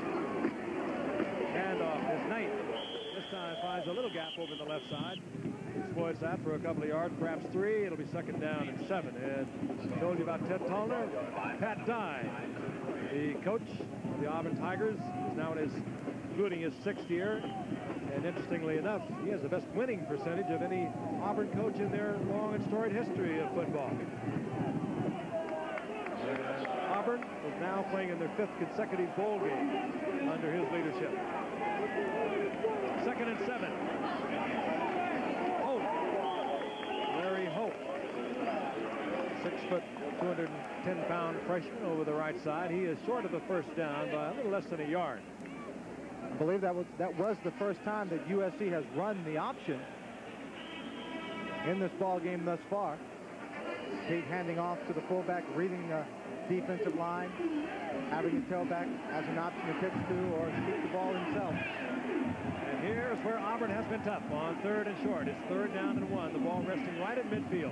Handoff is Knight. This time finds a little gap over the left side. exploits that for a couple of yards, perhaps three. It'll be second down and seven. And I told you about Ted Tollner. Pat Dye, the coach of the Auburn Tigers, is now in his, including his sixth year. And interestingly enough, he has the best winning percentage of any Auburn coach in their long and storied history of football. And Auburn is now playing in their fifth consecutive bowl game under his leadership. Second and seven. Hope. Larry Hope. Six foot, two hundred ten pound freshman over the right side. He is short of the first down by a little less than a yard. I believe that was that was the first time that U S C has run the option in this ball game thus far. Tate handing off to the fullback, reading the defensive line, having a tailback as an option to pitch to or keep the ball himself. And here's where Auburn has been tough on third and short. It's third down and one. The ball resting right at midfield.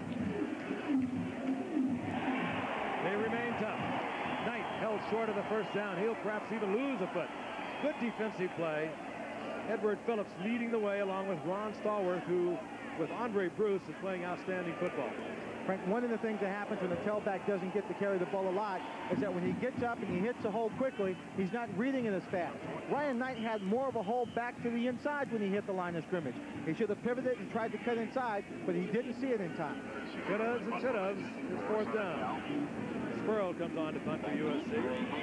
They remain tough. Knight held short of the first down. He'll perhaps even lose a foot. Good defensive play. Edward Phillips leading the way along with Ron Stallworth, who, with Andre Bruce, is playing outstanding football. Frank, one of the things that happens when the tailback doesn't get to carry the ball a lot is that when he gets up and he hits a hole quickly, he's not reading it as fast. Ryan Knight had more of a hole back to the inside when he hit the line of scrimmage. He should have pivoted and tried to cut inside, but he didn't see it in time. Should-haves and should-haves. It's fourth down. Spurl comes on to punt for U S C.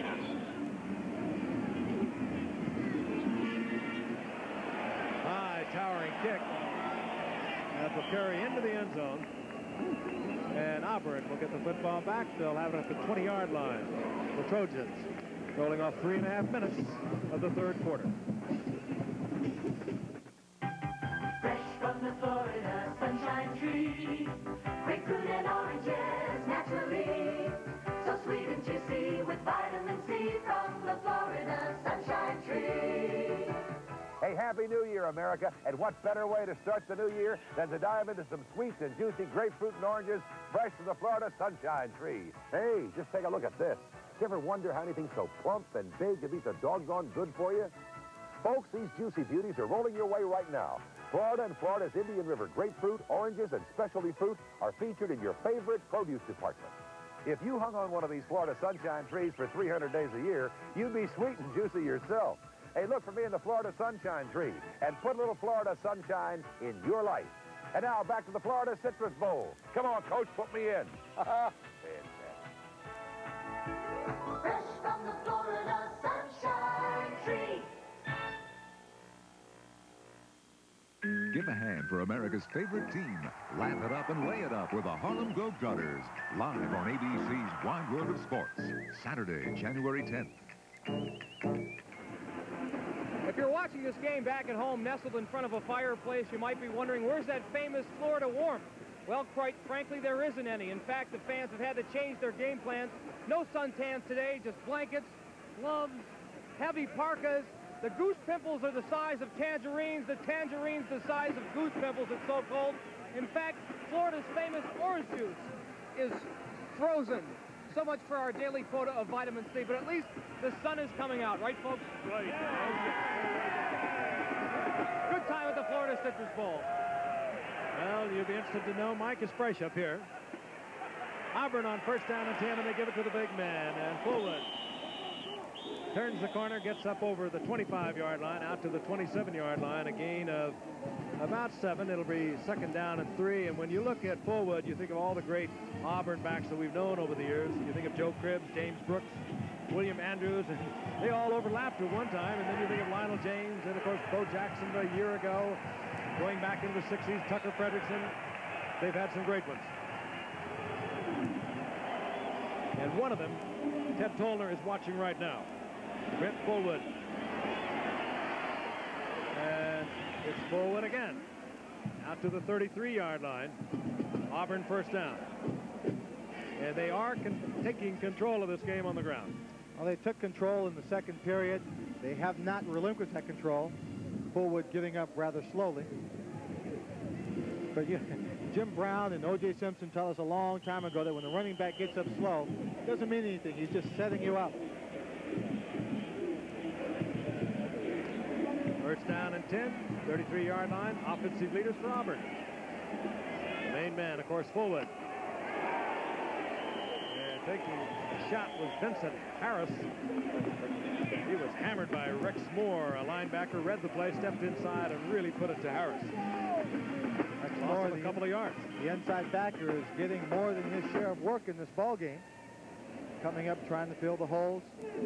High towering kick. That will carry into the end zone. And Auburn will get the football back. They'll have it at the twenty yard line. The Trojans rolling off three and a half minutes of the third quarter. Fresh from the Florida sunshine tree, grapefruit and oranges naturally, so sweet and juicy with vitamin C from the Florida sunshine tree. Hey, Happy New Year, America. And what better way to start the new year than to dive into some sweet and juicy grapefruit and oranges fresh from the Florida sunshine tree. Hey, just take a look at this. You ever wonder how anything so plump and big can be so doggone good for you? Folks, these juicy beauties are rolling your way right now. Florida and Florida's Indian River grapefruit, oranges, and specialty fruit are featured in your favorite produce department. If you hung on one of these Florida sunshine trees for three hundred days a year, you'd be sweet and juicy yourself. Hey, look for me in the Florida Sunshine Tree and put a little Florida sunshine in your life. And now back to the Florida Citrus Bowl. Come on, Coach, put me in. Fresh from the Florida sunshine tree. Give a hand for America's favorite team. Laugh it up and lay it up with the Harlem Globetrotters. Live on A B C's Wide World of Sports. Saturday, January tenth. If you're watching this game back at home, nestled in front of a fireplace, you might be wondering, where's that famous Florida warmth? Well, quite frankly, there isn't any. In fact, the fans have had to change their game plans. No suntans today, just blankets, gloves, heavy parkas. The goose pimples are the size of tangerines. The tangerines the size of goose pimples. It's so cold. In fact, Florida's famous orange juice is frozen. So much for our daily quota of vitamin C, but at least the sun is coming out, right, folks? Right. Good time at the Florida Citrus Bowl. Well, you'll be interested to know Mike is fresh up here. Auburn on first down and ten, and they give it to the big man. And Fullwood turns the corner, gets up over the twenty-five yard line, out to the twenty-seven yard line, a gain of about seven. It'll be second down and three. And when you look at Fullwood, you think of all the great Auburn backs that we've known over the years. You think of Joe Cribbs, James Brooks, William Andrews, and they all overlapped at one time. And then you think of Lionel James, and of course Bo Jackson a year ago, going back into the sixties, Tucker Frederickson. They've had some great ones. And one of them, Ted Tollner, is watching right now. Brent Fullwood. And it's Fullwood again. Out to the thirty-three yard line. Auburn first down. And they are con taking control of this game on the ground. Well, they took control in the second period. They have not relinquished that control. Fullwood giving up rather slowly. But yeah, Jim Brown and O J Simpson tell us a long time ago that when the running back gets up slow, it doesn't mean anything. He's just setting you up. First down and ten, thirty-three yard line, offensive leaders for Auburn. The main man, of course, Fullwood. And taking the shot was Vincent Harris. He was hammered by Rex Moore. A linebacker read the play, stepped inside, and really put it to Harris. Rex Moore, a couple of yards. The inside backer is getting more than his share of work in this ball game. Coming up, trying to fill the holes.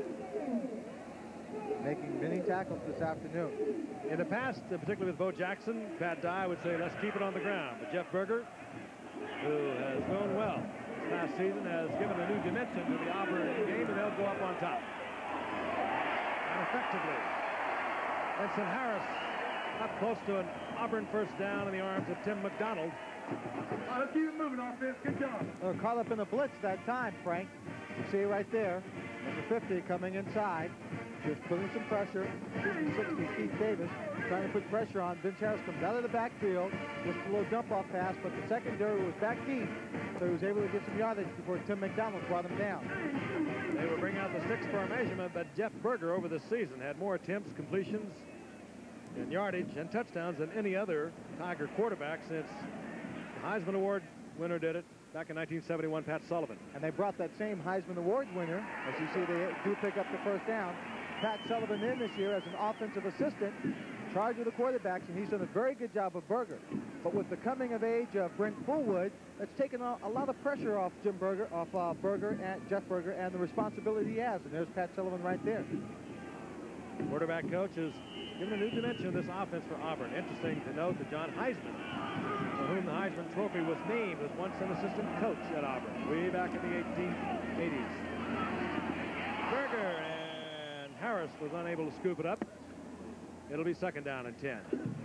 Making many tackles this afternoon. In the past, uh, particularly with Bo Jackson, Pat Dye would say, let's keep it on the ground. But Jeff Berger, who has gone well this past season, has given a new dimension to the Auburn game, and they'll go up on top. And effectively, Vincent Harris up close to an Auburn first down in the arms of Tim McDonald. Right, let's keep it moving, offense. Good job. They're caught up in a blitz that time, Frank. You see right there, number fifty coming inside, just putting some pressure. sixty, Keith Davis, trying to put pressure on. Vince Harris comes out of the backfield, just a little dump-off pass, but the secondary was back deep, so he was able to get some yardage before Tim McDonald brought him down. They will bring out the sticks for a measurement, but Jeff Berger over the season had more attempts, completions, and yardage and touchdowns than any other Tiger quarterback since the Heisman Award winner did it back in nineteen seventy-one, Pat Sullivan. And they brought that same Heisman Award winner. As you see, they do pick up the first down. Pat Sullivan in this year as an offensive assistant, charged with the quarterbacks, and he's done a very good job of Berger. But with the coming of age of Brent Fullwood, that's taken a, a lot of pressure off Jim Berger, off uh, Berger and Jeff Berger, and the responsibility he has. And there's Pat Sullivan right there. Quarterback coach has given a new dimension to this offense for Auburn. Interesting to note that John Heisman, for whom the Heisman Trophy was named, was once an assistant coach at Auburn, way back in the eighteen eighties. Berger and Harris was unable to scoop it up. It'll be second down and ten.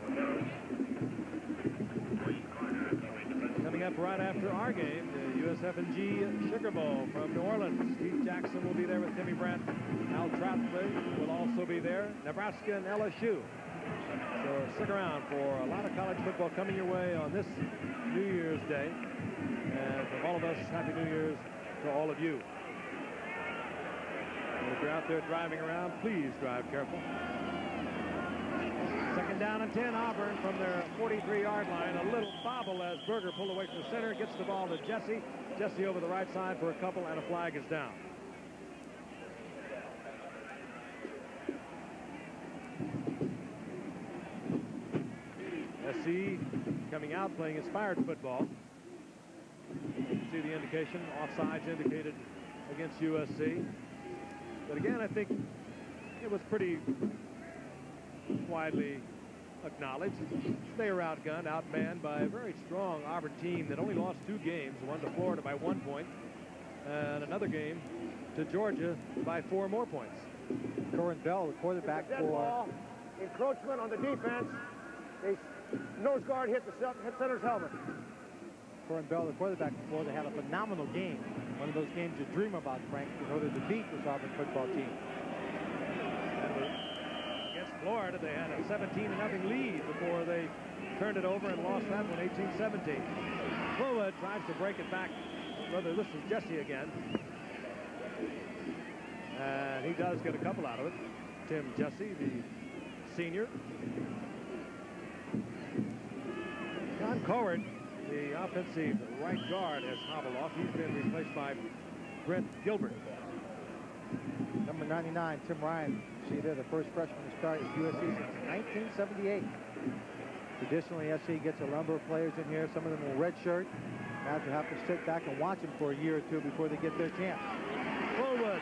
Coming up right after our game, the U S F and G Sugar Bowl from New Orleans. Steve Jackson will be there with Timmy Brandt. Al Trothley will also be there. Nebraska and L S U. So stick around for a lot of college football coming your way on this New Year's Day. And from all of us, Happy New Year's to all of you. And if you're out there driving around, please drive careful. Second down and ten, Auburn from their forty-three yard line. A little bobble as Berger pulled away from the center, gets the ball to Jesse. Jesse over the right side for a couple, and a flag is down. S C coming out playing inspired football. You can see the indication, offsides indicated against U S C. But again, I think it was pretty widely acknowledged. They were outgunned, outmanned by a very strong Auburn team that only lost two games, one to Florida by one point, and another game to Georgia by four more points. Corin Bell, the quarterback Dead for... ball, encroachment on the defense. They nose guard hit the hit center's helmet. Corin Bell, the quarterback for Florida, had a phenomenal game. One of those games you dream about, Frank, in order to beat this Auburn football team. Against Florida, they had a seventeen to nothing lead before they turned it over and lost that one eighteen seventeen. Fullwood tries to break it back. Brother, this is Jesse again. And he does get a couple out of it. Tim Jesse, the senior. John Coward, the offensive right guard, has hobbled off. He's been replaced by Brent Gilbert. Number ninety-nine, Tim Ryan. See there, the first freshman to start at U S C since nineteen seventy-eight. Traditionally, S C gets a number of players in here. Some of them will redshirt. Now to have to sit back and watch them for a year or two before they get their chance. Fullwood.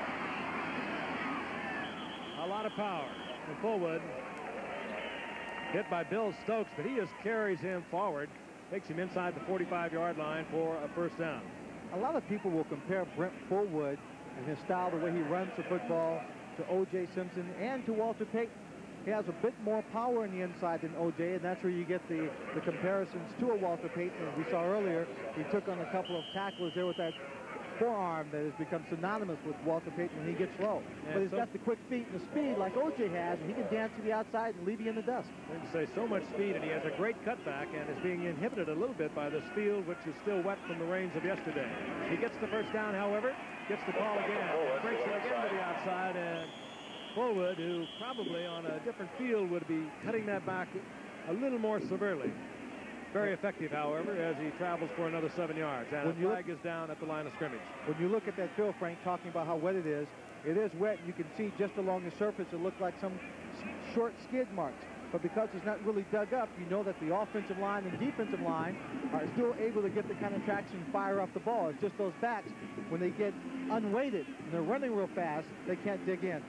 A lot of power. And Fullwood hit by Bill Stokes, but he just carries him forward, takes him inside the forty-five yard line for a first down. A lot of people will compare Brent Fullwood and his style, the way he runs the football, to O J Simpson and to Walter Payton. He has a bit more power in the inside than O J, and that's where you get the, the comparisons to a Walter Payton. As we saw earlier, he took on a couple of tacklers there with that forearm that has become synonymous with Walter Payton when he gets low. Yeah, but he's so got the quick feet and the speed like O J has, and he can dance to the outside and leave you in the dust. I would say so much speed, and he has a great cutback and is being inhibited a little bit by this field, which is still wet from the rains of yesterday. He gets the first down, however, gets the call again, breaks it again to the outside, and Fullwood, who probably on a different field would be cutting that back a little more severely. Very effective, however, as he travels for another seven yards. And When the you flag look- is down at the line of scrimmage. When you look at that field, Frank, talking about how wet it is, it is wet. You can see just along the surface it looked like some s- short skid marks. But because it's not really dug up, you know that the offensive line and defensive line are still able to get the kind of traction and fire off the ball. It's just those backs, when they get unweighted and they're running real fast, they can't dig in.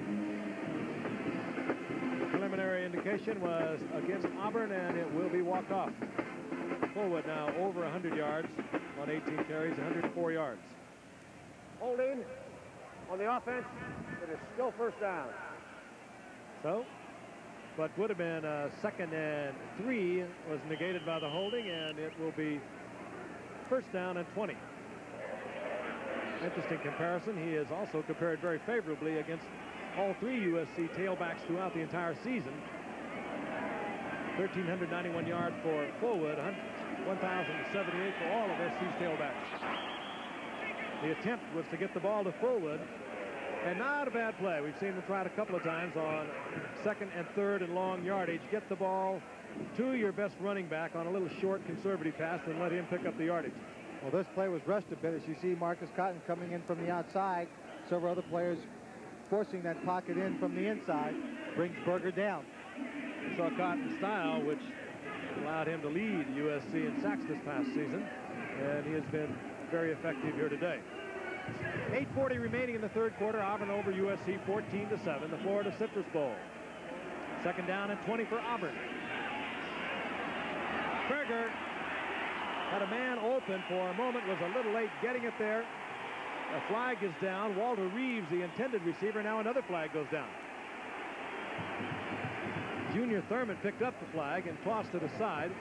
Preliminary indication was against Auburn, and it will be walked off. Fullwood now over one hundred yards on eighteen carries, one hundred four yards. Holding on the offense. It is still first down. So, what would have been a second and three was negated by the holding, and it will be first down and twenty. Interesting comparison. He is also compared very favorably against all three U S C tailbacks throughout the entire season. one thousand three hundred ninety-one yards for Fullwood, one thousand seventy-eight for all of S C's tailbacks. The attempt was to get the ball to Fullwood, and not a bad play. We've seen them try it a couple of times on second and third and long yardage. Get the ball to your best running back on a little short conservative pass and let him pick up the yardage. Well, this play was rushed a bit. As you see Marcus Cotton coming in from the outside, several other players forcing that pocket in from the inside, brings Berger down. We saw Cotton's style, which allowed him to lead U S C in sacks this past season, and he has been very effective here today. eight forty remaining in the third quarter. Auburn over U S C fourteen to seven, the Florida Citrus Bowl. Second down and twenty for Auburn. Berger had a man open for a moment, was a little late getting it there. A flag is down. Walter Reeves, the intended receiver, now another flag goes down. Junior Thurman picked up the flag and tossed it aside.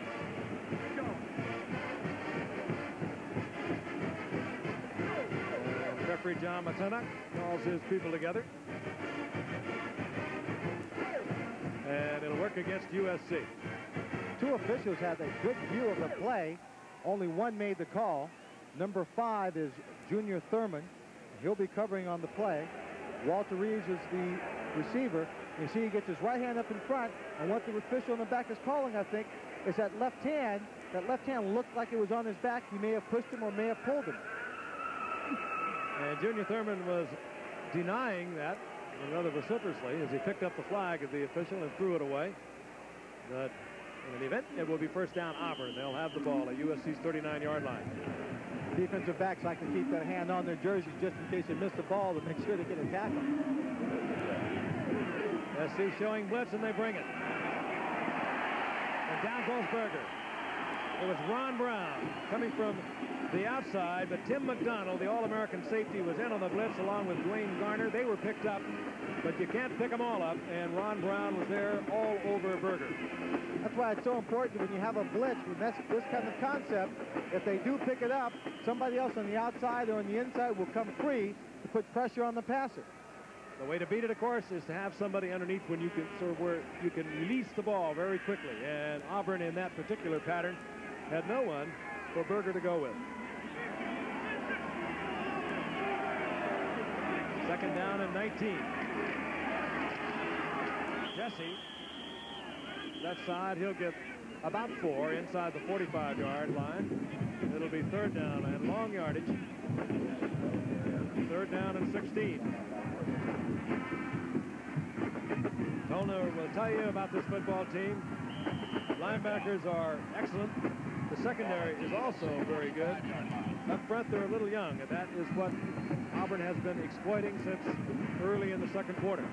And referee John Matana calls his people together. And it'll work against U S C. Two officials had a good view of the play. Only one made the call. Number five is Junior Thurman. He'll be covering on the play. Walter Reeves is the receiver. You see he gets his right hand up in front, and what the official in the back is calling, I think, is that left hand. That left hand looked like it was on his back. He may have pushed him or may have pulled him. And Junior Thurman was denying that, rather vociferously, as he picked up the flag of the official and threw it away. But in any event, it will be first down Auburn. They'll have the ball at U S C's thirty-nine yard line. Defensive backs like to keep that hand on their jerseys just in case they miss the ball to make sure they get a tackle. S C showing blitz, and they bring it. And down goes Berger. It was Ron Brown coming from the outside, but Tim McDonald, the All-American safety, was in on the blitz along with Dwayne Garner. They were picked up, but you can't pick them all up, and Ron Brown was there all over Berger. That's why it's so important when you have a blitz with this, this kind of concept. If they do pick it up, somebody else on the outside or on the inside will come free to put pressure on the passer. The way to beat it, of course, is to have somebody underneath when you can sort of where you can release the ball very quickly. And Auburn, in that particular pattern, had no one for Berger to go with. Second down and nineteen. Jesse, left side, he'll get about four inside the forty-five yard line. It'll be third down and long yardage. Third down and sixteen. Tolner will tell you about this football team. Linebackers are excellent. The secondary is also very good. Up front, they're a little young, and that is what Auburn has been exploiting since early in the second quarter.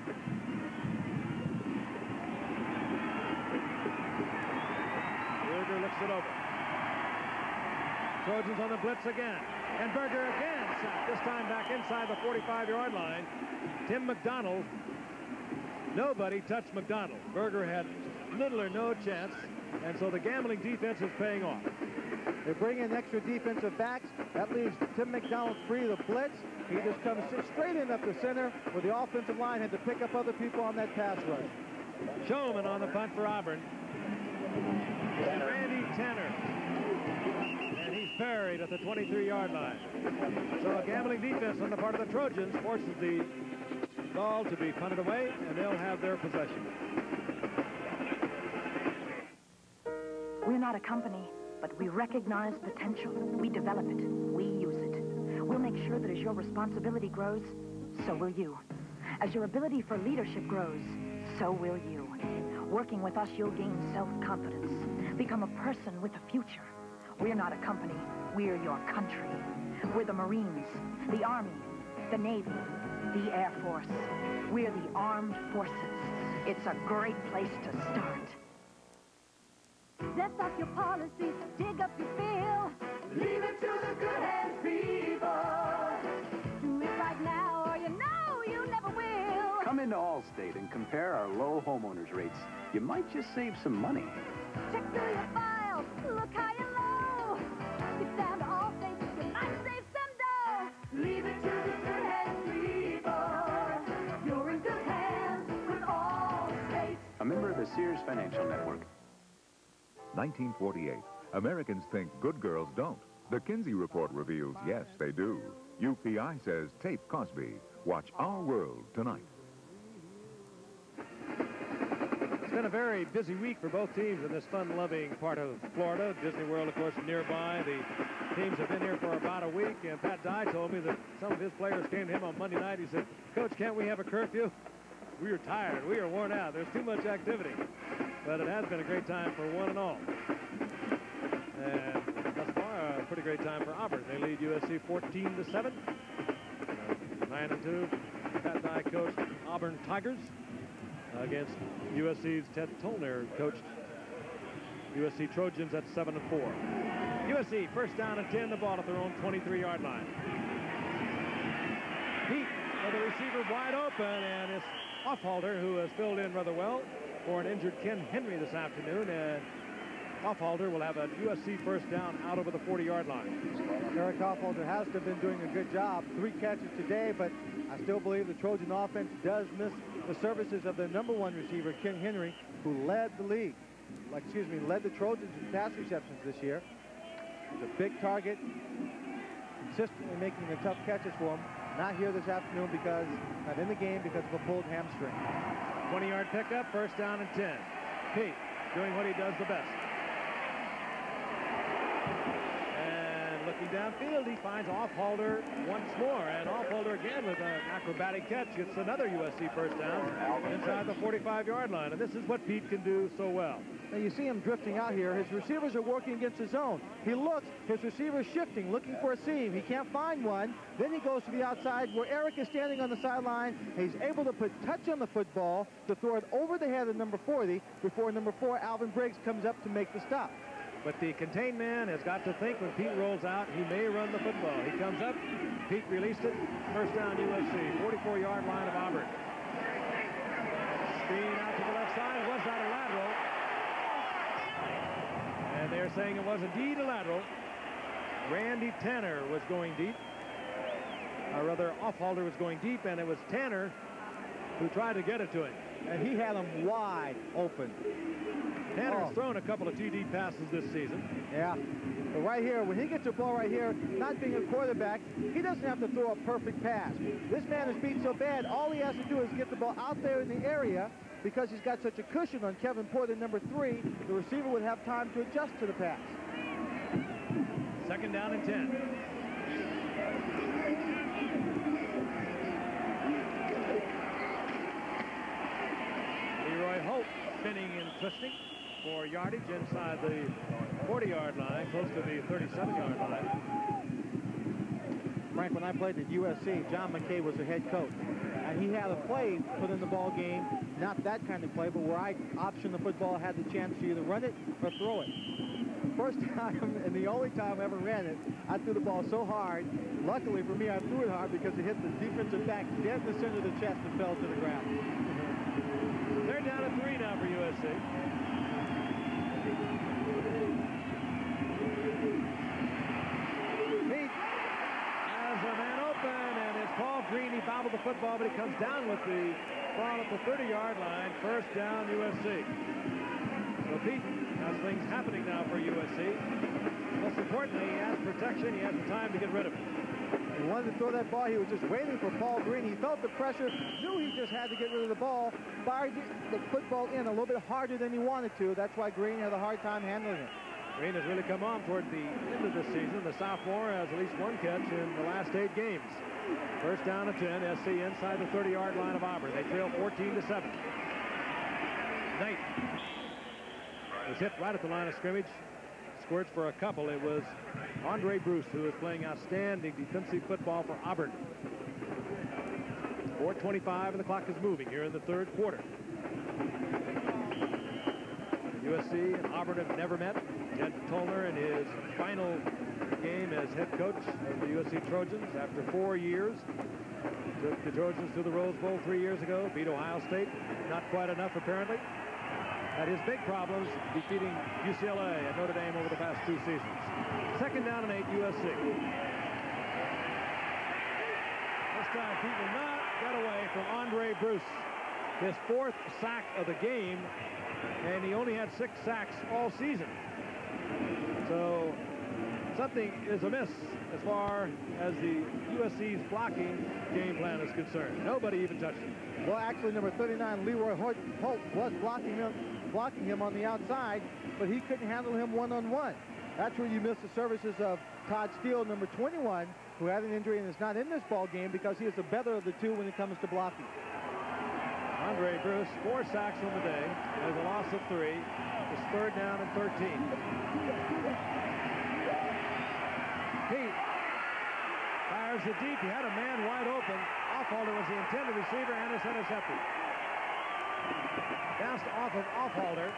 Berger looks it over. Trojans on the blitz again. And Berger again sacked, this time back inside the forty-five yard line. Tim McDonald. Nobody touched McDonald. Berger had little or no chance, and so the gambling defense is paying off. They bring in extra defensive backs. That leaves Tim McDonald free of the blitz. He just comes straight in up the center where the offensive line had to pick up other people on that pass rush. Showman on the punt for Auburn. Randy Tanner. And he's parried at the twenty-three yard line. So a gambling defense on the part of the Trojans forces the ball to be punted away, and they'll have their possession. When not a company, but we recognize potential. We develop it. We use it. We'll make sure that as your responsibility grows, so will you. As your ability for leadership grows, so will you. Working with us, you'll gain self-confidence. Become a person with a future. We're not a company. We're your country. We're the Marines, the Army, the Navy, the Air Force. We're the armed forces. It's a great place to start. Dust off your policies, dig up your bill. Leave it to the good hands, people. Do it right now, or you know you never will. Come into Allstate and compare our low homeowners rates. You might just save some money. Check through your files, look high and low. Get down to Allstate, you might save some dough. Leave it to the good hands, people. You're in good hands with Allstate. A member of the Sears Financial Network. nineteen forty-eight. Americans think good girls don't. The Kinsey Report reveals, yes, they do. U P I says tape Cosby. Watch Our World tonight. It's been a very busy week for both teams in this fun-loving part of Florida. Disney World, of course, nearby. The teams have been here for about a week, and Pat Dye told me that some of his players came to him on Monday night. He said, Coach, can't we have a curfew? We are tired. We are worn out. There's too much activity. But it has been a great time for one and all. And thus far, a pretty great time for Auburn. They lead U S C fourteen to seven. nine and two. Pat Dye coached Auburn Tigers against U S C's Ted Tollner coached U S C Trojans at seven and four. U S C first down and ten, the ball at their own twenty-three yard line. Pete with the receiver wide open, and it's Offhalder who has filled in rather well for an injured Ken Henry this afternoon, and Offhalder will have a U S C first down out over the forty yard line. Eric Offhalder has to have been doing a good job. Three catches today, but I still believe the Trojan offense does miss the services of their number one receiver, Ken Henry, who led the league, like, excuse me, led the Trojans in pass receptions this year. He's a big target, consistently making the tough catches for him. Not here this afternoon because, not in the game because of a pulled hamstring. twenty yard pickup, first down and ten. Pete doing what he does the best. And looking downfield, he finds Offhalder once more. And Offhalder again with an acrobatic catch gets another U S C first down inside the forty-five yard line. And this is what Pete can do so well. Now you see him drifting out here. His receivers are working against his zone. He looks, his receiver is shifting, looking for a seam. He can't find one. Then he goes to the outside where Eric is standing on the sideline. He's able to put touch on the football to throw it over the head of number forty before number four, Alvin Briggs, comes up to make the stop. But the contained man has got to think when Pete rolls out, he may run the football. He comes up, Pete released it, first down U S C, forty-four yard line of Auburn. Screen out to the left side, was that a lateral? And they're saying it was indeed a lateral. Randy Tanner was going deep. Or rather, Offhalder was going deep, and it was Tanner who tried to get it to him. And he had him wide open. Tanner's oh. thrown a couple of T D passes this season. Yeah. But right here, when he gets the ball right here, not being a quarterback, he doesn't have to throw a perfect pass. This man is beat so bad, all he has to do is get the ball out there in the area. Because he's got such a cushion on Kevin Porter, number three, the receiver would have time to adjust to the pass. Second down and ten. Leroy Hope spinning and twisting for yardage inside the forty yard line, close to the thirty-seven yard line. Frank, when I played at U S C, John McKay was the head coach. And he had a play put in the ball game, not that kind of play, but where I optioned the football, had the chance to either run it or throw it. First time, and the only time I ever ran it, I threw the ball so hard. Luckily for me, I threw it hard because it hit the defensive back dead in the center of the chest and fell to the ground. They're down at three now for U S C. Pete has a man open, and it's Paul Green. He bobbled the football, but he comes down with the ball at the thirty yard line. First down, U S C. So Pete has things happening now for U S C. Most importantly, he has protection. He has the time to get rid of it. He wanted to throw that ball. He was just waiting for Paul Green. He felt the pressure, knew he just had to get rid of the ball, fired the football in a little bit harder than he wanted to. That's why Green had a hard time handling it. Green has really come on toward the end of the season. The sophomore has at least one catch in the last eight games. First down and ten. S C inside the thirty-yard line of Auburn. They trail fourteen to seven. Knight was hit right at the line of scrimmage. Squirts for a couple. It was Andre Bruce who is playing outstanding defensive football for Auburn. four twenty-five and the clock is moving here in the third quarter. U S C and Auburn have never met. Ed Tollner in his final game as head coach of the U S C Trojans after four years. Took the Trojans to the Rose Bowl three years ago, beat Ohio State. Not quite enough, apparently. Had his big problems defeating U C L A and Notre Dame over the past two seasons. Second down and eight, U S C. This time, Pete will not get away from Andre Bruce. His fourth sack of the game, and he only had six sacks all season. So something is amiss as far as the U S C's blocking game plan is concerned. Nobody even touched him. Well, actually, number thirty-nine, Leroy Holt, was blocking him, blocking him on the outside, but he couldn't handle him one-on-one. That's where you miss the services of Todd Steele, number twenty-one, who had an injury and is not in this ball game because he is the better of the two when it comes to blocking. Andre Bruce, four sacks on the day. There's a loss of three. It's third down and thirteen. Pete fires it deep. He had a man wide open. Offhalder was the intended receiver, and it's intercepted. Bounced off of Offhalder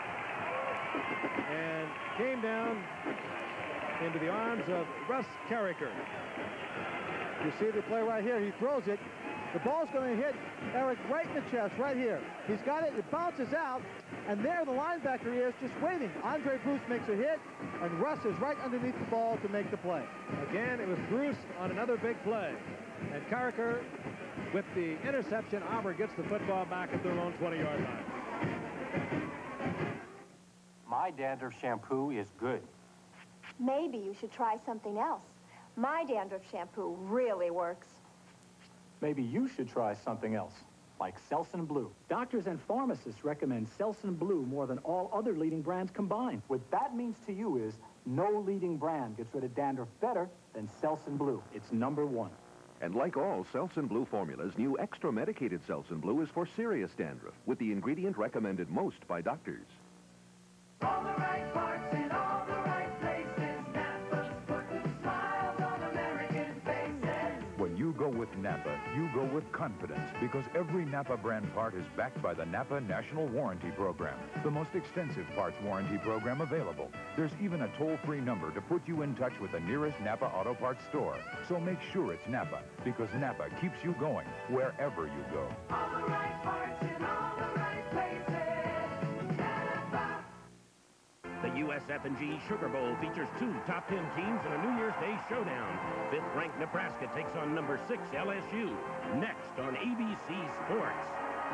and came down into the arms of Russ Carricker. You see the play right here. He throws it. The ball's going to hit Eric right in the chest, right here. He's got it. It bounces out, and there the linebacker is just waiting. Andre Bruce makes a hit, and Russ is right underneath the ball to make the play. Again, it was Bruce on another big play. And Carricker, with the interception, Auburn gets the football back at their own twenty-yard line. My dandruff shampoo is good. Maybe you should try something else. My dandruff shampoo really works. Maybe you should try something else, like Selsun Blue. Doctors and pharmacists recommend Selsun Blue more than all other leading brands combined. What that means to you is no leading brand gets rid of dandruff better than Selsun Blue. It's number one. And like all Selsun Blue formulas, new extra medicated Selsun Blue is for serious dandruff, with the ingredient recommended most by doctors. All the right parts in all the right places. Napa's putting smiles on American faces. When you go with Napa, you go with confidence, because every Napa brand part is backed by the Napa National Warranty Program, the most extensive parts warranty program available. There's even a toll-free number to put you in touch with the nearest Napa Auto Parts store. So make sure it's Napa, because Napa keeps you going wherever you go. All the right parts in all the right places. Napa. The U S F and G Sugar Bowl features two top ten teams in a New Year's Day showdown. Fifth-ranked Nebraska takes on number six L S U. Next on A B C Sports.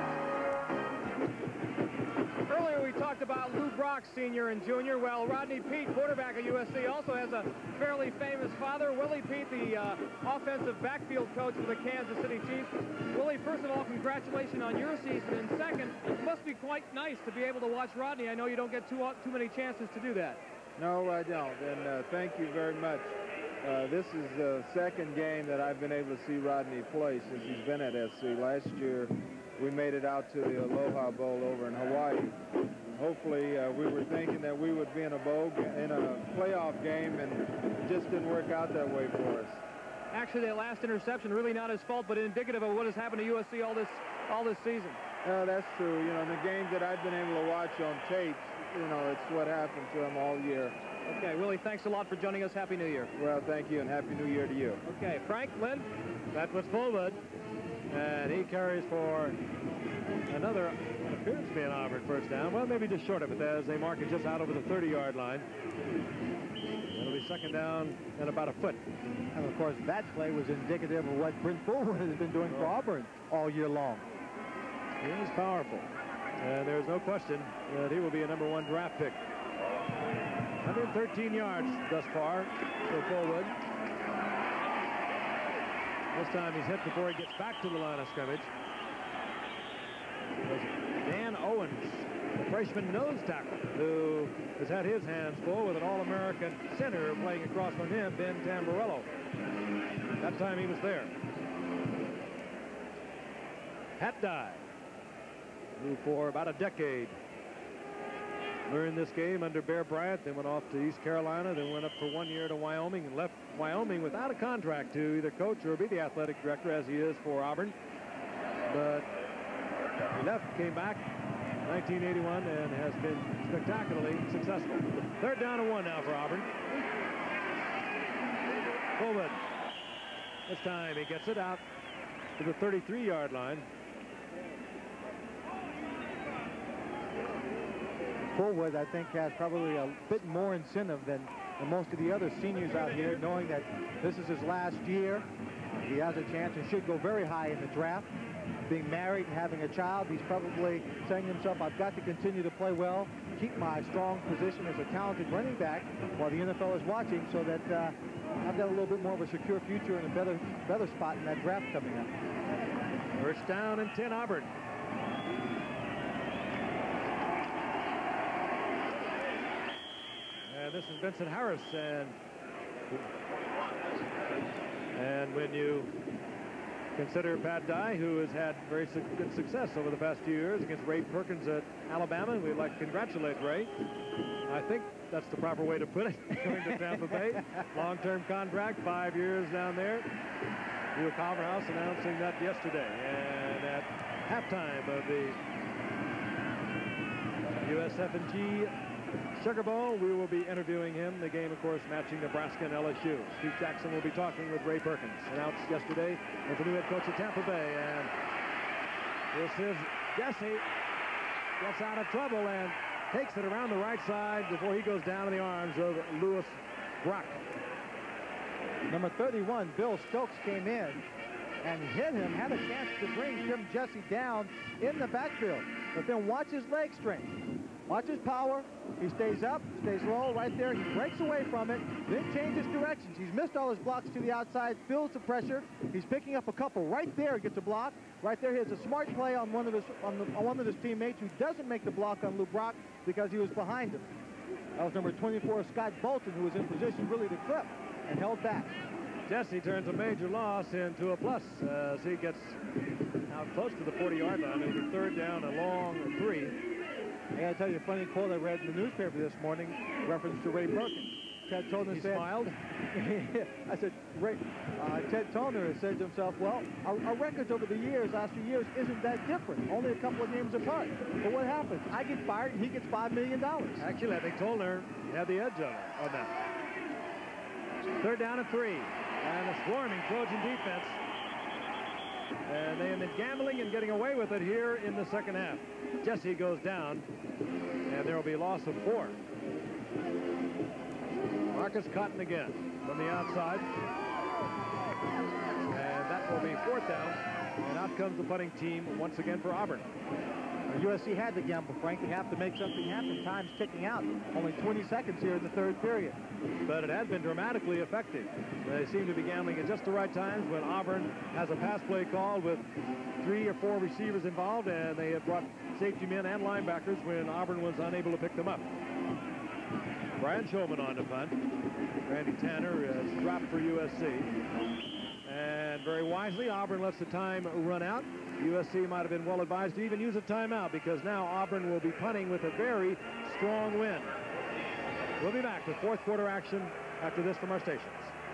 Earlier we talked about Lou Brock, senior and junior. Well, Rodney Peete, quarterback of U S C, also has a fairly famous father. Willie Peete, the uh, offensive backfield coach for the Kansas City Chiefs. Willie, first of all, congratulations on your season. And second, it must be quite nice to be able to watch Rodney. I know you don't get too, too many chances to do that. No, I don't. And uh, thank you very much. Uh, this is the second game that I've been able to see Rodney play since he's been at S C. Last year, we made it out to the Aloha Bowl over in Hawaii. Hopefully, uh, we were thinking that we would be in a bowl, in a playoff game, and it just didn't work out that way for us. Actually, that last interception really not his fault, but indicative of what has happened to U S C all this all this season. Uh, that's true. You know, the games that I've been able to watch on tape, you know, it's what happened to him all year. Okay, Willie, thanks a lot for joining us. Happy New Year. Well, thank you, and Happy New Year to you. Okay, Frank, Lynn. That was Fullwood, and he carries for another, what appears to be an Auburn first down. Well, maybe just short of it as they mark it just out over the thirty-yard line. It'll be second down and about a foot. And, of course, that play was indicative of what Brent Fullwood has been doing for Auburn all year long. He is powerful, and there's no question that he will be a number one draft pick. one hundred thirteen yards thus far for Fullwood. This time he's hit before he gets back to the line of scrimmage. Dan Owens the freshman nose tackle, who has had his hands full with an All-American center playing across from him, Ben Tamburello. That time he was there. Pat Dye, who for about a decade learned this game under Bear Bryant, then went off to East Carolina, then went up for one year to Wyoming and left Wyoming without a contract to either coach or be the athletic director as he is for Auburn. But he left, came back in nineteen eighty-one, and has been spectacularly successful. Third down and one now for Auburn. Fullwood. This time he gets it out to the thirty-three yard line. Fullwood, I think, has probably a bit more incentive than, than most of the other seniors out here, knowing that this is his last year. He has a chance and should go very high in the draft. Being married and having a child, he's probably saying to himself, I've got to continue to play well, keep my strong position as a talented running back while the N F L is watching, so that uh, I've got a little bit more of a secure future and a better, better spot in that draft coming up. First down and ten, Auburn. And this is Vincent Harris, and and when you consider Pat Dye, who has had very su good success over the past few years against Ray Perkins at Alabama, and we'd like to congratulate Ray. I think that's the proper way to put it. Going to Tampa Bay, long-term contract, five years down there. Lou Calverhouse announcing that yesterday, and at halftime of the U S F and G Sugar Bowl, we will be interviewing him. The game, of course, matching Nebraska and L S U. Steve Jackson will be talking with Ray Perkins, announced yesterday as the new head coach of Tampa Bay. And this is Jesse. Gets out of trouble and takes it around the right side before he goes down in the arms of Louis Brock. Number thirty-one, Bill Stokes, came in and hit him, had a chance to bring Jim Jesse down in the backfield. But then watch his leg strength. Watch his power. He stays up, stays low right there. He breaks away from it, then changes directions. He's missed all his blocks to the outside, feels the pressure. He's picking up a couple right there, gets a block. Right there, he has a smart play on one of his on, the, on one of his teammates who doesn't make the block on Lou Brock because he was behind him. That was number twenty-four, Scott Bolton, who was in position really to clip and held back. Jesse turns a major loss into a plus as he gets out close to the forty yard line. It'll be third down, a long three. I gotta tell you a funny quote I read in the newspaper this morning, reference to Ray Perkins. Ted Toner he said, smiled. I said, Ray, uh, Ted Toner said to himself, well, our, our records over the years, last few years, isn't that different. Only a couple of games apart. But what happens? I get fired and he gets five million dollars. Actually, I think Toner had the edge on, it, on that. Third down and three. And a swarming Trojan defense. And they have been gambling and getting away with it here in the second half. Jesse goes down, and there will be a loss of four. Marcus Cotton again from the outside. And that will be fourth down. And out comes the punting team once again for Auburn. U S C had to gamble, Frank. They have to make something happen. Time's ticking out. Only twenty seconds here in the third period. But it has been dramatically effective. They seem to be gambling at just the right times when Auburn has a pass play call with three or four receivers involved, and they have brought safety men and linebackers when Auburn was unable to pick them up. Brian Shulman on to punt. Randy Tanner has dropped for U S C. And very wisely, Auburn lets the time run out. U S C might have been well advised to even use a timeout because now Auburn will be punting with a very strong wind. We'll be back with fourth quarter action after this from our stations.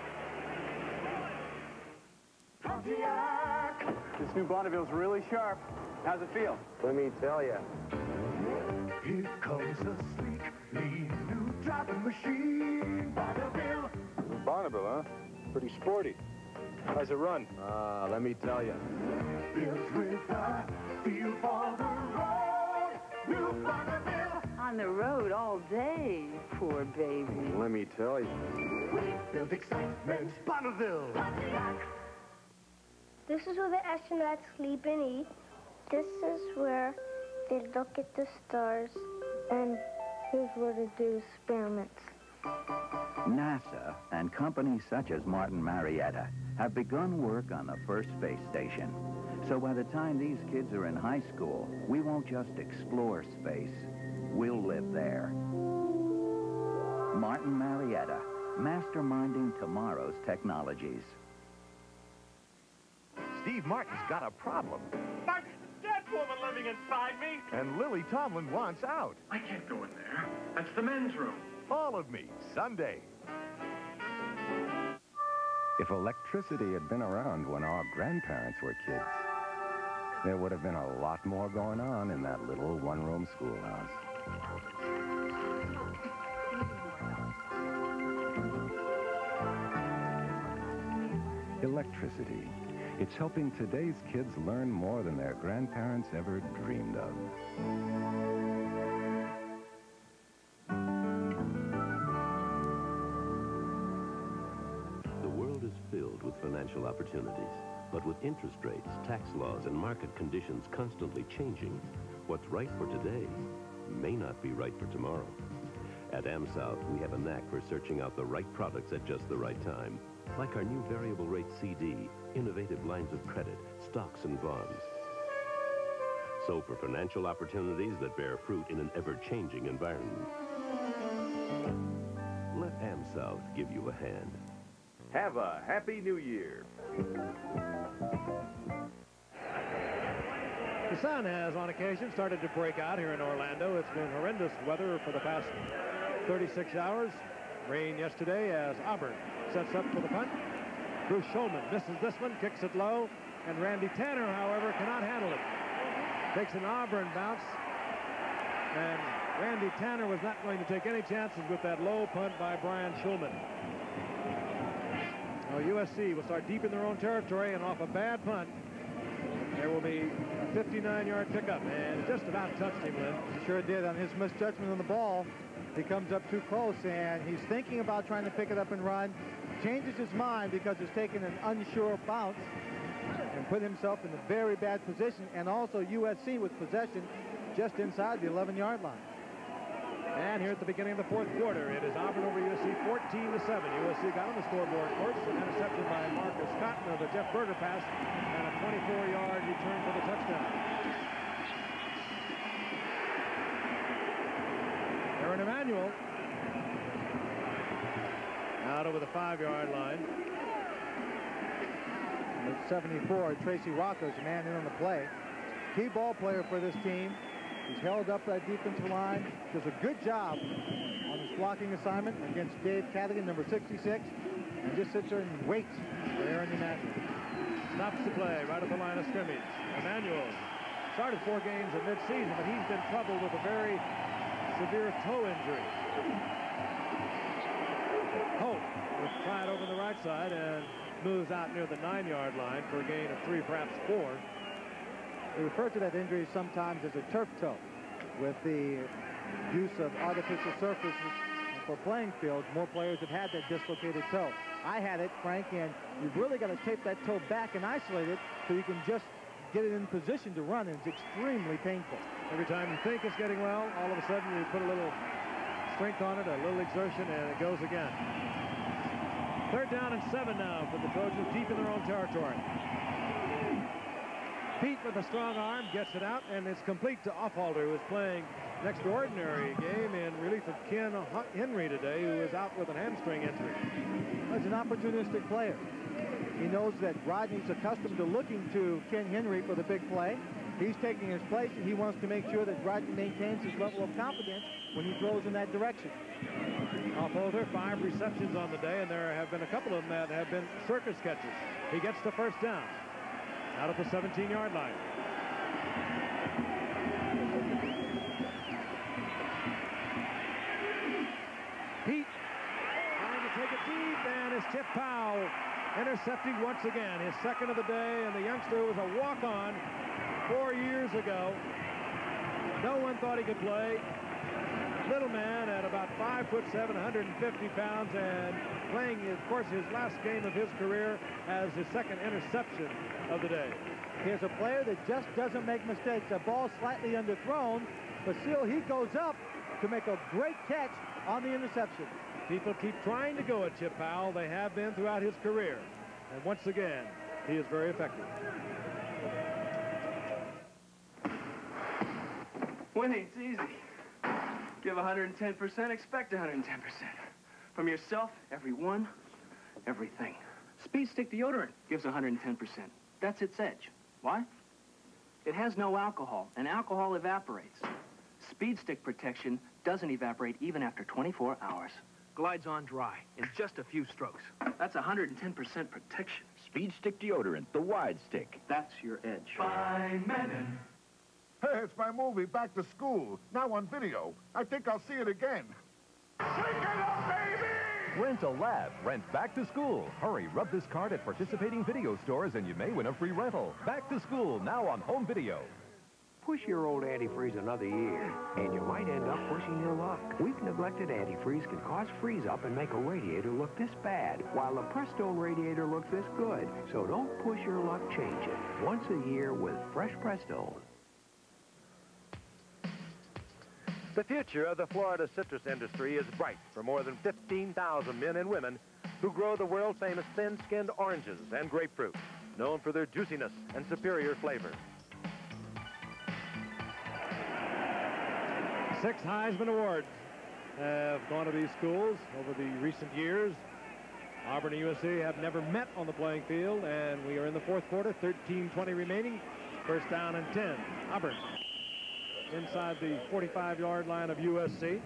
This new Bonneville's really sharp. How's it feel? Let me tell you. Here comes a sleek, lean new driving machine. Bonneville. Bonneville, huh? Pretty sporty. How's it run? Ah, uh, let me tell you. Built with a feel for the road. New Bonneville. On the road all day, poor baby. Let me tell you. Built excitement. Bonneville. This is where the astronauts sleep and eat. This is where they look at the stars. And here's where they do experiments. NASA and companies such as Martin Marietta have begun work on the first space station. So by the time these kids are in high school, we won't just explore space, we'll live there. Martin Marietta, masterminding tomorrow's technologies. Steve Martin's got a problem. Mark, dead woman living inside me. And Lily Tomlin wants out. I can't go in there. That's the men's room. All of Me, Sunday. If electricity had been around when our grandparents were kids, there would have been a lot more going on in that little one-room schoolhouse. Electricity. It's helping today's kids learn more than their grandparents ever dreamed of. The world is filled with financial opportunities, but with interest rates, tax laws, and market conditions constantly changing, what's right for today may not be right for tomorrow. At AmSouth, we have a knack for searching out the right products at just the right time, like our new variable rate C D, innovative lines of credit, stocks and bonds. So for financial opportunities that bear fruit in an ever-changing environment, let AmSouth give you a hand. Have a Happy New Year. The sun has, on occasion, started to break out here in Orlando. It's been horrendous weather for the past thirty-six hours. Rain yesterday as Auburn sets up for the punt. Bruce Schulman misses this one, kicks it low, and Randy Tanner, however, cannot handle it. Takes an Auburn bounce, and Randy Tanner was not going to take any chances with that low punt by Brian Schulman. Now, U S C will start deep in their own territory, and off a bad punt, there will be a fifty-nine yard pickup, and it just about touched him, Lynn. He sure did. On his misjudgment on the ball, he comes up too close, and he's thinking about trying to pick it up and run. Changes his mind because he's taken an unsure bounce and put himself in a very bad position. And also U S C with possession just inside the eleven yard line. And here at the beginning of the fourth quarter, it is Auburn over U S C fourteen to seven. U S C got on the scoreboard first, an interception by Marcus Cotton of the Jeff Berger pass, and a twenty-four yard return for the touchdown. Aaron Emanuel out over the five yard line. At seventy-four, Tracy Rocco's the man in on the play. Key ball player for this team. He's held up that defensive line. Does a good job on his blocking assignment against Dave Cadigan, number sixty-six, and just sits there and waits for Aaron Emanuel. Stops the play right at the line of scrimmage. Emanuel started four games in midseason, but he's been troubled with a very severe toe injury. Holt will try it over the right side and moves out near the nine yard line for a gain of three, perhaps four. We refer to that injury sometimes as a turf toe. With the use of artificial surfaces for playing fields, more players have had that dislocated toe. I had it, Frank, and you've really got to tape that toe back and isolate it so you can just get it in position to run, and it's extremely painful. Every time you think it's getting well, all of a sudden you put a little strength on it, a little exertion, and it goes again. Third down and seven now for the Trojans, deep in their own territory. Pete with a strong arm gets it out, and it's complete to Offhalder, who is playing an extraordinary game in relief of Ken Henry today, who is out with a hamstring injury. He's an opportunistic player. He knows that Rodney's accustomed to looking to Ken Henry for the big play. He's taking his place, and he wants to make sure that Rodney maintains his level of confidence when he throws in that direction. Offhalder, five receptions on the day, and there have been a couple of them that have been circus catches. He gets the first down out at the seventeen yard line. Pete trying to take it deep, and it's Chip Powell intercepting once again, his second of the day, and the youngster was a walk-on four years ago. No one thought he could play. Little man at about five foot seven, one hundred fifty pounds, and playing, of course, his last game of his career as his second interception of the day. Here's a player that just doesn't make mistakes. The ball slightly underthrown, but still he goes up to make a great catch on the interception. People keep trying to go at Chip Powell. They have been throughout his career. And once again, he is very effective. Winning's easy. Give one hundred ten percent, expect one hundred ten percent. From yourself, everyone, everything. Speed Stick deodorant gives one hundred ten percent. That's its edge. Why? It has no alcohol, and alcohol evaporates. Speed Stick protection doesn't evaporate even after twenty-four hours. Glides on dry in just a few strokes. That's one hundred ten percent protection. Speed Stick deodorant, the wide stick. That's your edge. By Menon. Hey, it's my movie, Back to School. Now on video. I think I'll see it again. Shake it up, baby! Rent a lab. Rent Back to School. Hurry, rub this card at participating video stores and you may win a free rental. Back to School, now on home video. Push your old antifreeze another year, and you might end up pushing your luck. Weak neglected antifreeze can cause freeze-up and make a radiator look this bad, while the Prestone radiator looks this good. So don't push your luck, change it. Once a year with fresh Prestone. The future of the Florida citrus industry is bright for more than fifteen thousand men and women who grow the world-famous thin-skinned oranges and grapefruit, known for their juiciness and superior flavor. Six Heisman Awards have gone to these schools over the recent years. Auburn and U S C have never met on the playing field, and we are in the fourth quarter, thirteen twenty remaining. First down and ten. Auburn inside the forty-five yard line of U S C.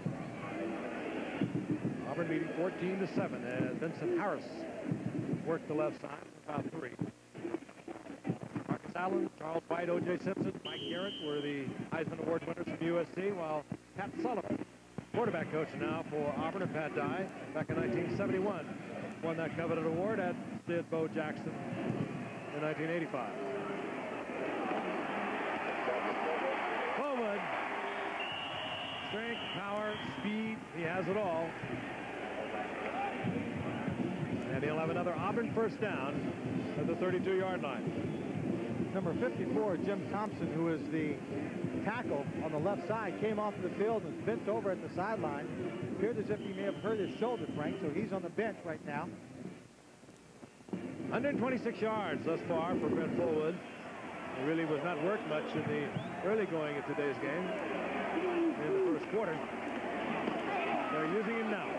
Auburn leading fourteen to seven as Vincent Harris worked the left side for about three. Marcus Allen, Charles White, O J Simpson, Mike Garrett were the Heisman Award winners from U S C, while Pat Sullivan, quarterback coach now for Auburn, and Pat Dye, back in nineteen seventy-one, won that coveted award, as did Bo Jackson in nineteen eighty-five. Forward. Strength, power, speed, he has it all. And he'll have another Auburn first down at the thirty-two yard line. Number fifty-four, Jim Thompson, who is the tackle on the left side, came off the field and was bent over at the sideline. Appeared as if he may have hurt his shoulder, Frank, so he's on the bench right now. one hundred twenty-six yards thus far for Brent Fullwood. He really was not worked much in the early going of today's game in the first quarter. They're using him now.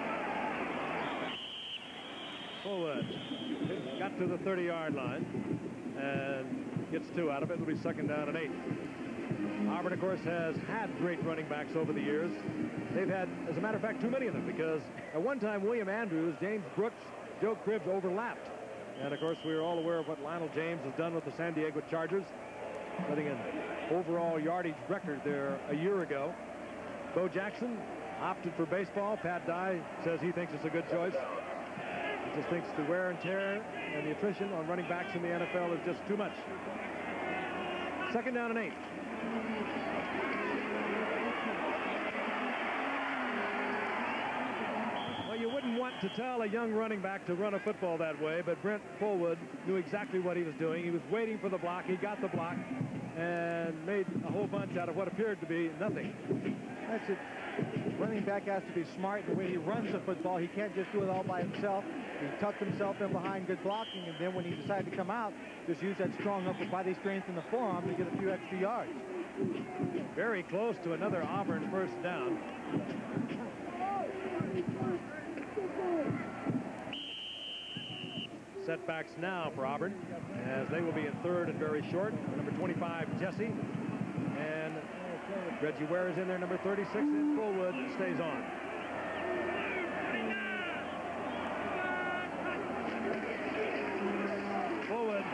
Fullwood got to the thirty yard line and gets two out of it. It'll be second down and eight. Auburn, of course, has had great running backs over the years. They've had, as a matter of fact, too many of them, because at one time William Andrews, James Brooks, Joe Cribbs overlapped. And, of course, we are all aware of what Lionel James has done with the San Diego Chargers, setting an overall yardage record there a year ago. Bo Jackson opted for baseball. Pat Dye says he thinks it's a good choice. He just thinks the wear and tear and the attrition on running backs in the N F L is just too much. Second down and eight. Well, you wouldn't want to tell a young running back to run a football that way, but Brent Fullwood knew exactly what he was doing. He was waiting for the block. He got the block and made a whole bunch out of what appeared to be nothing. That's it. Running back has to be smart in the way he runs the football. He can't just do it all by himself. He tucked himself in behind good blocking, and then when he decided to come out, just use that strong upper body strength in the forearm to get a few extra yards. Very close to another Auburn first down. Setbacks now for Auburn, as they will be in third and very short. Number twenty-five, Jesse, and Reggie Ware is in there, number thirty-six, and Fullwood stays on. Fullwood,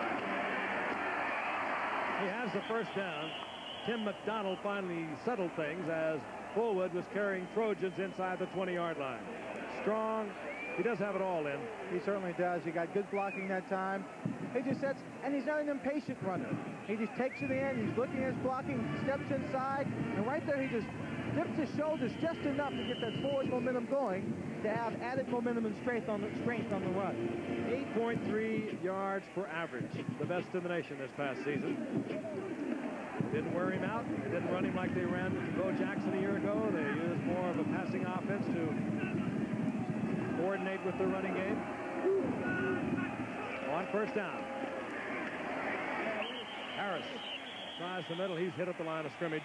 he has the first down. Tim McDonald finally settled things as Fullwood was carrying Trojans inside the twenty yard line. Strong. He does have it all in. He certainly does. He got good blocking that time. He just sets, and he's not an impatient runner. He just takes to the end. He's looking at his blocking, steps inside, and right there he just dips his shoulders just enough to get that forward momentum going to have added momentum and strength on the, strength on the run. eight point three yards per average, the best in the nation this past season. They didn't wear him out. They didn't run him like they ran Bo Jackson a year ago. They used more of a passing offense to coordinate with the running game. On first down, Harris tries the middle. He's hit at the line of scrimmage.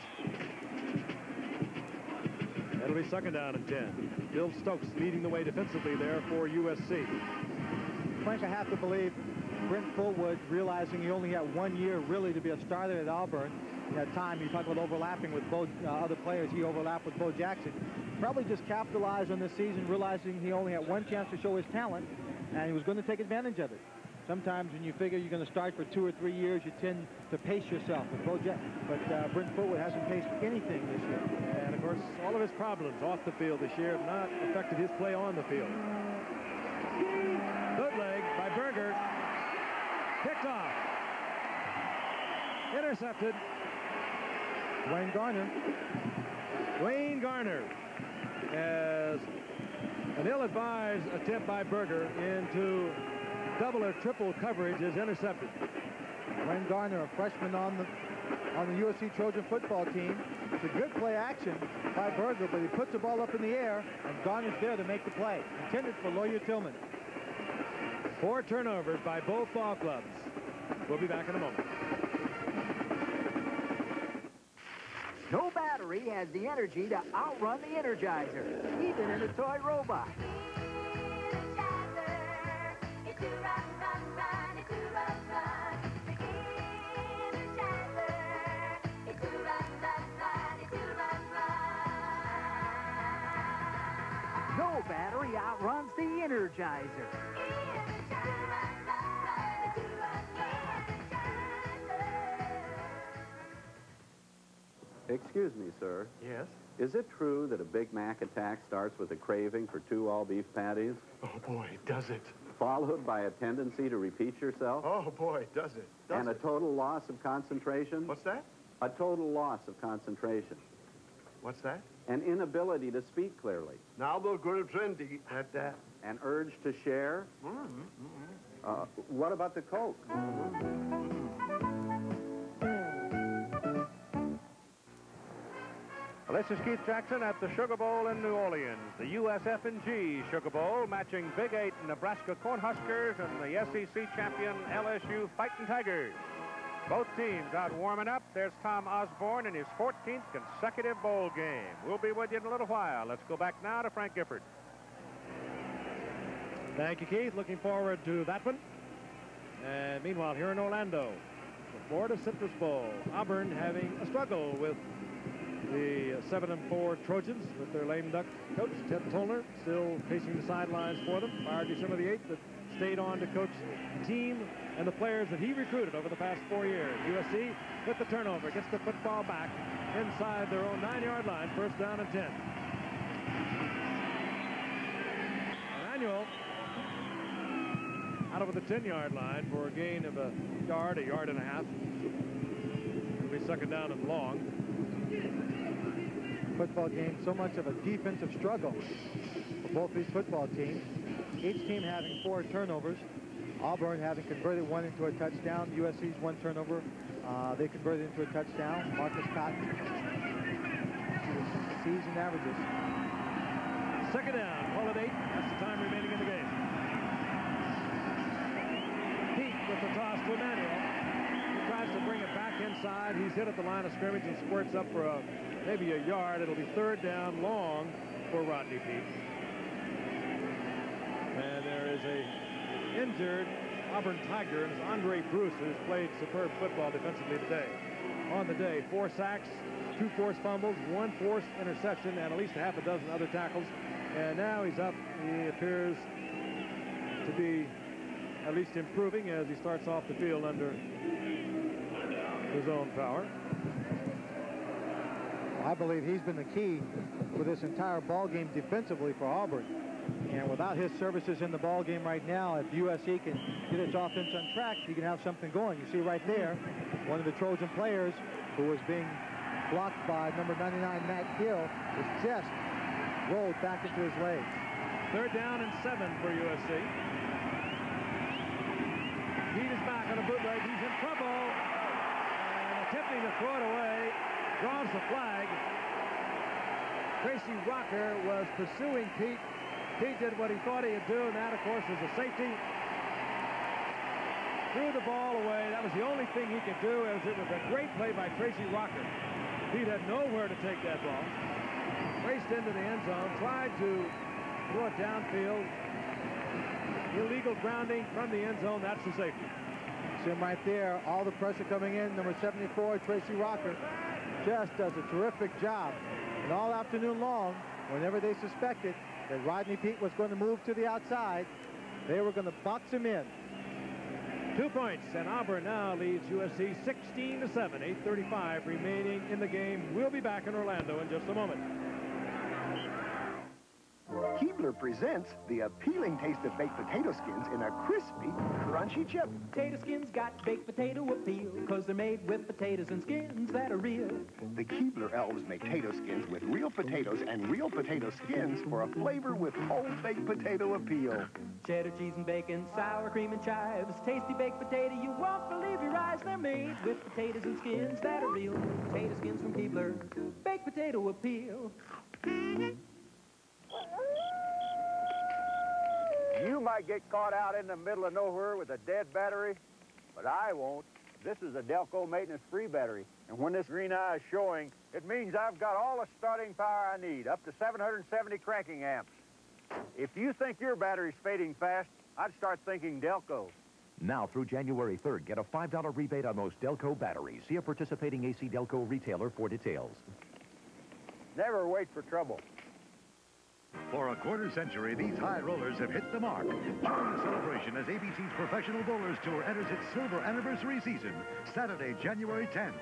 It'll be second down and ten. Bill Stokes leading the way defensively there for U S C. Frank, I have to believe Brent Fullwood, realizing he only had one year really to be a starter at Auburn. That time, you talk about overlapping with both uh, other players. He overlapped with Bo Jackson. Probably just capitalized on this season, realizing he only had one chance to show his talent, and he was going to take advantage of it. Sometimes when you figure you're going to start for two or three years, you tend to pace yourself. With Bo Jack but uh, Brent Fullwood hasn't paced anything this year. And, of course, all of his problems off the field this year have not affected his play on the field. Bootleg by Berger. Picked off. Intercepted. Wayne Garner. Wayne Garner has an ill-advised attempt by Berger into double or triple coverage is intercepted. Wayne Garner, a freshman on the on the U S C Trojan football team. It's a good play action by Berger, but he puts the ball up in the air, and Garner's there to make the play. Intended for Lawyer Tillman. Four turnovers by both ball clubs. We'll be back in a moment. No battery has the energy to outrun the Energizer, even in a toy robot. No battery outruns the Energizer. Excuse me, sir. Yes? Is it true that a Big Mac attack starts with a craving for two all-beef patties? Oh, boy, does it. Followed by a tendency to repeat yourself? Oh, boy, does it. Does and it. a total loss of concentration? What's that? A total loss of concentration. What's that? An inability to speak clearly. Now we're going to trendy at that. An urge to share? Mm-hmm. Uh, what about the Coke? This is Keith Jackson at the Sugar Bowl in New Orleans. The U S F and G Sugar Bowl matching Big Eight Nebraska Cornhuskers and the S E C champion L S U Fighting Tigers. Both teams out warming up. There's Tom Osborne in his fourteenth consecutive bowl game. We'll be with you in a little while. Let's go back now to Frank Gifford. Thank you, Keith. Looking forward to that one. And meanwhile, here in Orlando, the Florida Citrus Bowl. Auburn having a struggle with the seven and four Trojans with their lame duck coach, Ted Tollner, still pacing the sidelines for them. Fired December the eighth, but stayed on to coach the team and the players that he recruited over the past four years. U S C with the turnover, gets the football back inside their own nine-yard line, first down and ten. Emmanuel out over the ten-yard line for a gain of a yard, a yard and a half. It'll be second down and long. Football game, so much of a defensive struggle for both these football teams. Each team having four turnovers. Auburn having converted one into a touchdown. U S C's one turnover. Uh, they converted into a touchdown. Marcus Cotton. Season averages. Second down, ball at eight. That's the time remaining in the game. Pete with the toss to Emmanuel. He tries to bring it back inside. He's hit at the line of scrimmage and squirts up for a maybe a yard. It'll be third down long for Rodney Peete. And there is a injured Auburn Tiger, and it's Andre Bruce, who's played superb football defensively today. On the day, four sacks, two forced fumbles, one forced interception, and at least a half a dozen other tackles. And now he's up. He appears to be at least improving as he starts off the field under his own power. I believe he's been the key for this entire ball game defensively for Auburn. And without his services in the ball game right now, if U S C can get its offense on track, you can have something going. You see right there, one of the Trojan players who was being blocked by number ninety-nine, Matt Gill, was just rolled back into his legs. Third down and seven for U S C. Pete is back on a bootleg. He's in trouble. And attempting to throw it away. Draws the flag. Tracy Rocker was pursuing Pete. Pete did what he thought he'd do, and that, of course, is a safety. threw the ball away. That was the only thing he could do. It was, it was a great play by Tracy Rocker. Pete had nowhere to take that ball. Raced into the end zone, tried to throw it downfield. Illegal grounding from the end zone. That's the safety. See him right there. All the pressure coming in. Number seventy-four, Tracy Rocker, just does a terrific job. And all afternoon long, whenever they suspected that Rodney Peete was going to move to the outside, they were going to box him in. Two points, and Auburn now leads U S C sixteen to seven. eight thirty-five remaining in the game. We'll be back in Orlando in just a moment. Keebler presents the appealing taste of baked potato skins in a crispy, crunchy chip. Potato skins got baked potato appeal, cause they're made with potatoes and skins that are real. The Keebler elves make potato skins with real potatoes and real potato skins for a flavor with whole baked potato appeal. Cheddar cheese and bacon, sour cream and chives, tasty baked potato, you won't believe your eyes. They're made with potatoes and skins that are real. Potato skins from Keebler, baked potato appeal. You might get caught out in the middle of nowhere with a dead battery, but I won't. This is a Delco maintenance-free battery, and when this green eye is showing, it means I've got all the starting power I need, up to seven hundred seventy cranking amps. If you think your battery's fading fast, I'd start thinking Delco. Now through January third, get a five dollar rebate on most Delco batteries. See a participating A C Delco retailer for details. Never wait for trouble. For a quarter century, these high rollers have hit the mark. Join the celebration as A B C's Professional Bowlers Tour enters its silver anniversary season, Saturday, January tenth.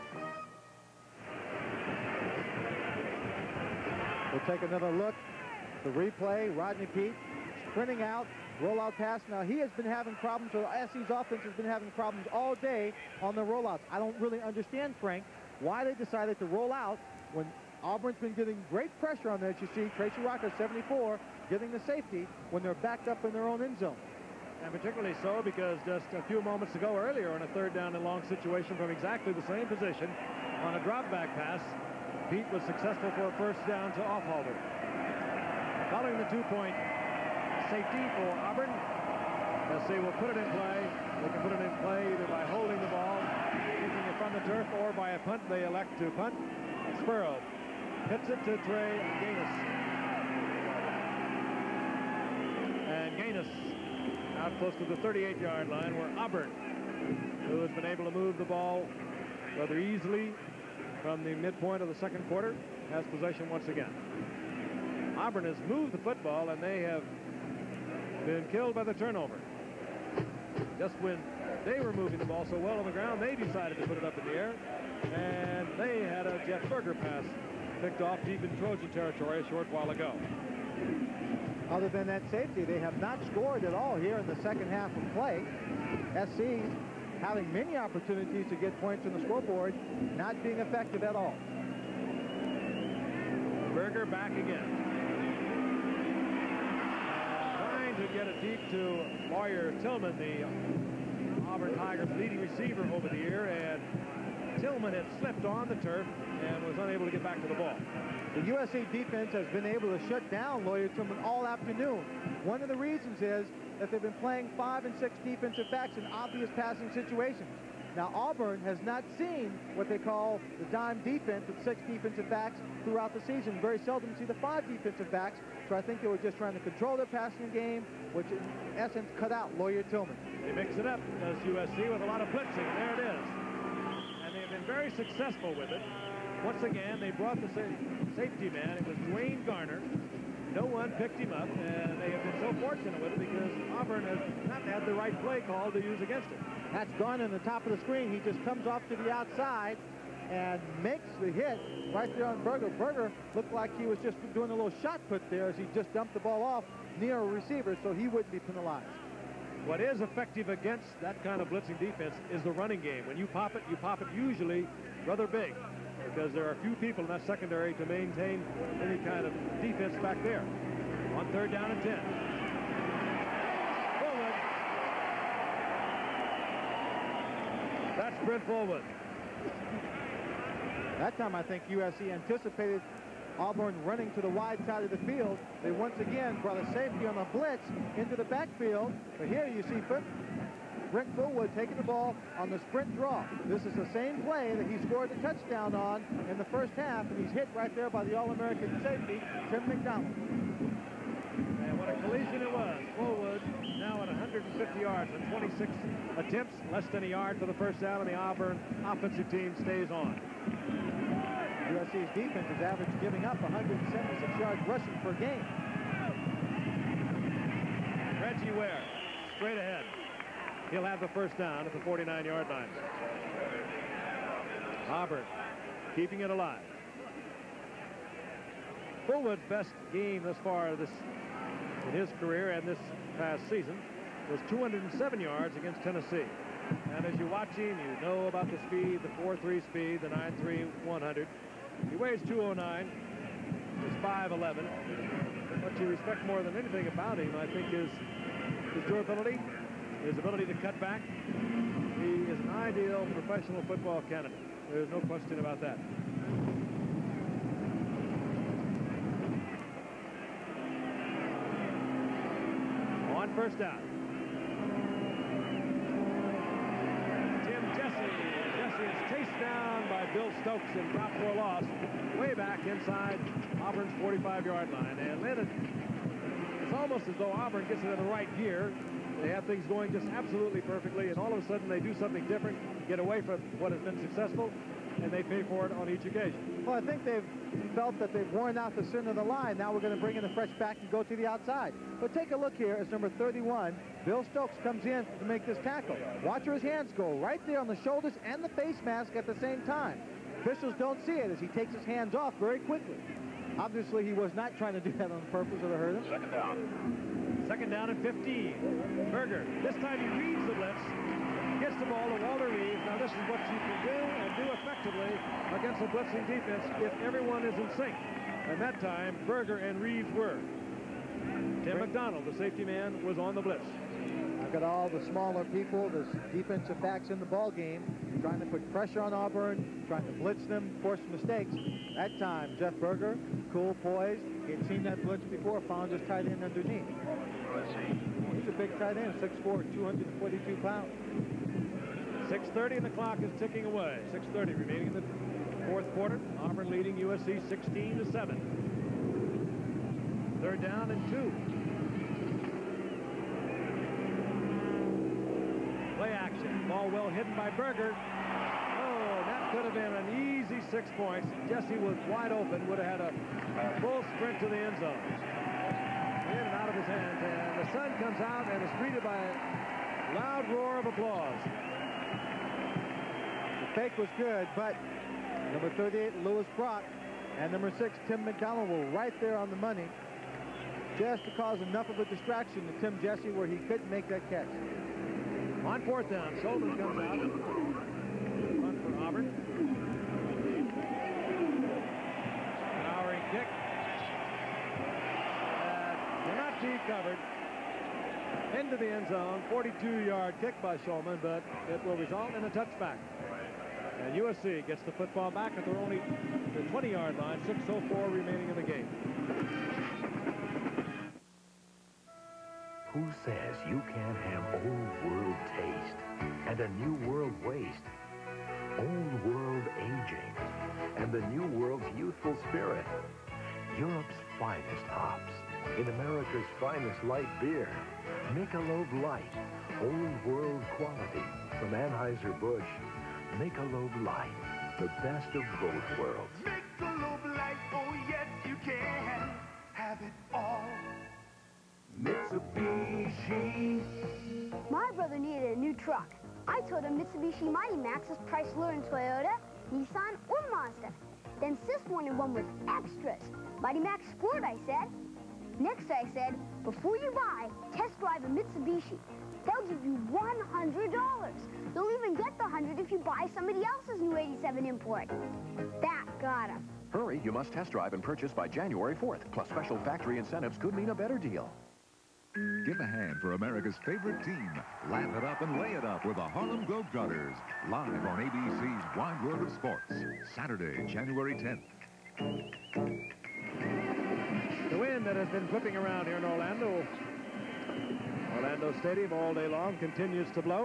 We'll take another look. The replay, Rodney Peete sprinting out, rollout pass. Now, he has been having problems, or S C's offense has been having problems all day on the rollouts. I don't really understand, Frank, why they decided to roll out when Auburn's been getting great pressure on there. As you see, Tracy Rocker, seventy-four, getting the safety when they're backed up in their own end zone. And particularly so because just a few moments ago earlier in a third down and long situation from exactly the same position on a drop back pass, Peete was successful for a first down to Offhalter. Following the two-point safety for Auburn, S C will put it in play. They can put it in play either by holding the ball, kicking it from the turf, or by a punt. They elect to punt. Spurrow hits it to Trey Gaines. And Gaines out close to the thirty-eight yard line, where Auburn, who has been able to move the ball rather easily from the midpoint of the second quarter, has possession once again. Auburn has moved the football, and they have been killed by the turnover. Just when they were moving the ball so well on the ground, they decided to put it up in the air, and they had a Jeff Berger pass picked off deep in Trojan territory a short while ago. Other than that safety, they have not scored at all here in the second half of play. S C having many opportunities to get points on the scoreboard, not being effective at all. Berger back again. Trying to get it deep to Lawyer Tillman, the Auburn Tigers leading receiver over the year, and Tillman had slipped on the turf and was unable to get back to the ball. The U S C defense has been able to shut down Lawyer Tillman all afternoon. One of the reasons is that they've been playing five and six defensive backs in obvious passing situations. Now, Auburn has not seen what they call the dime defense with six defensive backs throughout the season. Very seldom see the five defensive backs, so I think they were just trying to control their passing game, which in essence cut out Lawyer Tillman. They mix it up, does U S C, with a lot of blitzing. There it is. And they've been very successful with it. Once again, they brought the sa safety man. It was Dwayne Garner. No one picked him up, and they have been so fortunate with it because Auburn has not had the right play call to use against it. That's gone in the top of the screen. He just comes off to the outside and makes the hit right there on Berger. Berger looked like he was just doing a little shot put there as he just dumped the ball off near a receiver, so he wouldn't be penalized. What is effective against that kind of blitzing defense is the running game. When you pop it, you pop it usually rather big, because there are few people in that secondary to maintain any kind of defense back there. On third down and ten. Fullwood. That's Brent Fullwood. That time I think U S C anticipated Auburn running to the wide side of the field. They once again brought a safety on a blitz into the backfield. But here you see Brent Fullwood taking the ball on the sprint draw. This is the same play that he scored the touchdown on in the first half, and he's hit right there by the All-American safety, Tim McDonald. And what a collision it was. Fullwood now at one hundred fifty yards and twenty-six attempts, less than a yard for the first down, and the Auburn offensive team stays on. U S C's defense is average giving up one hundred seventy-six yards rushing per game. Reggie Ware, straight ahead. He'll have the first down at the forty-nine yard line. Auburn keeping it alive. Fullwood's best game thus far this in his career and this past season was two hundred seven yards against Tennessee. And as you watch him, you know about the speed, the four three speed, the nine three one hundred. He weighs two oh nine. He's five eleven. What you respect more than anything about him, I think, is his durability, his ability to cut back. He is an ideal professional football candidate. There's no question about that. On first down. Tim Jesse. Jesse is chased down by Bill Stokes and dropped for a loss way back inside Auburn's forty-five yard line. And landed, it's almost as though Auburn gets it in the right gear. They have things going just absolutely perfectly, and all of a sudden they do something different, get away from what has been successful, and they pay for it on each occasion. Well, I think they've felt that they've worn out the center of the line. Now we're going to bring in the fresh back and go to the outside. But take a look here as number thirty-one, Bill Stokes, comes in to make this tackle. Watch where his hands go, right there on the shoulders and the face mask at the same time. Officials don't see it as he takes his hands off very quickly. Obviously, he was not trying to do that on purpose or to hurt him. Second down. Second down and fifteen. Berger, this time he reads the blitz, gets the ball to Walter Reeves. Now this is what you can do and do effectively against a blitzing defense if everyone is in sync. And that time, Berger and Reeves were. Tim McDonald, the safety man, was on the blitz. I've got all the smaller people, the defensive backs in the ball game, trying to put pressure on Auburn, trying to blitz them, force mistakes. That time, Jeff Berger, cool, poised. He had seen that blitz before, found his tight end underneath. He's a big tight end, six four, two hundred forty-two pounds. six thirty and the clock is ticking away. six thirty remaining in the fourth quarter. Auburn leading U S C sixteen to seven. Third down and two. Play action. Ball well hidden by Berger. Oh, that could have been an easy six points. Jesse was wide open, would have had a full sprint to the end zone. In and out of his hands, and the sun comes out and is greeted by a loud roar of applause. The fake was good, but number thirty-eight, Lewis Brock, and number six, Tim McDonald, were right there on the money, just to cause enough of a distraction to Tim Jesse where he couldn't make that catch. On fourth down, Shulman comes out. Punt for Auburn. Lowry kick. Uh, cannot be covered. Into the end zone. forty-two yard kick by Shulman, but it will result in a touchback. And U S C gets the football back at their only the twenty yard line. six oh four remaining in the game. Who says you can't have old world taste and a new world waste? Old world aging and the new world's youthful spirit. Europe's finest hops in America's finest light beer. Michelob Light, old world quality from Anheuser-Busch. Michelob Light, the best of both worlds. Michelob Light, oh yes you can have it all. Mitsubishi. My brother needed a new truck. I told him Mitsubishi Mighty Max is Chrysler and Toyota, Nissan, or Mazda. Then Sis wanted one with extras. Mighty Max Sport, I said. Next I said, before you buy, test drive a Mitsubishi. They'll give you one hundred dollars. They'll even get the one hundred dollars if you buy somebody else's new eighty-seven import. That got him. Hurry, you must test drive and purchase by January fourth. Plus special factory incentives could mean a better deal. Give a hand for America's favorite team. Laugh it up and lay it up with the Harlem Globetrotters. Live on A B C's Wide World of Sports. Saturday, January tenth. The wind that has been whipping around here in Orlando Orlando Stadium all day long continues to blow.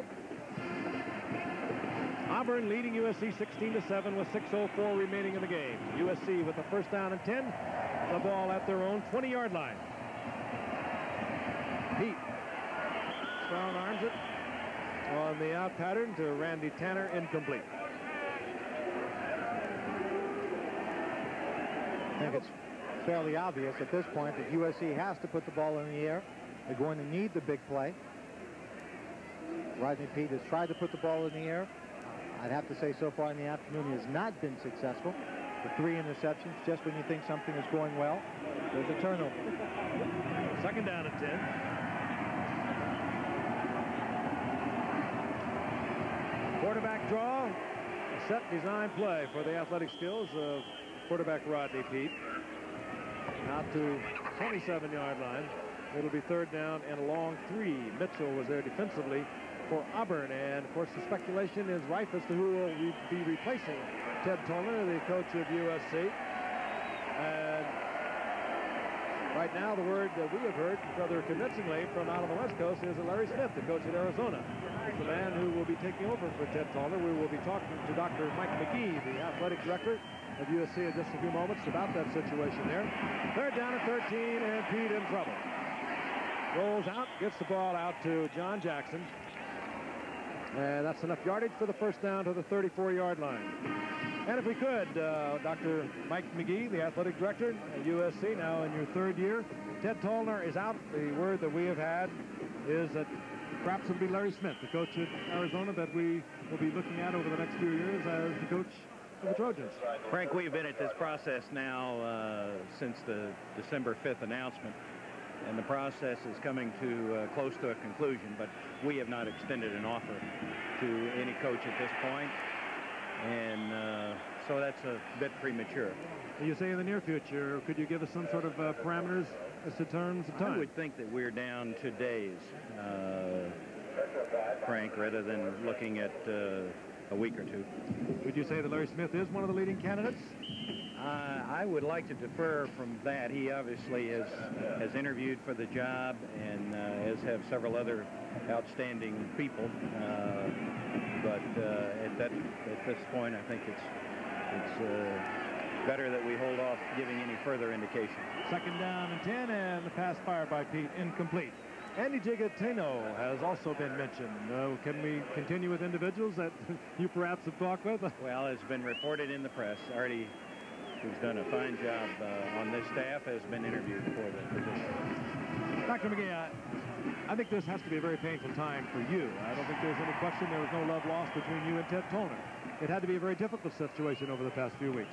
Auburn leading U S C sixteen to seven with six oh four remaining in the game. U S C with the first down and ten. The ball at their own twenty-yard line. Pete strong arms it on the out pattern to Randy Tanner, incomplete. I think it's fairly obvious at this point that U S C has to put the ball in the air. They're going to need the big play. Rodney Pete has tried to put the ball in the air. I'd have to say so far in the afternoon he has not been successful. The three interceptions, just when you think something is going well, there's a turnover. Second down and ten. Quarterback draw, a set design play for the athletic skills of quarterback Rodney Pete. Out to twenty-seven-yard line. It'll be third down and a long three. Mitchell was there defensively for Auburn, and of course the speculation is rife as to who will re be replacing Ted Tollner, the coach of U S C. And right now the word that we have heard rather convincingly from out on the West Coast is that Larry Smith, the coach at Arizona, is the man who will be taking over for Ted Tollner. We will be talking to Doctor Mike McGee, the athletic director of U S C, in just a few moments about that situation there. Third down at thirteen, and Pete in trouble. Rolls out, gets the ball out to John Jackson. And that's enough yardage for the first down to the thirty-four-yard line. And if we could, uh, Doctor Mike McGee, the athletic director at U S C, now in your third year. Ted Tollner is out. The word that we have had is that perhaps it'll be Larry Smith, the coach at Arizona, that we will be looking at over the next few years as the coach of the Trojans. Frank, we've been at this process now uh, since the December fifth announcement. And the process is coming to uh, close to a conclusion, but we have not extended an offer to any coach at this point, and uh, so that's a bit premature. You say in the near future, could you give us some sort of uh, parameters as to terms of time? I would think that we're down to days, uh, Frank, rather than looking at uh, a week or two. Would you say that Larry Smith is one of the leading candidates? Uh, I would like to defer from that. He obviously has, has interviewed for the job, and uh, as have several other outstanding people. Uh, but uh, at, that, at this point, I think it's, it's uh, better that we hold off giving any further indication. Second down and ten, and the pass fired by Pete, incomplete. Andy Gigatino has also been mentioned. Uh, can we continue with individuals that you perhaps have talked with? Well, it's been reported in the press. Artie, who's done a fine job uh, on this staff, has been interviewed for the position. Doctor McGee, I, I think this has to be a very painful time for you. I don't think there's any question there was no love lost between you and Ted Tollner. It had to be a very difficult situation over the past few weeks.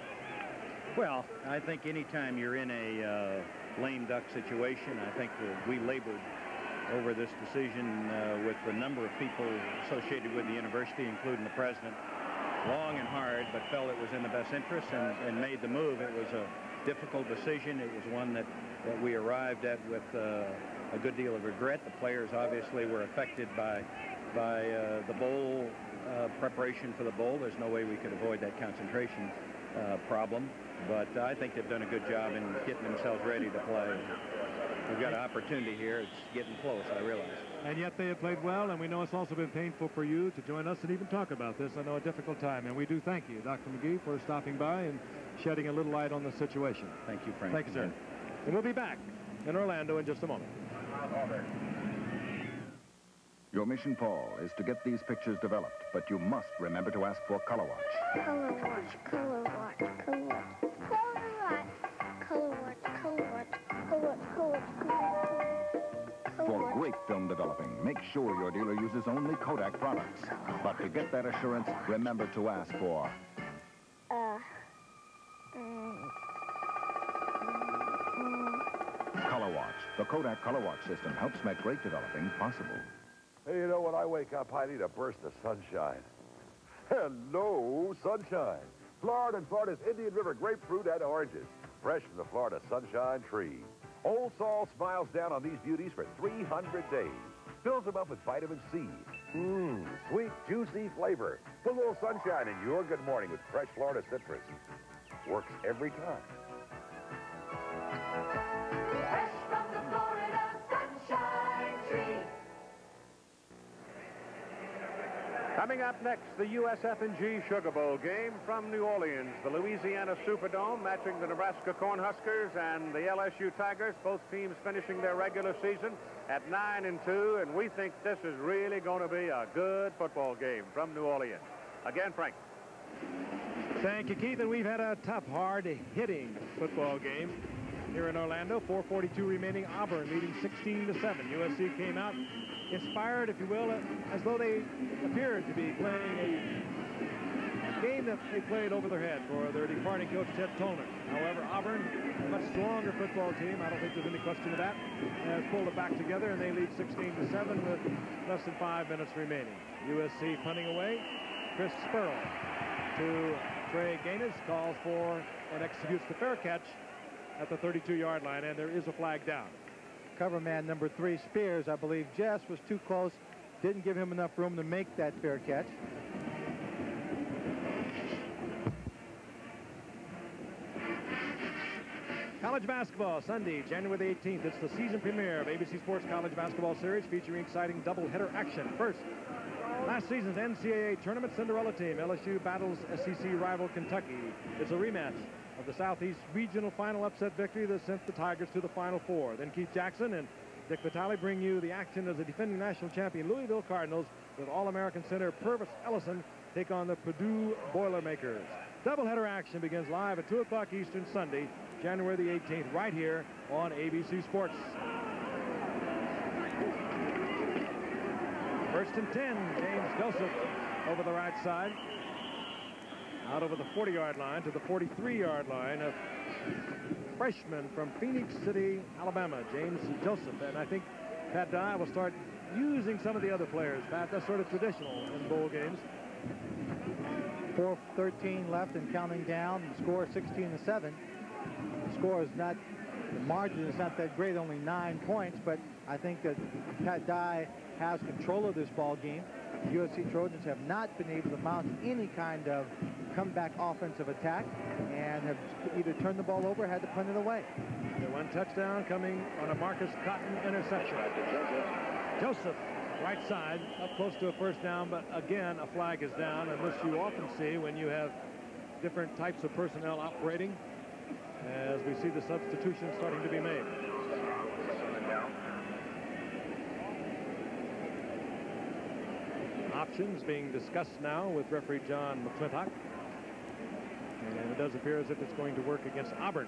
Well, I think anytime you're in a uh, lame duck situation, I think that we labored over this decision uh, with a number of people associated with the university, including the president, long and hard, but felt it was in the best interest and, and made the move. It was a difficult decision. It was one that, that we arrived at with uh, a good deal of regret. The players obviously were affected by, by uh, the bowl uh, preparation for the bowl. There's no way we could avoid that concentration uh, problem, but I think they've done a good job in getting themselves ready to play. We've got an opportunity here. It's getting close, I realize. And yet they have played well, and we know it's also been painful for you to join us and even talk about this. I know a difficult time, and we do thank you, Doctor McGee, for stopping by and shedding a little light on the situation. Thank you, Frank. Thank you, sir. And we'll be back in Orlando in just a moment. Your mission, Paul, is to get these pictures developed, but you must remember to ask for Color Watch. Color watch, color watch, color watch, color watch, color watch, color watch, color watch, color watch, color watch. For great film developing, make sure your dealer uses only Kodak products. But to get that assurance, remember to ask for... Uh... Mm, mm, Color Watch. The Kodak Color Watch system helps make great developing possible. Hey, you know, when I wake up, I need a burst of sunshine. Hello, sunshine. Florida and Florida's Indian River grapefruit and oranges. Fresh from the Florida sunshine tree. Old Sol smiles down on these beauties for three hundred days. Fills them up with vitamin C. Mmm, sweet, juicy flavor. Put a little sunshine in your good morning with fresh Florida citrus. Works every time. Fresh from the Florida sunshine tree. Coming up next, the U S F and G Sugar Bowl game from New Orleans. The Louisiana Superdome matching the Nebraska Cornhuskers and the L S U Tigers. Both teams finishing their regular season at nine and two, and we think this is really going to be a good football game from New Orleans. Again, Frank. Thank you, Keith. And we've had a tough, hard-hitting football game here in Orlando. four forty-two remaining. Auburn leading sixteen to seven. U S C came out inspired, if you will, as though they appeared to be playing a game that they played over their head for their departing coach, Ted Tollner. However, Auburn, a much stronger football team, I don't think there's any question of that, has pulled it back together, and they lead sixteen to seven with less than five minutes remaining. U S C punting away. Chris Spurl to Trey Gaines, calls for and executes the fair catch at the thirty-two yard line, and there is a flag down. Cover man number three, Spears, I believe Jess was too close, didn't give him enough room to make that fair catch. College basketball, Sunday, January the eighteenth. It's the season premiere of A B C Sports College Basketball Series featuring exciting doubleheader action. First, last season's N C double A Tournament Cinderella team, L S U battles S E C rival Kentucky. It's a rematch of the Southeast Regional Final upset victory that sent the Tigers to the Final Four. Then Keith Jackson and Dick Vitale bring you the action as the defending national champion Louisville Cardinals with All-American center Purvis Ellison take on the Purdue Boilermakers. Doubleheader action begins live at two o'clock Eastern Sunday, January the eighteenth, right here on A B C Sports. First and ten, James Joseph over the right side. Out over the forty yard line to the forty-three yard line of freshman from Phoenix City, Alabama, James Joseph. And I think Pat Dye will start using some of the other players. Pat, that's sort of traditional in bowl games. four thirteen left and counting down. The score sixteen to seven. The score is not, the margin is not that great, only nine points, but I think that Pat Dye has control of this ball game. The U S C Trojans have not been able to mount any kind of comeback offensive attack and have either turned the ball over or had to punt it away. The one touchdown coming on a Marcus Cotton interception. Joseph, right side, up close to a first down, but again, a flag is down, and this you often see when you have different types of personnel operating, as we see the substitution starting to be made. Options being discussed now with referee John McClintock. And it does appear as if it's going to work against Auburn.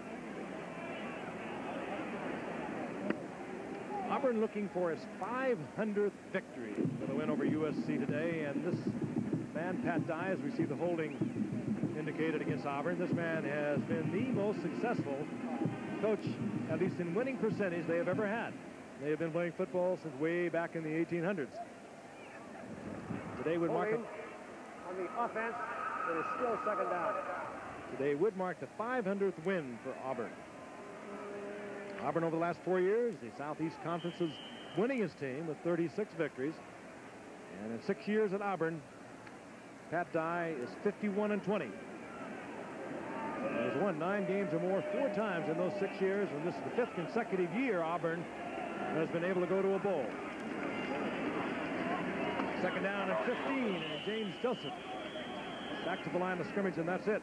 Auburn looking for his five hundredth victory for the win over U S C today. And this man, Pat Dye, as we see the holding indicated against Auburn, this man has been the most successful coach, at least in winning percentage, they have ever had. They have been playing football since way back in the eighteen hundreds. Today would mark a, on the offense, it is still second down. Today would mark the five hundredth win for Auburn. Auburn over the last four years, the Southeast Conference's winningest team with thirty-six victories. And in six years at Auburn, Pat Dye is fifty-one and twenty. He has won nine games or more four times in those six years, and this is the fifth consecutive year Auburn has been able to go to a bowl. Second down and fifteen, and James Joseph back to the line of scrimmage, and that's it.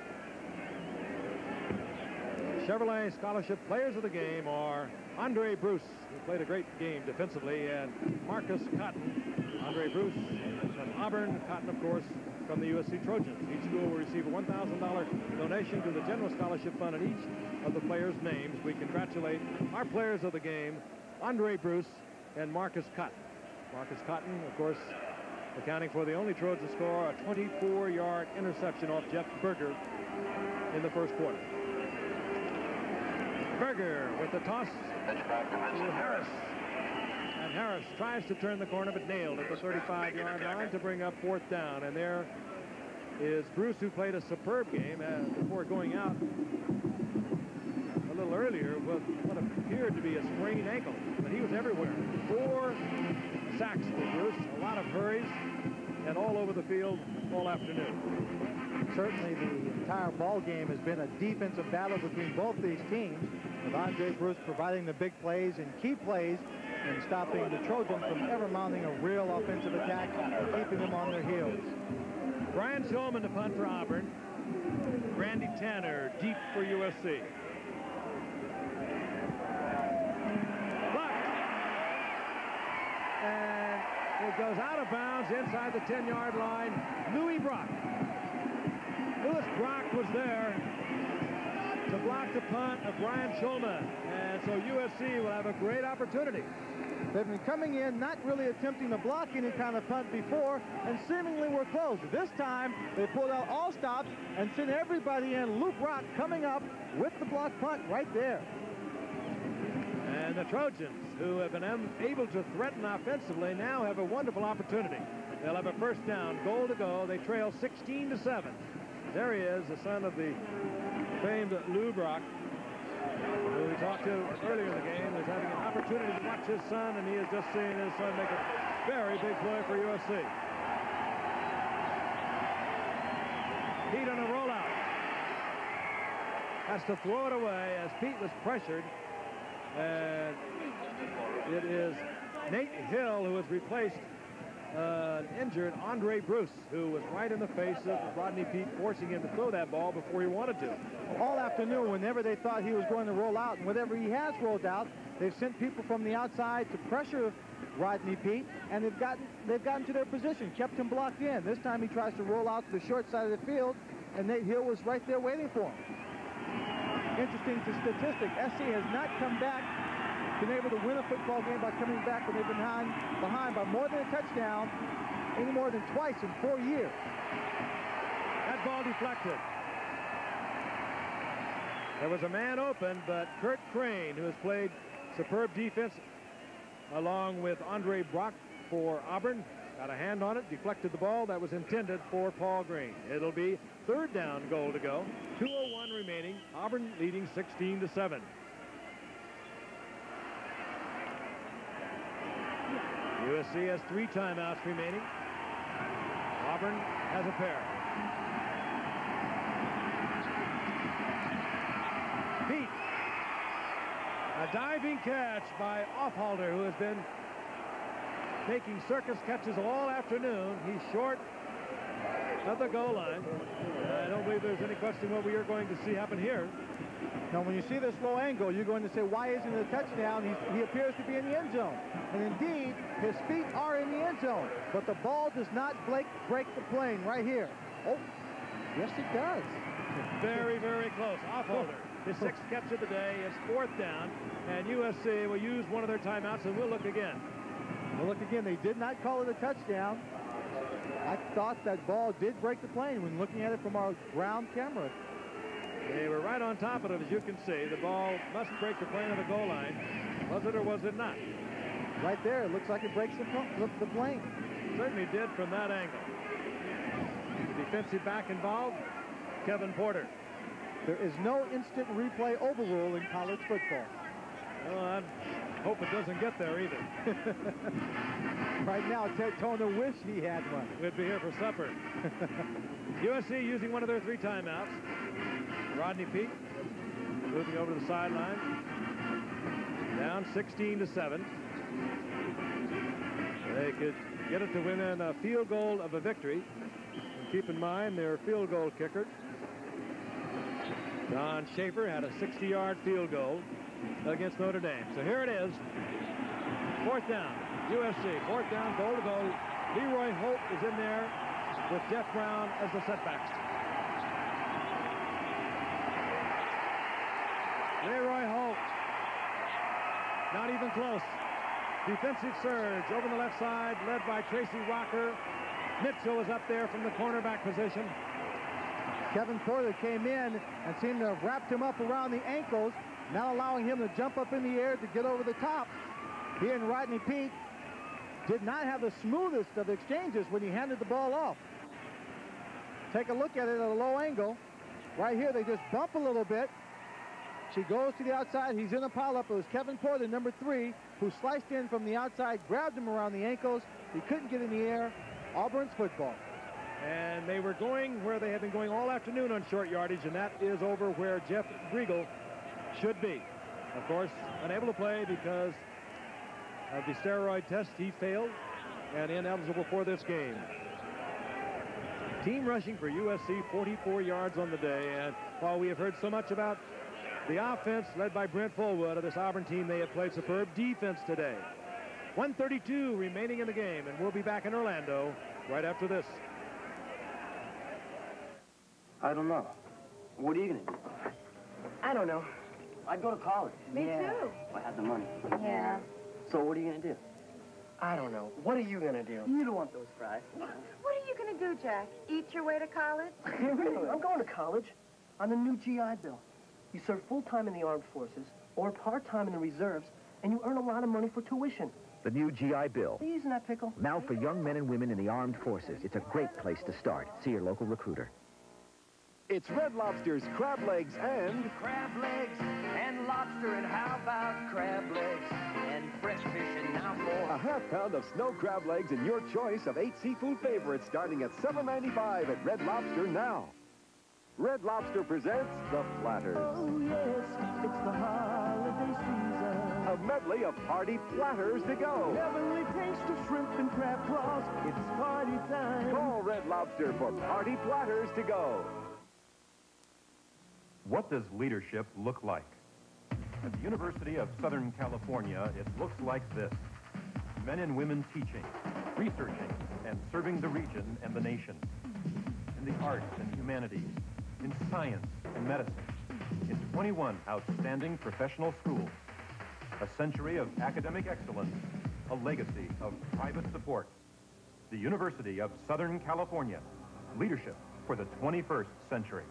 Chevrolet Scholarship players of the game are Andre Bruce, who played a great game defensively, and Marcus Cotton. Andre Bruce from Auburn, Cotton, of course, from the U S C Trojans. Each school will receive a one thousand dollar donation to the General Scholarship Fund, and each of the players' names. We congratulate our players of the game, Andre Bruce and Marcus Cotton. Marcus Cotton, of course, accounting for the only Trojan score, a twenty-four yard interception off Jeff Berger in the first quarter. Berger with the toss to Harris. And Harris tries to turn the corner, but nailed at the thirty-five yard line to bring up fourth down. And there is Bruce, who played a superb game uh, before going out a little earlier with what appeared to be a sprained ankle. But he was everywhere. Four sacks for Bruce, a lot of hurries, and all over the field all afternoon. Certainly the entire ball game has been a defensive battle between both these teams, with Andre Bruce providing the big plays and key plays and stopping the Trojans from ever mounting a real offensive attack and keeping them on their heels. Brian Shulman to punt for Auburn. Randy Tanner deep for U S C. Blocked. And it goes out of bounds inside the ten-yard line. Louis Brock. Louis Brock was there to block the punt of Brian Shulman. And so U S C will have a great opportunity. They've been coming in, not really attempting to block any kind of punt before, and seemingly were close. This time, they pulled out all stops and sent everybody in. Luke Rock coming up with the block punt right there. And the Trojans, who have been able to threaten offensively, now have a wonderful opportunity. They'll have a first down, goal to go. They trail sixteen to seven. There he is, the son of the famed Lou Brock, who we talked to earlier in the game, is having an opportunity to watch his son, and he has just seen his son make a very big play for U S C. Pete on a rollout. Has to throw it away as Pete was pressured. And it is Nate Hill who has replaced uh, an injured Andre Bruce, who was right in the face of Rodney Peete, forcing him to throw that ball before he wanted to. All afternoon, whenever they thought he was going to roll out, and whenever he has rolled out, they've sent people from the outside to pressure Rodney Peete, and they've gotten they've gotten to their position, kept him blocked in. This time he tries to roll out to the short side of the field, and Nate Hill was right there waiting for him. Interesting statistic, S C has not come back, been able to win a football game by coming back when they've been behind, behind by more than a touchdown any more than twice in four years. That ball deflected. There was a man open, but Kurt Crane, who has played superb defense along with Andre Brock for Auburn, got a hand on it, deflected the ball that was intended for Paul Green. It'll be third down, goal to go. two oh one remaining. Auburn leading sixteen to seven. U S C has three timeouts remaining. Auburn has a pair. Pete. A diving catch by Offhalter, who has been making circus catches all afternoon. He's short of the goal line. I don't believe there's any question what we are going to see happen here. Now, when you see this low angle, you're going to say, why isn't it a touchdown? He's, he appears to be in the end zone. And indeed, his feet are in the end zone. But the ball does not break, break the plane right here. Oh, yes, it does. Very, very close. Offholder, his sixth catch of the day. It's fourth down. And U S C will use one of their timeouts, and we'll look again. Well, look again. They did not call it a touchdown. I thought that ball did break the plane when looking at it from our ground camera. They were right on top of it, as you can see. The ball must break the plane of the goal line. Was it or was it not? Right there, it looks like it breaks the, the plane. Certainly did from that angle. The defensive back involved, Kevin Porter. There is no instant replay overrule in college football. Well, I hope it doesn't get there either. Right now, Ted Toner wished he had one. We'd be here for supper. U S C using one of their three timeouts. Rodney Peete moving over to the sideline. Down sixteen to seven. They could get it to within a field goal of a victory. And keep in mind their field goal kicker, Don Schaefer, had a sixty yard field goal against Notre Dame. So here it is. Fourth down. U S C. Fourth down, goal to go. Leroy Holt is in there with Jeff Brown as the setback. Leroy Holt. Not even close. Defensive surge over the left side, led by Tracy Rocker. Mitchell is up there from the cornerback position. Kevin Porter came in and seemed to have wrapped him up around the ankles, now allowing him to jump up in the air to get over the top. He and Rodney Peete did not have the smoothest of exchanges when he handed the ball off. Take a look at it at a low angle. Right here, they just bump a little bit. She goes to the outside. He's in a pileup. It was Kevin Porter, number three, who sliced in from the outside, grabbed him around the ankles. He couldn't get in the air. Auburn's football. And they were going where they have been going all afternoon on short yardage, and that is over where Jeff Griegel should be. Of course, unable to play because of the steroid test. He failed and ineligible for this game. Team rushing for U S C, forty-four yards on the day. And while we have heard so much about the offense led by Brent Fullwood of this Auburn team, they have played superb defense today. one thirty-two remaining in the game, and we'll be back in Orlando right after this. I don't know. What are you going to do? I don't know. I'd go to college. Me yeah. too. If I had the money. Yeah. So what are you going to do? I don't know. What are you going to do? You don't want those fries. What are you going to do, Jack? Eat your way to college? Really? I'm going to college on the new G I Bill. You serve full-time in the armed forces or part-time in the reserves, and you earn a lot of money for tuition. The new G I Bill. Are you using that pickle? Now for young men and women in the armed forces. It's a great place to start. See your local recruiter. It's Red Lobster's crab legs and... Crab legs and lobster, and how about crab legs and fresh fish and now more? A half pound of snow crab legs and your choice of eight seafood favorites starting at seven ninety-five at Red Lobster now. Red Lobster presents The Platters. Oh, yes, it's the holiday season. A medley of party platters to go. Heavenly taste of shrimp and crab claws. It's party time. Call Red Lobster for party platters to go. What does leadership look like? At the University of Southern California, it looks like this. Men and women teaching, researching, and serving the region and the nation. In the arts and humanities, in science and medicine, in twenty-one outstanding professional schools. A century of academic excellence, a legacy of private support. The University of Southern California, leadership for the twenty-first century.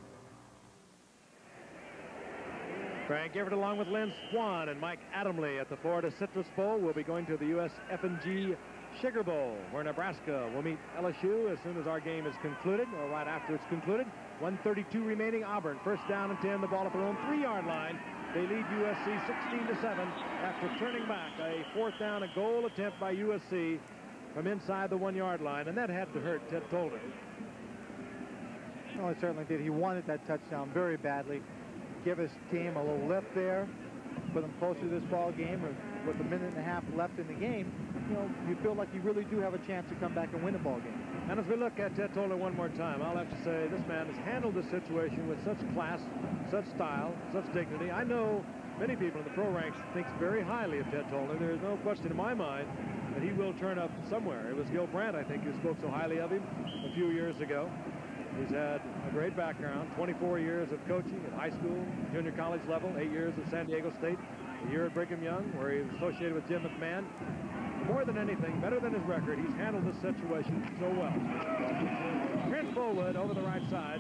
Frank Everett along with Lynn Swan and Mike Adamley at the Florida Citrus Bowl. We'll be going to the U S F and G Sugar Bowl, where Nebraska will meet L S U as soon as our game is concluded, or right after it's concluded. one thirty-two remaining. Auburn first down and ten, the ball at their own three-yard line. They lead U S C sixteen to seven after turning back a fourth down, a goal attempt by U S C from inside the one-yard line, and that had to hurt Ted Tolder. Oh, it certainly did. He wanted that touchdown very badly. Give his team a little lift there, put them closer to this ball game, or with a minute and a half left in the game, you know, you feel like you really do have a chance to come back and win a ball game. And as we look at Ted Tolder one more time, I'll have to say this man has handled the situation with such class, such style, such dignity. I know many people in the pro ranks think very highly of Ted Tolder. There is no question in my mind that he will turn up somewhere. It was Gil Brandt, I think, who spoke so highly of him a few years ago. He's had a great background, twenty-four years of coaching at high school, junior college level, eight years at San Diego State, a year at Brigham Young, where he was associated with Jim McMahon. More than anything, better than his record, he's handled this situation so well. Brent Fullwood over the right side.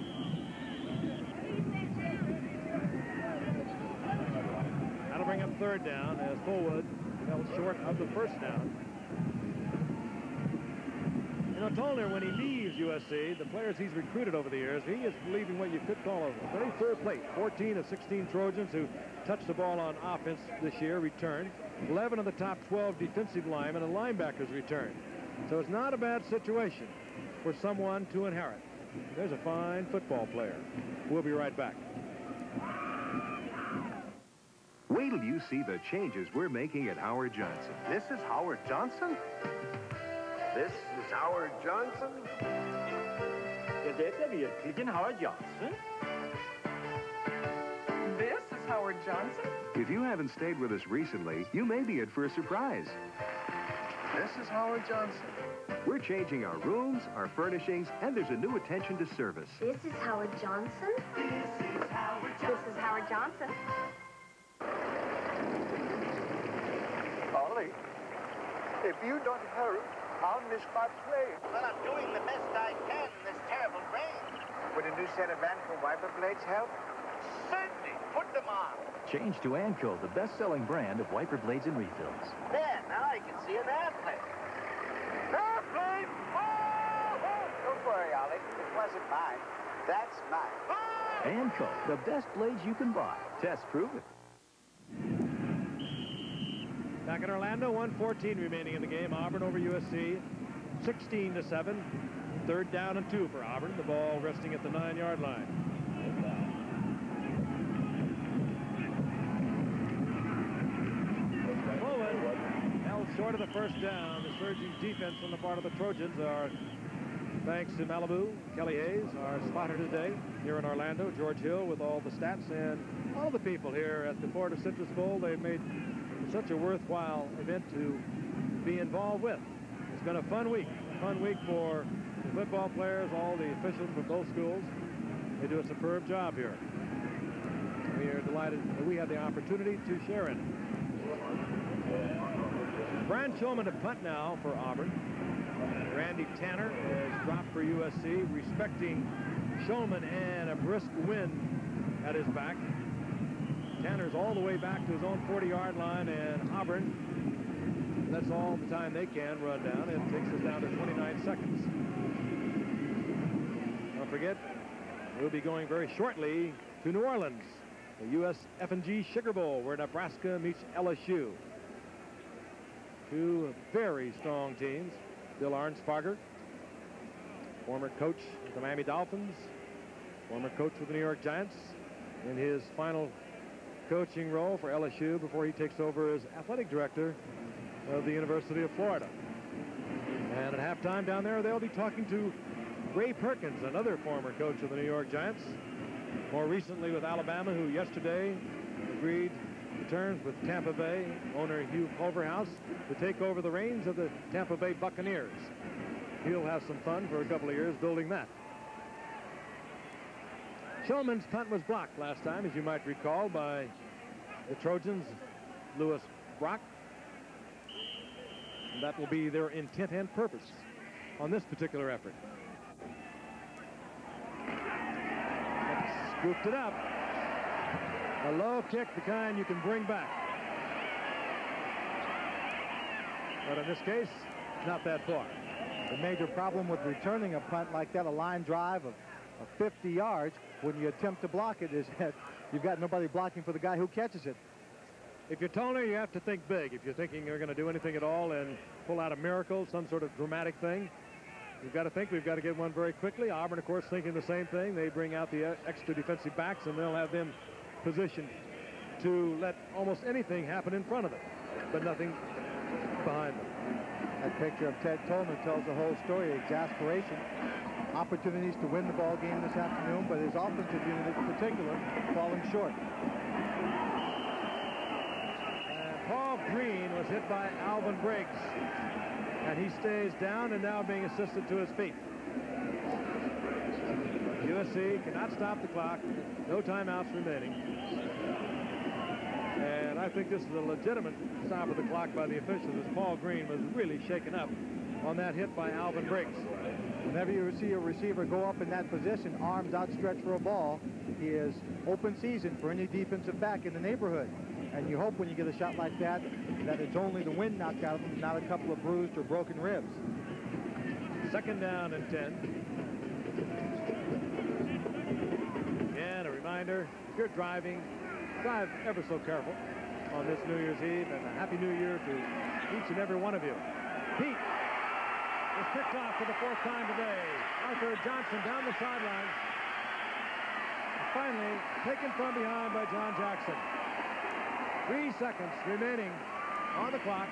That'll bring up third down as Fullwood fell short of the first down. You know, Tolder, when he leaves U S C, the players he's recruited over the years, he is leaving what you could call a very fair plate. fourteen of sixteen Trojans who touched the ball on offense this year returned. eleven of the top twelve defensive linemen and linebackers returned. So it's not a bad situation for someone to inherit. There's a fine football player. We'll be right back. Wait till you see the changes we're making at Howard Johnson. This is Howard Johnson? This is Howard Johnson? Is this a Howard Johnson? This is Howard Johnson? If you haven't stayed with us recently, you may be in for a surprise. This is Howard Johnson. We're changing our rooms, our furnishings, and there's a new attention to service. This is Howard Johnson. This is Howard Johnson. This is Howard Johnson. Ollie, if you don't hurry, I'll miss my plane. Well, I'm doing the best I can in this terrible rain. Would a new set of Vanco wiper blades help? Certainly. Put them on. Change to Anco, the best-selling brand of wiper blades and refills. There, now I can see an airplane. Airplane! Oh! Don't worry, Ollie. It wasn't mine. That's mine. Anco, the best blades you can buy. Test prove it. Back in Orlando, one fourteen remaining in the game. Auburn over U S C, sixteen to seven. Third down and two for Auburn. The ball resting at the nine-yard line. Fullwood held short short of the first down. The surging defense on the part of the Trojans are thanks to Malibu, Kelly Hayes, our spotter today here in Orlando, George Hill with all the stats, and all the people here at the Florida Citrus Bowl. They've made such a worthwhile event to be involved with. It's been a fun week, a fun week for the football players, all the officials from both schools. They do a superb job here. We are delighted that we had the opportunity to share in it. Brian Shulman to punt now for Auburn. Randy Tanner has dropped for U S C, respecting Shulman and a brisk wind at his back. Tanner's all the way back to his own forty-yard line, and Auburn, that's all the time they can run down. It takes us down to twenty-nine seconds. Don't forget, we'll be going very shortly to New Orleans, the U S F and G Sugar Bowl, where Nebraska meets L S U. Two very strong teams. Bill Arnsparger, former coach of the Miami Dolphins, former coach with the New York Giants, in his final coaching role for L S U before he takes over as athletic director of the University of Florida. And at halftime down there, they'll be talking to Ray Perkins, another former coach of the New York Giants, more recently with Alabama, who yesterday agreed to terms with Tampa Bay owner Hugh Culverhouse to take over the reins of the Tampa Bay Buccaneers. He'll have some fun for a couple of years building that. Shulman's punt was blocked last time, as you might recall, by the Trojans' Lewis Brock. And that will be their intent and purpose on this particular effort. Scooped it up. A low kick, the kind you can bring back. But in this case, not that far. The major problem with returning a punt like that, a line drive of, of fifty yards, when you attempt to block it, is that you've got nobody blocking for the guy who catches it. If you're Toner, you have to think big. If you're thinking you're going to do anything at all and pull out a miracle, some sort of dramatic thing, you've got to think we've got to get one very quickly. Auburn, of course, thinking the same thing. They bring out the extra defensive backs, and they'll have them positioned to let almost anything happen in front of them, but nothing behind them. That picture of Ted Tolman tells the whole story. Exasperation, opportunities to win the ball game this afternoon, but his offensive unit in particular falling short. And Paul Green was hit by Alvin Briggs, and he stays down and now being assisted to his feet. U S C cannot stop the clock. No timeouts remaining. And I think this is a legitimate stop of the clock by the officials, as Paul Green was really shaken up on that hit by Alvin Briggs. Whenever you see a receiver go up in that position, arms outstretched for a ball, he is open season for any defensive back in the neighborhood. And you hope when you get a shot like that, that it's only the wind knocked out of him, not a couple of bruised or broken ribs. Second down and ten. Again, a reminder, if you're driving, drive ever so careful on this New Year's Eve, and a Happy New Year to each and every one of you. Pete is picked off for the fourth time today. Arthur Johnson down the sideline. Finally taken from behind by John Jackson. Three seconds remaining on the clock.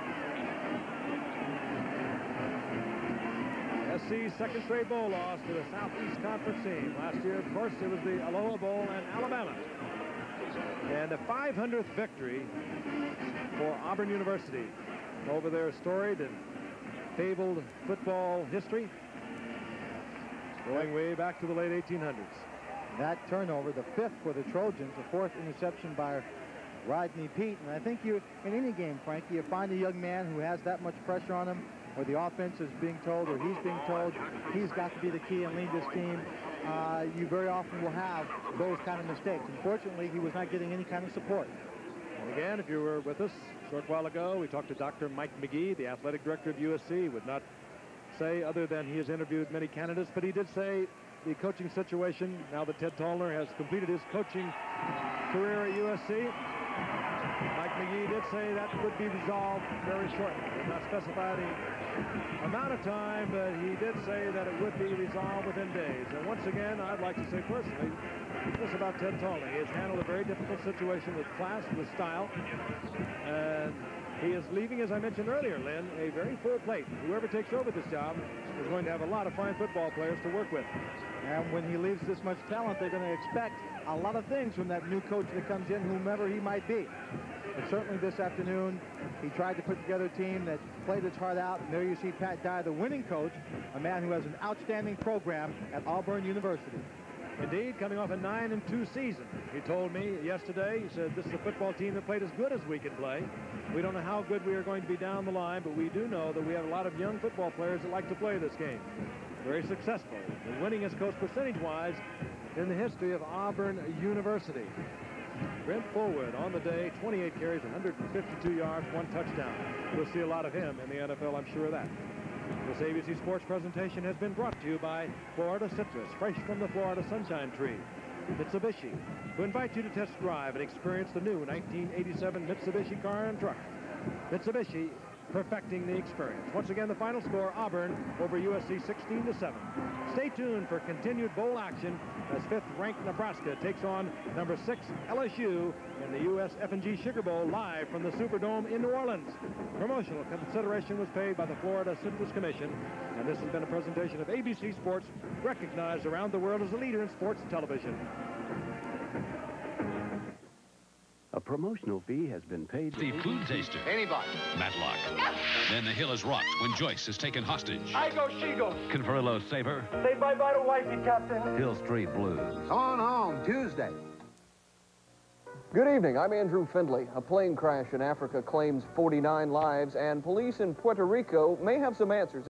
S C's second straight bowl loss to the Southeast Conference team. Last year, of course, it was the Aloha Bowl and Alabama. And a five hundredth victory for Auburn University over their storied and fabled football history, going way back to the late eighteen hundreds. That turnover, the fifth for the Trojans, the fourth interception by Rodney Peete. And I think you, in any game, Frankie, you find a young man who has that much pressure on him, or the offense is being told, or he's being told he's got to be the key and lead this team. Uh, you very often will have those kind of mistakes. Unfortunately, he was not getting any kind of support. And again, if you were with us a short while ago, we talked to Doctor Mike McGee, the athletic director of U S C. Would not say other than he has interviewed many candidates, but he did say the coaching situation, now that Ted Tollner has completed his coaching career at U S C, Mike McGee did say that would be resolved very shortly. He did not specify the amount of time, but he did say that it would be resolved within days. And once again, I'd like to say personally, this about Ted Tollner. He has handled a very difficult situation with class, with style, and He is leaving, as I mentioned earlier, Lynn, a very full plate. Whoever takes over this job is going to have a lot of fine football players to work with. And when he leaves this much talent, they're going to expect a lot of things from that new coach that comes in, whomever he might be. But certainly this afternoon, he tried to put together a team that played its heart out. And there you see Pat Dye, the winning coach, a man who has an outstanding program at Auburn University. Indeed, coming off a nine and two season. He told me yesterday, he said, this is a football team that played as good as we can play. We don't know how good we are going to be down the line, but we do know that we have a lot of young football players that like to play this game. Very successful. The winningest coach percentage-wise in the history of Auburn University. Brent Fullwood on the day, twenty-eight carries, one hundred fifty-two yards, one touchdown. We'll see a lot of him in the N F L, I'm sure of that. This A B C Sports presentation has been brought to you by Florida Citrus, fresh from the Florida Sunshine Tree. Mitsubishi, who invite you to test drive and experience the new nineteen eighty-seven Mitsubishi car and truck. Mitsubishi, perfecting the experience. Once again, the final score, Auburn over U S C sixteen to seven. Stay tuned for continued bowl action as fifth-ranked Nebraska takes on number six L S U in the U S F and G Sugar Bowl live from the Superdome in New Orleans. Promotional consideration was paid by the Florida Citrus Commission, and this has been a presentation of A B C Sports, recognized around the world as a leader in sports television. A promotional fee has been paid. The food taster. Anybody. Matlock. Then the hill is rocked when Joyce is taken hostage. I go, she goes. Converlo Saber. Say bye-bye to wifey, Captain. Hill Street Blues. On home, Tuesday. Good evening. I'm Andrew Findlay. A plane crash in Africa claims forty-nine lives, and police in Puerto Rico may have some answers.